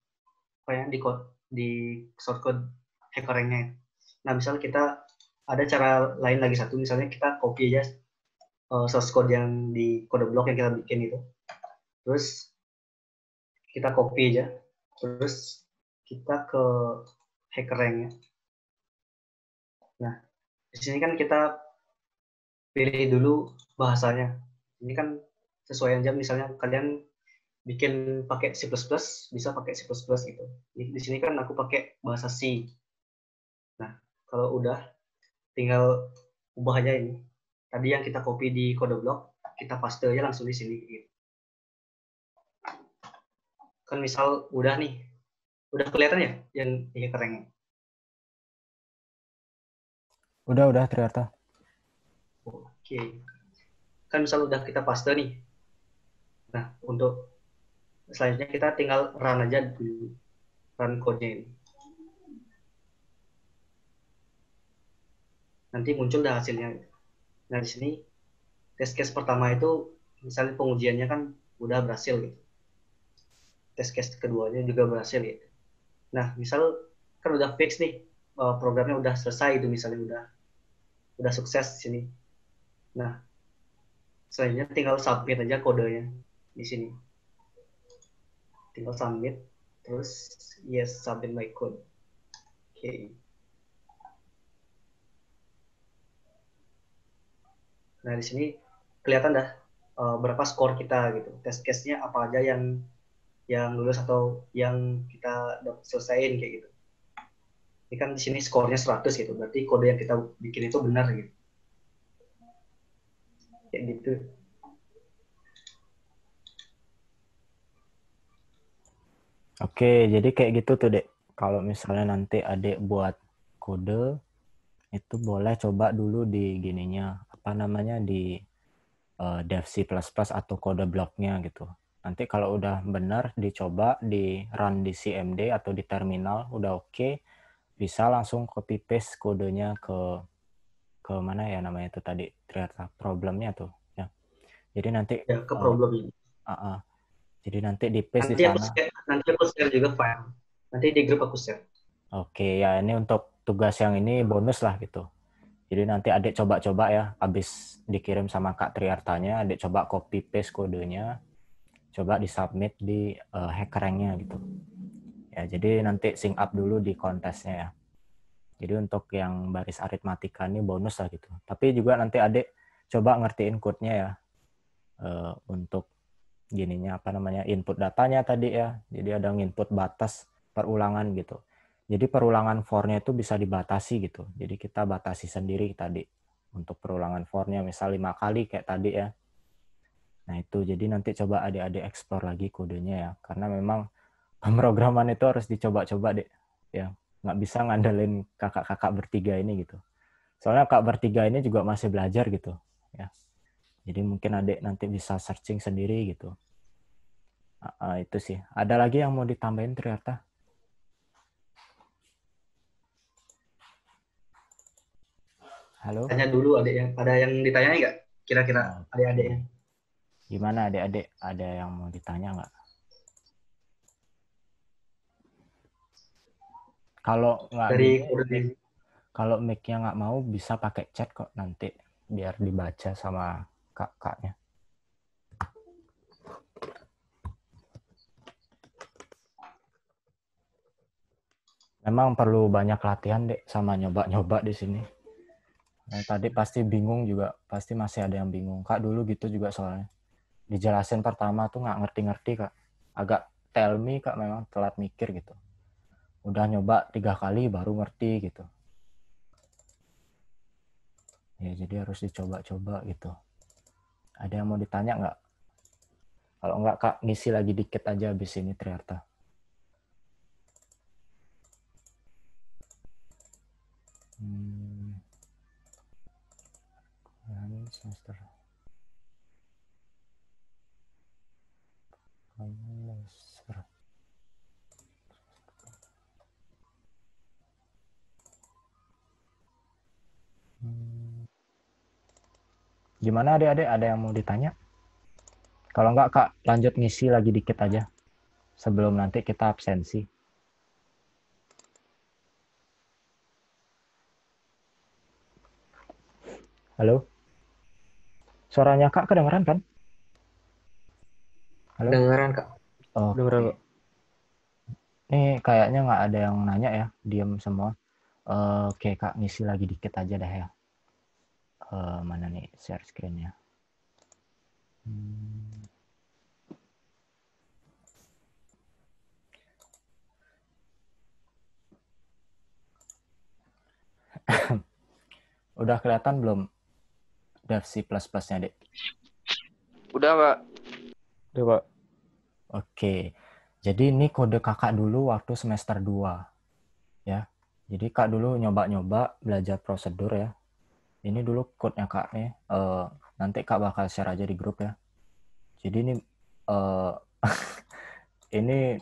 source code HackerRank-nya. Nah, misalnya kita ada cara lain lagi satu, misalnya kita copy aja source code yang di kode blok yang kita bikin itu. Terus kita copy aja. Terus kita ke HackerRank-nya. Nah, di sini kan kita pilih dulu bahasanya. Ini kan sesuai aja, misalnya kalian bikin pakai C++, bisa pakai C++ gitu. Di sini kan aku pakai bahasa C. Nah, kalau udah, tinggal ubah aja ini. Tadi yang kita copy di kode blok, kita paste aja langsung di sini. Gitu. Kan misal udah nih, udah kelihatan ya yang HackerRank-nya? Udah Triarta. Oke. Kan misal udah kita paste nih. Nah, untuk selanjutnya kita tinggal run aja dulu. Run code-nya ini. Nanti muncul dah hasilnya. Nah, di sini test case pertama itu misalnya pengujiannya kan udah berhasil gitu. Test case keduanya juga berhasil gitu. Nah, misal kan udah fix nih, programnya udah selesai itu misalnya udah sukses di sini. Nah, selanjutnya tinggal submit aja kodenya di sini. Tinggal submit, terus yes, submit my code. Oke. Nah, di sini kelihatan dah berapa skor kita gitu. Test case-nya apa aja yang lulus atau yang kita selesaiin kayak gitu. Ini kan di sini skornya 100 gitu. Berarti kode yang kita bikin itu benar gitu. Kayak gitu. Oke, jadi kayak gitu tuh, Dek. Kalau misalnya nanti Adek buat kode, itu boleh coba dulu di gininya, apa namanya, di dev C++ atau kode bloknya gitu. Nanti kalau udah benar, dicoba di run di CMD atau di terminal, udah oke, bisa langsung copy paste kodenya ke mana ya namanya itu tadi, Triarta, problemnya tuh. Ya. Jadi nanti ya, ke problem ini. Jadi nanti di paste di sana. Nanti aku share juga file. Nanti di grup aku share. Oke, ya ini untuk tugas yang ini bonus lah gitu. Jadi nanti Adek coba-coba ya, habis dikirim sama Kak Triartanya, Adek coba copy paste kodenya, coba disubmit di HackerRank-nya gitu. Ya, jadi nanti sync up dulu di kontesnya ya. Jadi untuk yang baris aritmatika ini bonus lah gitu. Tapi juga nanti Adek coba ngertiin code-nya ya. Untuk gininya apa namanya input datanya tadi ya. Jadi ada input batas perulangan gitu. Jadi perulangan for-nya itu bisa dibatasi gitu. Jadi kita batasi sendiri tadi untuk perulangan for-nya misal 5 kali kayak tadi ya. Nah itu jadi nanti coba adik-adik explore lagi kodenya ya. Karena memang pemrograman itu harus dicoba-coba deh. Ya nggak bisa ngandelin kakak-kakak bertiga ini gitu. Soalnya kak bertiga ini juga masih belajar gitu ya. Jadi mungkin adik nanti bisa searching sendiri gitu. Itu sih. Ada lagi yang mau ditambahin Triarta? Halo? Tanya dulu ada yang ditanya nggak? Kira-kira adik-adiknya. Gimana adik-adik? Ada yang mau ditanya nggak? Kalau nggak kalau mic-nya nggak mau bisa pakai chat kok nanti biar dibaca sama kakaknya. Memang perlu banyak latihan dek sama nyoba-nyoba di sini. Yang tadi pasti bingung juga, pasti masih ada yang bingung. Kak dulu gitu juga soalnya. Dijelasin pertama tuh nggak ngerti-ngerti Kak. Agak tell me Kak, memang telat mikir gitu. Udah nyoba 3 kali baru ngerti gitu. Ya jadi harus dicoba-coba gitu. Ada yang mau ditanya nggak? Kalau nggak Kak, ngisi lagi dikit aja habis ini ternyata. Semester. Gimana adik-adik? Ada yang mau ditanya? Kalau nggak Kak, lanjut ngisi lagi dikit aja. Sebelum nanti kita absensi. Halo? Suaranya Kak kedengeran kan? Halo? Dengeran Kak. Oh, Dengeran Kak. ini kayaknya nggak ada yang nanya ya, diam semua. Oke Kak, ngisi lagi dikit aja dah ya. Mana nih share screen-nya? Udah kelihatan belum Dev C++-nya, Dek? Udah, Pak. Udah, Pak. Oke. Jadi ini kode Kakak dulu waktu semester 2. Ya. Jadi Kak dulu nyoba-nyoba belajar prosedur ya. Ini dulu code-nya Kak nih. Nanti Kak bakal share aja di grup ya. Jadi ini ini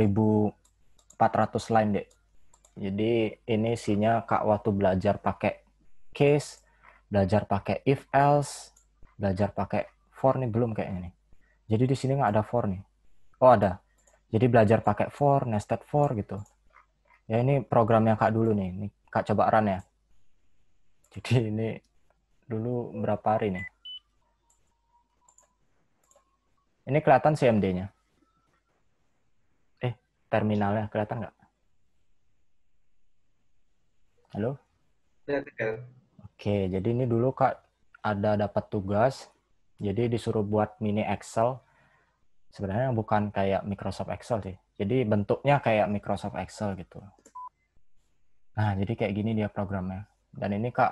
2400 line, Dek. Jadi ini isinya Kak waktu belajar pakai case, belajar pakai if else, belajar pakai for nih belum kayaknya nih. Jadi di sini nggak ada for nih. Oh ada. Jadi belajar pakai for, nested for gitu. Ya ini programnya Kak dulu nih. Ini Kak coba run ya. Jadi ini dulu berapa hari nih? Ini kelihatan CMD-nya. Terminalnya kelihatan nggak? Halo? Oke, jadi ini dulu Kak ada dapat tugas. Jadi disuruh buat mini Excel. Sebenarnya bukan kayak Microsoft Excel sih. Jadi bentuknya kayak Microsoft Excel gitu. Nah, jadi kayak gini dia programnya. Dan ini Kak,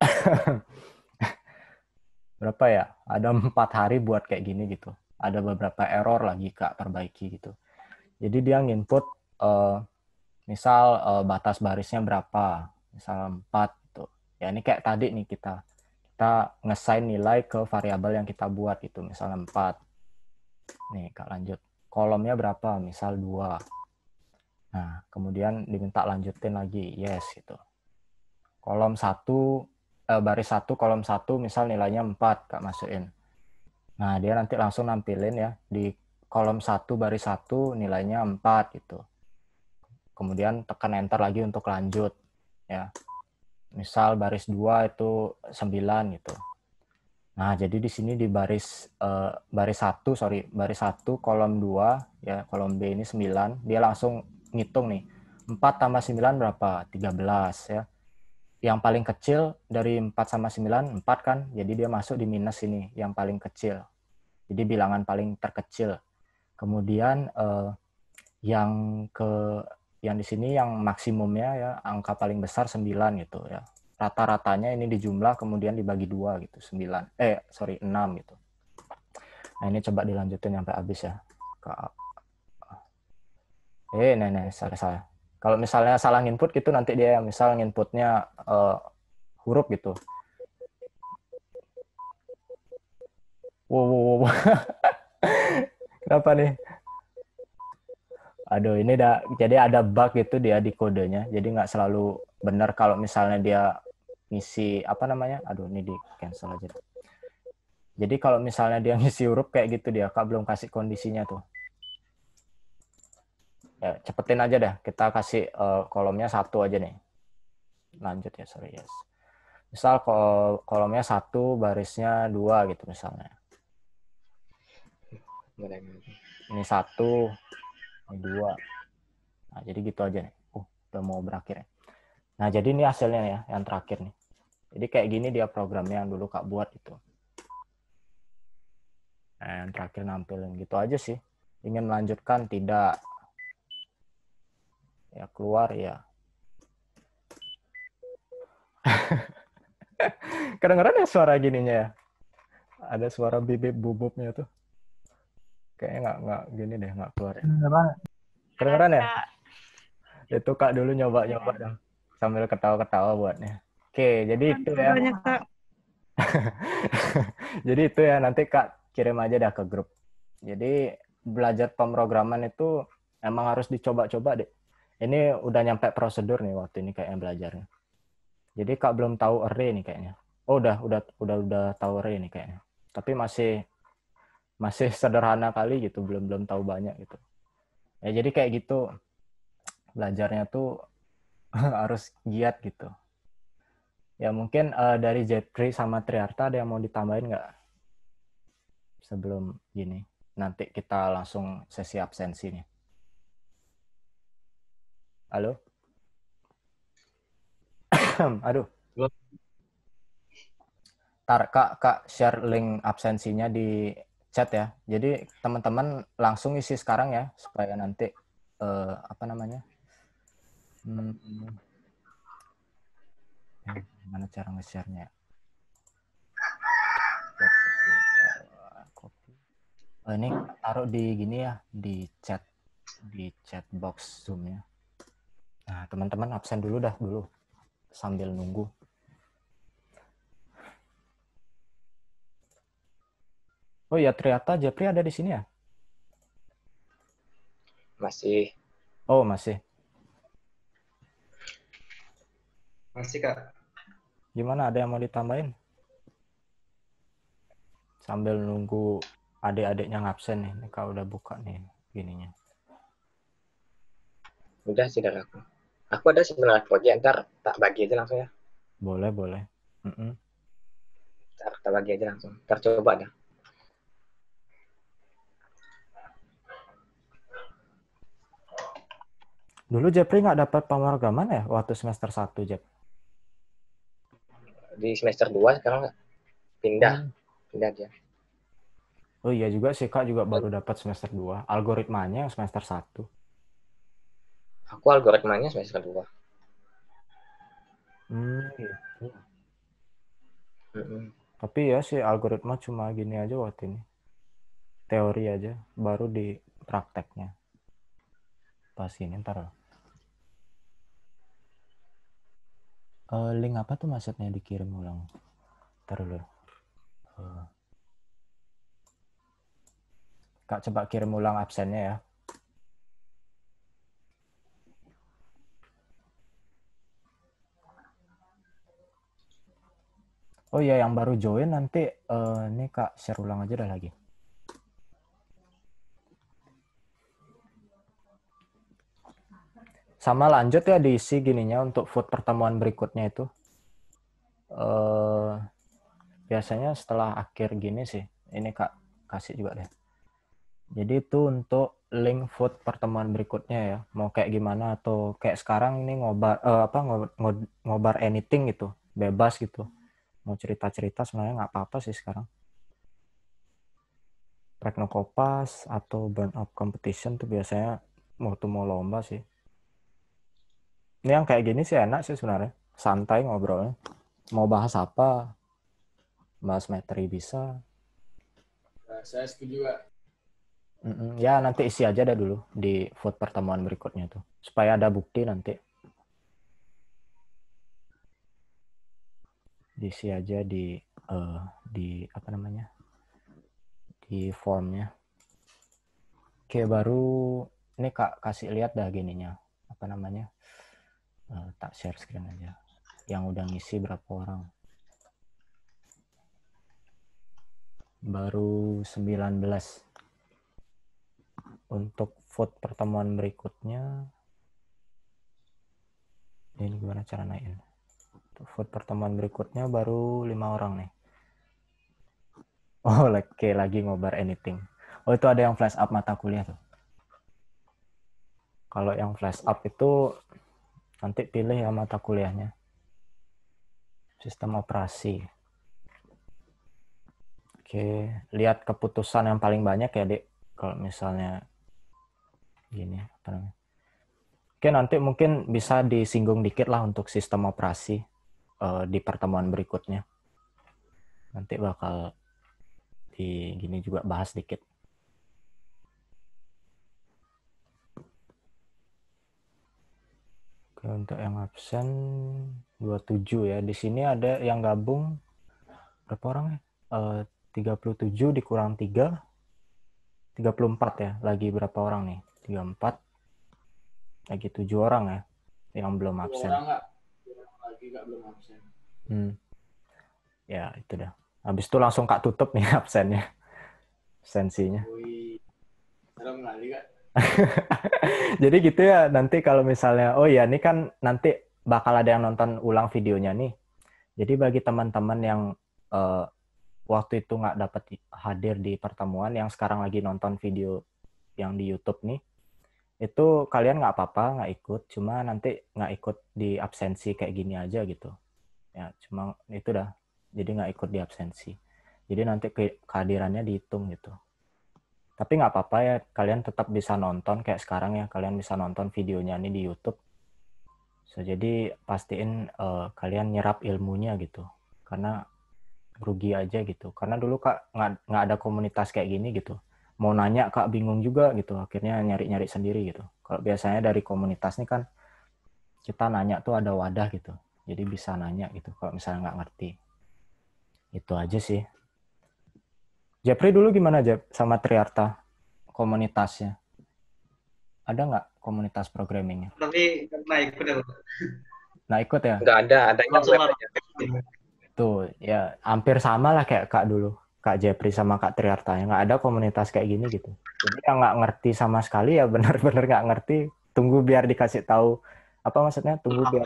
berapa ya? Ada 4 hari buat kayak gini gitu. Ada beberapa error lagi Kak perbaiki gitu. Jadi dia nginput, misal batas barisnya berapa. Misal 4 gitu. Ya ini kayak tadi nih kita nge-assign nilai ke variabel yang kita buat gitu. Misalnya 4. Nih Kak lanjut. Kolomnya berapa? Misal 2. Nah, kemudian diminta lanjutin lagi. Yes gitu. Kolom 1, baris 1, kolom 1 misal nilainya 4 Kak masukin. Nah, dia nanti langsung nampilin ya. Di kolom 1, baris 1 nilainya 4 gitu. Kemudian tekan enter lagi untuk lanjut. Ya. Misal baris 2 itu 9 gitu. Nah, jadi di sini di baris 1 kolom 2 ya, kolom B ini 9, dia langsung ngitung nih. 4 tambah 9 berapa? 13 ya. Yang paling kecil dari 4 sama 9, 4 kan? Jadi dia masuk di minus ini, yang paling kecil. Jadi bilangan paling terkecil. Kemudian yang di sini yang maksimumnya ya, angka paling besar 9 gitu ya. Rata-ratanya ini dijumlah kemudian dibagi 2 gitu, 6 gitu. Nah, ini coba dilanjutin sampai habis ya. Salah. Kalau misalnya salah input gitu nanti dia misal inputnya huruf gitu. Wow. Kenapa nih? Aduh, ini jadi ada bug gitu dia di kodenya. Jadi nggak selalu benar kalau misalnya dia ngisi apa namanya? Aduh, ini di cancel aja. Jadi kalau misalnya dia ngisi huruf kayak gitu dia Kak belum kasih kondisinya tuh. Ya, cepetin aja dah. Kita kasih kolomnya 1 aja nih. Lanjut ya, sorry yes. Misal kolomnya 1, barisnya 2 gitu misalnya. Ini 1, ini 2. Nah, jadi gitu aja nih. Udah mau berakhir ya. Nah, jadi ini hasilnya ya, yang terakhir nih. Jadi kayak gini dia programnya yang dulu Kak buat itu. Nah, yang terakhir nampilin gitu aja sih. Ingin melanjutkan tidak? Ya keluar ya. Kedengeran ya suara gininya ya? Ada suara bibip bubupnya tuh. Kayaknya nggak gini deh, nggak keluar ya. Kedengeran ya? Itu Kak dulu nyoba-nyoba dong. Sambil ketawa-ketawa buatnya. Oke, jadi itu ya. Jadi itu ya, nanti Kak kirim aja dah ke grup. Jadi belajar pemrograman itu emang harus dicoba-coba deh. Ini udah nyampe prosedur nih waktu ini kayaknya belajarnya. Jadi Kak belum tahu array nih kayaknya. Oh, udah tahu array nih kayaknya. Tapi masih sederhana kali gitu, belum tahu banyak gitu. Ya jadi kayak gitu. Belajarnya tuh harus giat gitu. Ya mungkin dari Jepri sama Triarta ada yang mau ditambahin nggak? Sebelum gini. Nanti kita langsung sesi absensi nih. Halo? Aduh. Kak share link absensinya di chat ya. Jadi teman-teman langsung isi sekarang ya supaya nanti gimana cara nge-share-nya? Ini taruh di gini ya, di chat box Zoom-nya. Nah, teman-teman absen dulu sambil nunggu. Oh ya, ternyata Jepri ada di sini ya? Masih. Oh, masih. Masih, Kak. Gimana, ada yang mau ditambahin? Sambil nunggu adik-adiknya ngabsen nih. Ini Kak udah buka nih gininya. Udah sih dari aku. Aku ada sebenarnya project, ntar tak bagi aja langsung ya. Boleh. Ntar tak bagi aja langsung. Ntar coba dah. Dulu Jepri nggak dapat pemrograman ya waktu semester 1, Jep? Di semester 2 sekarang pindah dia. Oh iya juga sih, Kak juga baru dapat semester 2. Algoritmanya yang semester 1. Aku algoritmanya semester 2. Gitu. Tapi ya sih algoritma cuma gini aja waktu ini. Teori aja, baru di prakteknya. Pas ini ntar loh. Link apa tuh maksudnya dikirim ulang? Ntar dulu. Kak coba kirim ulang absennya ya. Oh iya, yang baru join nanti ini Kak share ulang aja dah lagi. Sama lanjut ya diisi gininya untuk vote pertemuan berikutnya itu. Biasanya setelah akhir gini sih. Ini Kak kasih juga deh. Jadi itu untuk link vote pertemuan berikutnya ya. Mau kayak gimana atau kayak sekarang ini ngobar anything gitu. Bebas gitu. Mau cerita-cerita sebenarnya nggak apa-apa sih sekarang. Teknokopas atau burnout competition tuh biasanya mau lomba sih. Ini yang kayak gini sih enak sih sebenarnya. Santai ngobrolnya. Mau bahas apa? Bahas materi bisa. Nah, saya setuju, Kak. Ya nanti isi aja dah dulu di vote pertemuan berikutnya tuh. Supaya ada bukti nanti. Diisi aja di di formnya. Oke, baru ini Kak kasih lihat dah gininya. Tak share screen aja. Yang udah ngisi berapa orang. Baru 19. Untuk vote pertemuan berikutnya. Ini gimana cara naikin? Vote pertemuan berikutnya baru 5 orang nih. Oh, lagi ngobar anything. Oh, itu ada yang flash up mata kuliah tuh. Kalau yang flash up itu nanti pilih ya mata kuliahnya. Sistem operasi. Oke, lihat keputusan yang paling banyak ya, Dek. Kalau misalnya gini, apa namanya? Oke, nanti mungkin bisa disinggung dikit lah untuk sistem operasi di pertemuan berikutnya. Nanti bakal di gini juga bahas dikit. Oke, untuk yang absen 27 ya. Di sini ada yang gabung berapa orang ya? 37 dikurang 3, 34 ya. Lagi berapa orang nih? 34. Lagi 7 orang ya yang belum absen. 2 orang nggak? 2 orang lagi nggak belum absen. Ya, itu dah. Habis itu langsung Kak tutup nih absennya. Absensinya. Wih, serem kali Kak. Jadi gitu ya, nanti kalau misalnya, oh ya, ini kan nanti bakal ada yang nonton ulang videonya nih. Jadi bagi teman-teman yang waktu itu nggak dapat hadir di pertemuan, yang sekarang lagi nonton video yang di YouTube nih, itu kalian nggak apa-apa, nggak ikut, cuma nanti nggak ikut di absensi kayak gini aja gitu. Ya, cuma itu dah. Jadi nggak ikut di absensi. Jadi nanti kehadirannya dihitung gitu. Tapi nggak apa-apa ya, kalian tetap bisa nonton kayak sekarang ya, kalian bisa nonton videonya ini di YouTube. So, jadi pastiin kalian nyerap ilmunya gitu, karena rugi aja gitu. Karena dulu Kak nggak ada komunitas kayak gini gitu. Mau nanya Kak bingung juga gitu, akhirnya nyari-nyari sendiri gitu. Kalau biasanya dari komunitas nih kan kita nanya tuh ada wadah gitu, jadi bisa nanya gitu kalau misalnya nggak ngerti. Itu aja sih. Jepri dulu gimana Jep sama Triarta komunitasnya? Ada nggak komunitas programmingnya? Tapi nggak ikut ya. Nggak ikut ya? Nggak ada, adanya Langsung web aja. Tuh, ya hampir sama lah kayak Kak dulu. Kak Jepri sama Kak Triarta. Yang nggak ada komunitas kayak gini gitu. Jadi yang nggak ngerti sama sekali ya benar-benar nggak ngerti. Tunggu biar dikasih tahu. Apa maksudnya? Tunggu biar...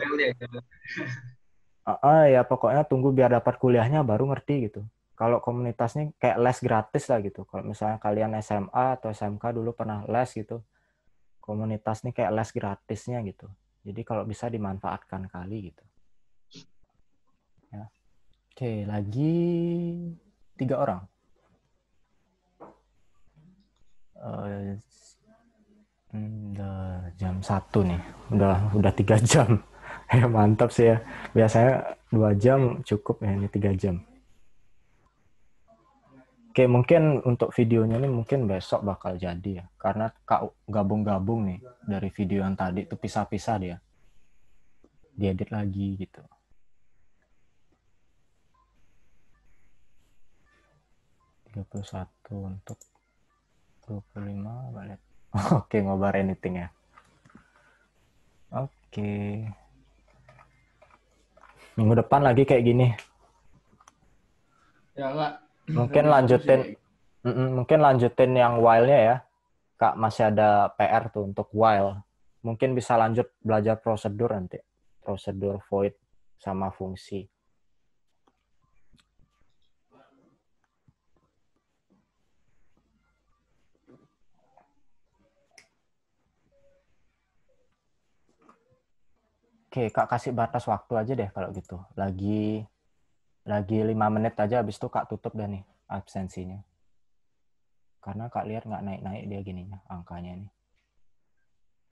ya pokoknya tunggu biar dapat kuliahnya baru ngerti gitu. Kalau komunitasnya kayak les gratis lah gitu. Kalau misalnya kalian SMA atau SMK dulu pernah les gitu. Komunitas nih kayak les gratisnya gitu. Jadi kalau bisa dimanfaatkan kali gitu. Ya. Oke, lagi 3 orang. Udah jam 1 nih. Udah 3 jam. Ya mantap sih ya. Biasanya 2 jam cukup ya, ini 3 jam. Oke, mungkin untuk videonya ini mungkin besok bakal jadi ya. Karena Kak gabung-gabung nih dari video yang tadi itu pisah-pisah dia. Diedit lagi gitu. untuk 25 balik. Oke, ngobar anything ya. Oke. Minggu depan lagi kayak gini. Ya Kak. Mungkin lanjutin yang while-nya ya. Kak masih ada PR tuh untuk while. Mungkin bisa lanjut belajar prosedur nanti. Prosedur void sama fungsi. Oke, Kak kasih batas waktu aja deh kalau gitu. Lagi 5 menit aja, habis itu Kak tutup dah nih absensinya. Karena Kak lihat nggak naik-naik dia gininya, angkanya nih.